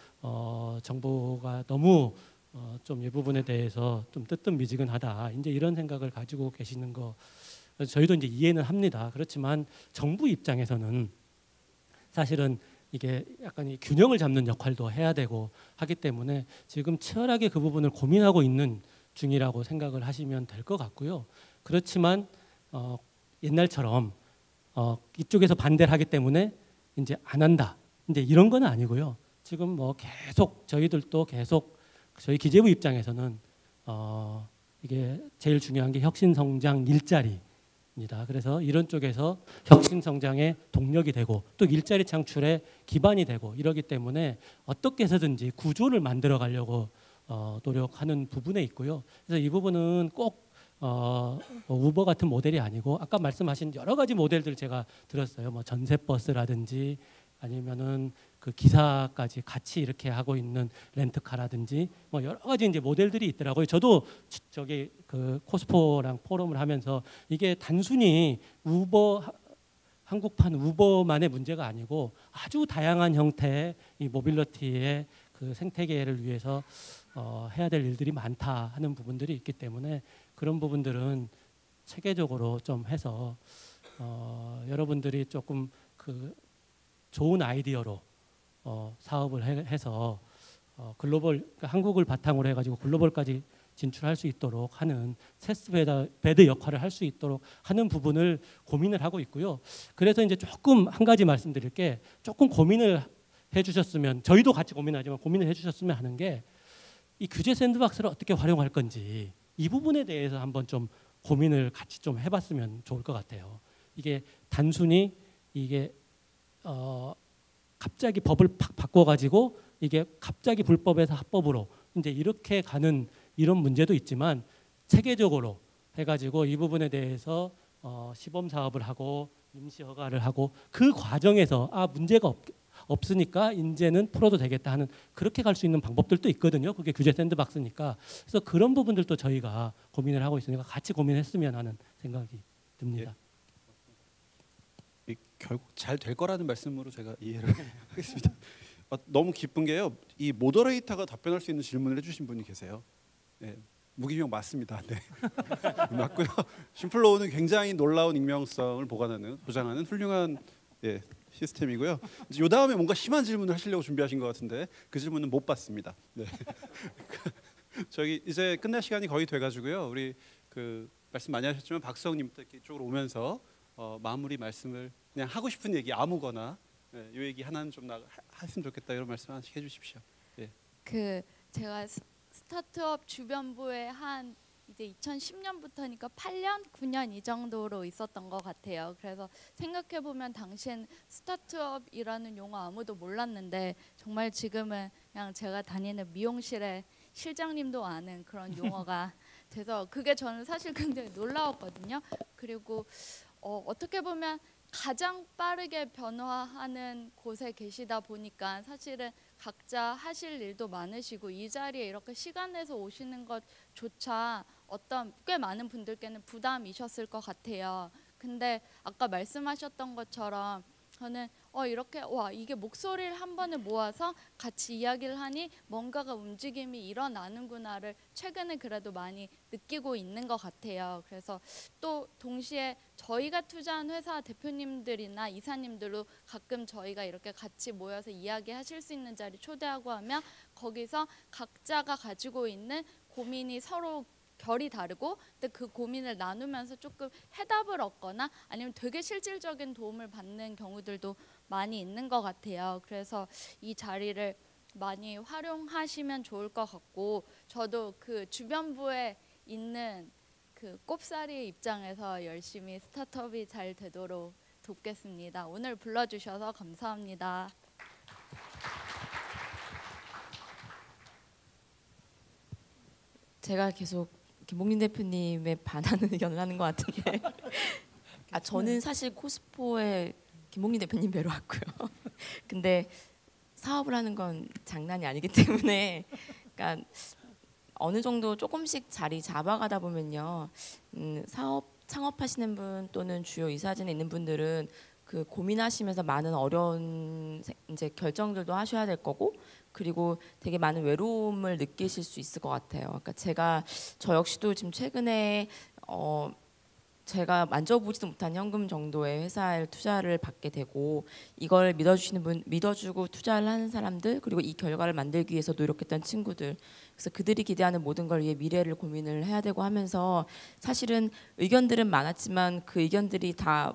정부가 너무 좀 이 부분에 대해서 좀 뜨뜻미지근하다 이제 이런 생각을 가지고 계시는 거 저희도 이제 이해는 합니다. 그렇지만 정부 입장에서는 사실은 이게 약간 이 균형을 잡는 역할도 해야 되고 하기 때문에 지금 치열하게 그 부분을 고민하고 있는 중이라고 생각을 하시면 될 것 같고요. 그렇지만 옛날처럼 이쪽에서 반대를 하기 때문에 이제 안 한다. 이제 이런 건 아니고요. 지금 뭐 계속 저희들도 계속 저희 기재부 입장에서는 이게 제일 중요한 게 혁신성장 일자리입니다. 그래서 이런 쪽에서 혁신성장의 동력이 되고 또 일자리 창출의 기반이 되고 이러기 때문에 어떻게 해서든지 구조를 만들어 가려고 노력하는 부분에 있고요. 그래서 이 부분은 꼭 우버 같은 모델이 아니고 아까 말씀하신 여러 가지 모델들 제가 들었어요. 뭐 전세버스라든지 아니면은 그 기사까지 같이 이렇게 하고 있는 렌트카라든지 뭐 여러 가지 이제 모델들이 있더라고요. 저도 저기 그 코스포랑 포럼을 하면서 이게 단순히 우버 한국판 우버만의 문제가 아니고 아주 다양한 형태의 이 모빌리티의 그 생태계를 위해서 해야 될 일들이 많다 하는 부분들이 있기 때문에 그런 부분들은 체계적으로 좀 해서 여러분들이 조금 그 좋은 아이디어로 사업을 해서 글로벌 그러니까 한국을 바탕으로 해가지고 글로벌까지 진출할 수 있도록 하는 테스트베드 역할을 할 수 있도록 하는 부분을 고민을 하고 있고요. 그래서 이제 조금 한 가지 말씀드릴 게 조금 고민을 해주셨으면 저희도 같이 고민하지만 고민을 해주셨으면 하는 게 이 규제 샌드박스를 어떻게 활용할 건지 이 부분에 대해서 한번 좀 고민을 같이 좀 해봤으면 좋을 것 같아요. 이게 단순히 이게 갑자기 법을 팍 바꿔가지고 이게 갑자기 불법에서 합법으로 이제 이렇게 가는 이런 문제도 있지만 체계적으로 해가지고 이 부분에 대해서 시범 사업을 하고 임시 허가를 하고 그 과정에서 문제가 없으니까 이제는 풀어도 되겠다 하는 그렇게 갈 수 있는 방법들도 있거든요. 그게 규제 샌드박스니까. 그래서 그런 부분들도 저희가 고민을 하고 있으니까 같이 고민했으면 하는 생각이 듭니다. 결국 잘 될 거라는 말씀으로 제가 이해를 하겠습니다. 너무 기쁜 게요. 이 모더레이터가 답변할 수 있는 질문을 해주신 분이 계세요. 네, 무기명 맞습니다. 네. 맞고요. 심플로우는 굉장히 놀라운 익명성을 보장하는 훌륭한 시스템이고요. 이 다음에 뭔가 심한 질문을 하시려고 준비하신 것 같은데 그 질문은 못 받습니다. 네. 저기 이제 끝날 시간이 거의 돼가지고요. 우리 그 말씀 많이 하셨지만 박수영님부터 이쪽으로 오면서 마무리 말씀을 그냥 하고 싶은 얘기 아무거나 이 얘기 하나는 좀 했으면 좋겠다 이런 말씀 하나씩 해주십시오. 예. 제가 스타트업 주변부에 한 이제 2010년부터니까 8년, 9년 이 정도로 있었던 것 같아요. 그래서 생각해 보면 당시엔 스타트업이라는 용어 아무도 몰랐는데 정말 지금은 그냥 제가 다니는 미용실에 실장님도 아는 그런 용어가 돼서 그게 저는 사실 굉장히 놀라웠거든요. 그리고 어떻게 보면 가장 빠르게 변화하는 곳에 계시다 보니까 사실은 각자 하실 일도 많으시고 이 자리에 이렇게 시간 내서 오시는 것조차 꽤 많은 분들께는 부담이셨을 것 같아요. 근데 아까 말씀하셨던 것처럼 저는 이렇게 이게 목소리를 한 번에 모아서 같이 이야기를 하니 뭔가가 움직임이 일어나는구나를 최근에 그래도 많이 느끼고 있는 것 같아요. 그래서 또 동시에 저희가 투자한 회사 대표님들이나 이사님들도 가끔 저희가 이렇게 같이 모여서 이야기하실 수 있는 자리 초대하고 하면 거기서 각자가 가지고 있는 고민이 서로 결이 다르고 근데 그 고민을 나누면서 조금 해답을 얻거나 아니면 되게 실질적인 도움을 받는 경우들도 많이 있는 것 같아요. 그래서 이 자리를 많이 활용하시면 좋을 것 같고 저도 그 주변부에 있는 그 꼽사리의 입장에서 열심히 스타트업이 잘 되도록 돕겠습니다. 오늘 불러주셔서 감사합니다. 제가 계속 김봉린 대표님의 반하는 의견을 하는 것 같은데 저는 사실 코스포에 김봉린 대표님 뵈러 왔고요. 근데 사업을 하는 건 장난이 아니기 때문에 그러니까 어느 정도 조금씩 자리 잡아가다 보면요. 사업 창업하시는 분 또는 주요 이사진에 있는 분들은 그 고민하시면서 많은 어려운 이제 결정들도 하셔야 될 거고 그리고 되게 많은 외로움을 느끼실 수 있을 것 같아요. 그러니까 저 역시도 지금 최근에 제가 만져보지도 못한 현금 정도의 회사에 투자를 받게 되고 이걸 믿어주시는 분, 믿어주고 투자를 하는 사람들 그리고 이 결과를 만들기 위해서 노력했던 친구들 그래서 그들이 기대하는 모든 걸 위해 미래를 고민을 해야 되고 하면서 사실은 의견들은 많았지만 그 의견들이 다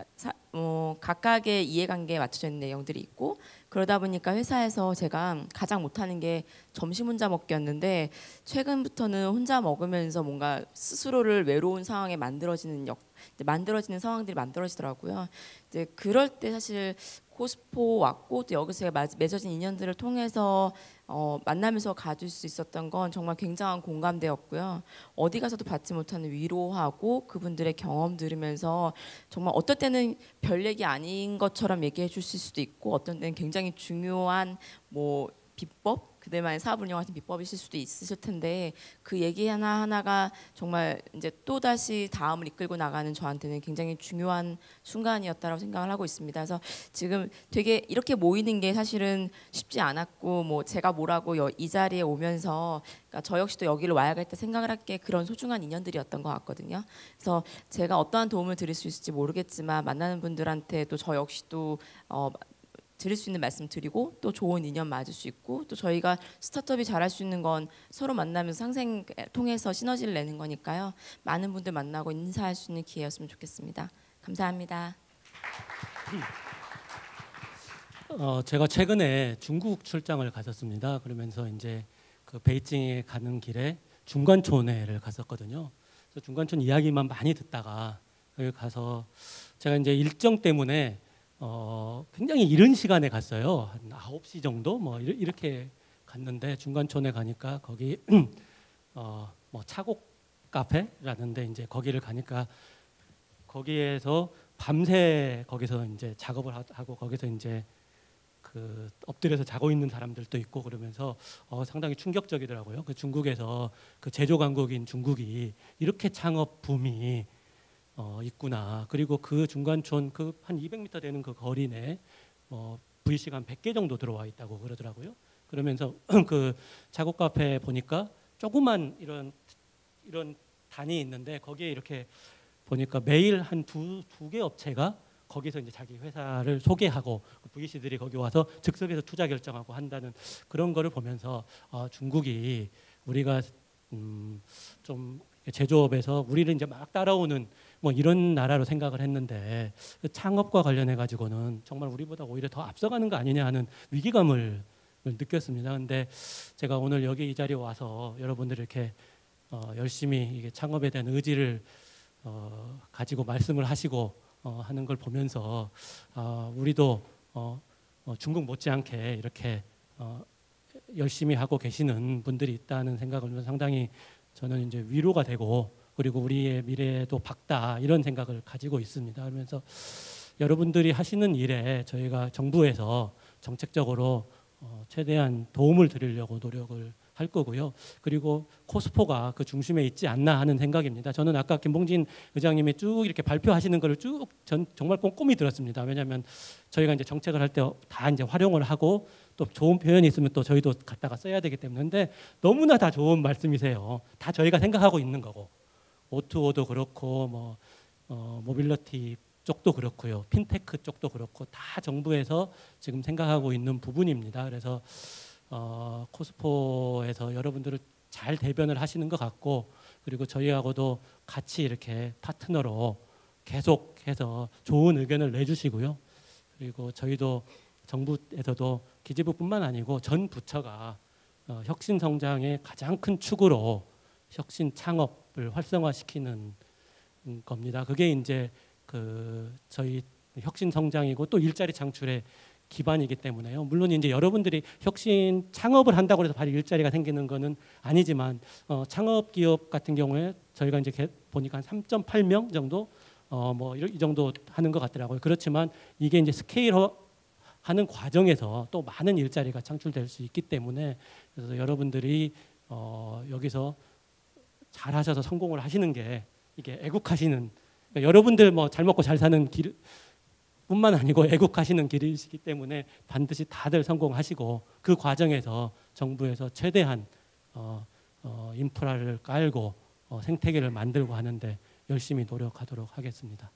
각각의 이해관계에 맞춰져 있는 내용들이 있고 그러다 보니까 회사에서 제가 가장 못하는 게 점심 혼자 먹기였는데 최근부터는 혼자 먹으면서 뭔가 스스로를 외로운 상황에 만들어지는 상황들이 만들어지더라고요. 이제 그럴 때 사실 코스포 왔고 또 여기서 제가 맺어진 인연들을 통해서 만나면서 가질 수 있었던 건 정말 굉장한 공감대였고요. 어디 가서도 받지 못하는 위로하고 그분들의 경험 들으면서 정말 어떨 때는 별 얘기 아닌 것처럼 얘기해 주실 수도 있고 어떤 때는 굉장히 중요한 비법 그들만의 사업 운영 같은 비법이 있을 수도 있으실 텐데 그 얘기 하나하나가 정말 이제 또 다시 다음을 이끌고 나가는 저한테는 굉장히 중요한 순간이었다고 생각을 하고 있습니다. 그래서 지금 되게 이렇게 모이는 게 사실은 쉽지 않았고 제가 뭐라고 이 자리에 오면서 그러니까 저 역시도 여기를 와야겠다 생각을 할 게 그런 소중한 인연들이었던 것 같거든요. 그래서 제가 어떠한 도움을 드릴 수 있을지 모르겠지만 만나는 분들한테 또 저 역시도 드릴 수 있는 말씀 드리고 또 좋은 인연 맞을 수 있고 또 저희가 스타트업이 잘할 수 있는 건 서로 만나면서 상생 통해서 시너지를 내는 거니까요. 많은 분들 만나고 인사할 수 있는 기회였으면 좋겠습니다. 감사합니다. 제가 최근에 중국 출장을 가졌습니다. 그러면서 이제 그 베이징에 가는 길에 중관촌회를 갔었거든요. 그래서 중관촌 이야기만 많이 듣다가 여기 가서 제가 이제 일정 때문에 굉장히 이른 시간에 갔어요. 한 9시 정도 뭐 이렇게 갔는데 중관촌에 가니까 거기 뭐 차곡 카페라는데 이제 거기를 가니까 거기에서 밤새 거기서 이제 작업을 하고 거기서 이제 그 엎드려서 자고 있는 사람들도 있고 그러면서 상당히 충격적이더라고요. 그 중국에서 그 제조 강국인 중국이 이렇게 창업 붐이 있구나. 그리고 그 중간촌 그 한 200m 되는 그 거리 내에 VC가 한 100개 정도 들어와 있다고 그러더라고요. 그러면서 그 작업 카페 보니까 조그만 이런 단이 있는데 거기에 이렇게 보니까 매일 한 두 개 업체가 거기서 이제 자기 회사를 소개하고 VC들이 거기 와서 즉석에서 투자 결정하고 한다는 그런 거를 보면서 중국이 우리가 좀 제조업에서 우리를 이제 막 따라오는 뭐 이런 나라로 생각을 했는데 그 창업과 관련해 가지고는 정말 우리보다 오히려 더 앞서가는 거 아니냐 하는 위기감을 느꼈습니다. 근데 제가 오늘 여기 이 자리에 와서 여러분들 이렇게 열심히 이게 창업에 대한 의지를 가지고 말씀을 하시고 하는 걸 보면서 우리도 중국 못지않게 이렇게 열심히 하고 계시는 분들이 있다는 생각을 상당히 저는 이제 위로가 되고 그리고 우리의 미래도 밝다 이런 생각을 가지고 있습니다. 그러면서 여러분들이 하시는 일에 저희가 정부에서 정책적으로 최대한 도움을 드리려고 노력을 할 거고요. 그리고 코스포가 그 중심에 있지 않나 하는 생각입니다. 저는 아까 김봉진 의장님이 쭉 이렇게 발표하시는 거를 쭉 정말 꼼꼼히 들었습니다. 왜냐하면 저희가 이제 정책을 할 때 다 이제 활용을 하고 또 좋은 표현이 있으면 또 저희도 갖다가 써야 되기 때문에 근데 너무나 다 좋은 말씀이세요. 다 저희가 생각하고 있는 거고 O2O도 그렇고 뭐 모빌리티 쪽도 그렇고요. 핀테크 쪽도 그렇고 다 정부에서 지금 생각하고 있는 부분입니다. 그래서 코스포에서 여러분들을 잘 대변을 하시는 것 같고 그리고 저희하고도 같이 이렇게 파트너로 계속해서 좋은 의견을 내주시고요. 그리고 저희도 정부에서도 기재부뿐만 아니고 전 부처가 혁신 성장의 가장 큰 축으로 혁신 창업을 활성화시키는 겁니다. 그게 이제 그 저희 혁신 성장이고 또 일자리 창출의 기반이기 때문에요. 물론 이제 여러분들이 혁신 창업을 한다고 해서 바로 일자리가 생기는 거는 아니지만 창업 기업 같은 경우에 저희가 이제 보니까 한 3.8명 정도 뭐 이 정도 하는 것 같더라고요. 그렇지만 이게 이제 스케일하는 과정에서 또 많은 일자리가 창출될 수 있기 때문에 그래서 여러분들이 여기서 잘하셔서 성공을 하시는 게 이게 애국하시는 그러니까 여러분들 뭐 잘 먹고 잘 사는 길 뿐만 아니고 애국하시는 길이시기 때문에 반드시 다들 성공하시고 그 과정에서 정부에서 최대한 인프라를 깔고 생태계를 만들고 하는데 열심히 노력하도록 하겠습니다.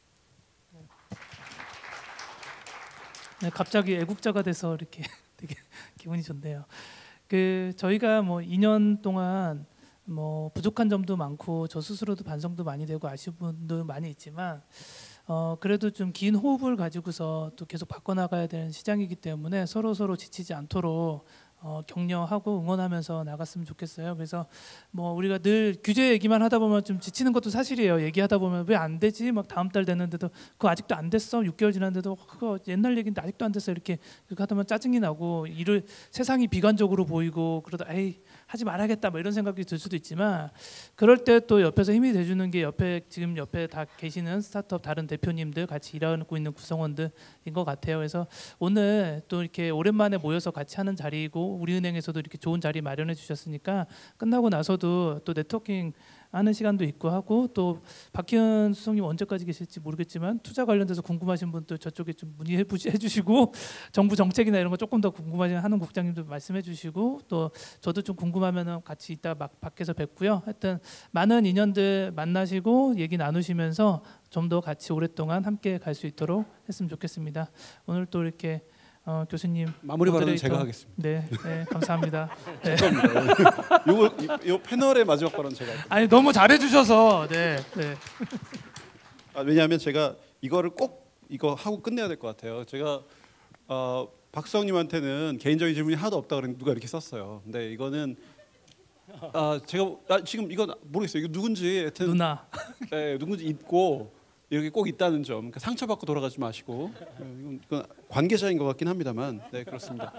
네, 갑자기 애국자가 돼서 이렇게 되게 기분이 좋네요. 그 저희가 뭐 2년 동안 뭐 부족한 점도 많고 저 스스로도 반성도 많이 되고 아쉬운 분도 많이 있지만 그래도 좀 긴 호흡을 가지고서 또 계속 바꿔나가야 되는 시장이기 때문에 서로 지치지 않도록 격려하고 응원하면서 나갔으면 좋겠어요. 그래서 뭐 우리가 늘 규제 얘기만 하다 보면 좀 지치는 것도 사실이에요. 얘기하다 보면 왜 안 되지? 막 다음 달 됐는데도 그거 아직도 안 됐어. 6개월 지났는데도 그거 옛날 얘기인데 아직도 안 됐어. 이렇게 하다 보면 짜증이 나고 세상이 비관적으로 보이고 그러다 에이 하지 말아야겠다 뭐 이런 생각이 들 수도 있지만 그럴 때 또 옆에서 힘이 돼주는 게 지금 옆에 다 계시는 스타트업 다른 대표님들 같이 일하고 있는 구성원들인 것 같아요. 그래서 오늘 또 이렇게 오랜만에 모여서 같이 하는 자리이고 우리은행에서도 이렇게 좋은 자리 마련해 주셨으니까 끝나고 나서도 또 네트워킹 하는 시간도 있고 하고 또 박희은 수석님 언제까지 계실지 모르겠지만 투자 관련돼서 궁금하신 분들 저쪽에 좀 문의해 주시고 정부 정책이나 이런 거 조금 더 궁금하신 하는 국장님도 말씀해 주시고 또 저도 좀 궁금하면은 같이 이따 막 밖에서 뵙고요. 하여튼 많은 인연들 만나시고 얘기 나누시면서 좀 더 같이 오랫동안 함께 갈 수 있도록 했으면 좋겠습니다. 오늘 또 이렇게 교수님 마무리 발언은 제가 하겠습니다. 네, 감사합니다. 네. 요 패널의 마지막 발언 제가. 아니 너무 잘해주셔서 네. 왜냐하면 제가 이거를 꼭 이거 하고 끝내야 될 것 같아요. 제가 박수영님한테는 개인적인 질문이 하나도 없다 그랬는데 누가 이렇게 썼어요. 근데 이거는 제가 지금 이건 모르겠어요. 이거 누군지 하여튼 누나. 네, 누군지 있고 여기 꼭 있다는 점. 그러니까 상처받고 돌아가지 마시고. 이건 관계자인 것 같긴 합니다만. 네, 그렇습니다.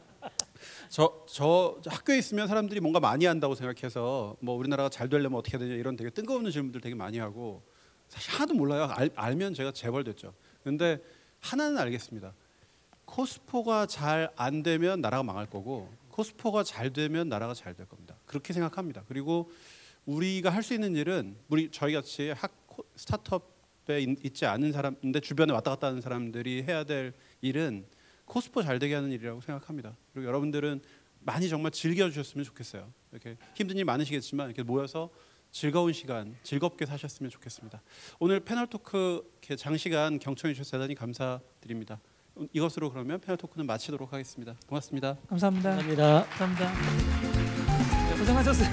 저 학교에 있으면 사람들이 뭔가 많이 한다고 생각해서 뭐 우리나라가 잘 되려면 어떻게 해야 되냐 이런 되게 뜬금없는 질문들 되게 많이 하고 사실 하나도 몰라요. 알면 제가 재벌됐죠. 근데 하나는 알겠습니다. 코스포가 잘 안 되면 나라가 망할 거고 코스포가 잘 되면 나라가 잘 될 겁니다. 그렇게 생각합니다. 그리고 우리가 할 수 있는 일은 저희 같이 스타트업에 있지 않은 사람인데 주변에 왔다 갔다 하는 사람들이 해야 될 일은 코스포 잘 되게 하는 일이라고 생각합니다. 그리고 여러분들은 많이 정말 즐겨주셨으면 좋겠어요. 이렇게 힘든 일 많으시겠지만 이렇게 모여서 즐거운 시간, 즐겁게 사셨으면 좋겠습니다. 오늘 패널 토크 이렇게 장시간 경청해 주셔서 대단히 감사드립니다. 이것으로 그러면 패널 토크는 마치도록 하겠습니다. 고맙습니다. 감사합니다. 감사합니다. 감사합니다. 네, 고생하셨어요.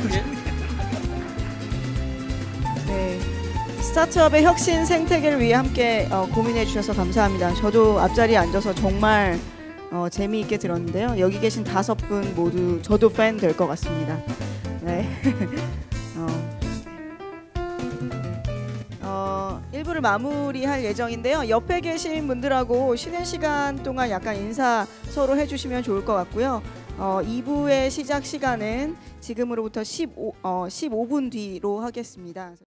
네, 스타트업의 혁신 생태계를 위해 함께 고민해 주셔서 감사합니다. 저도 앞자리에 앉아서 정말 재미있게 들었는데요. 여기 계신 5분 모두 저도 팬 될 것 같습니다. 네. 1부를 마무리할 예정인데요. 옆에 계신 분들하고 쉬는 시간 동안 약간 인사 서로 해주시면 좋을 것 같고요. 2부의 시작 시간은 지금으로부터 15분 뒤로 하겠습니다.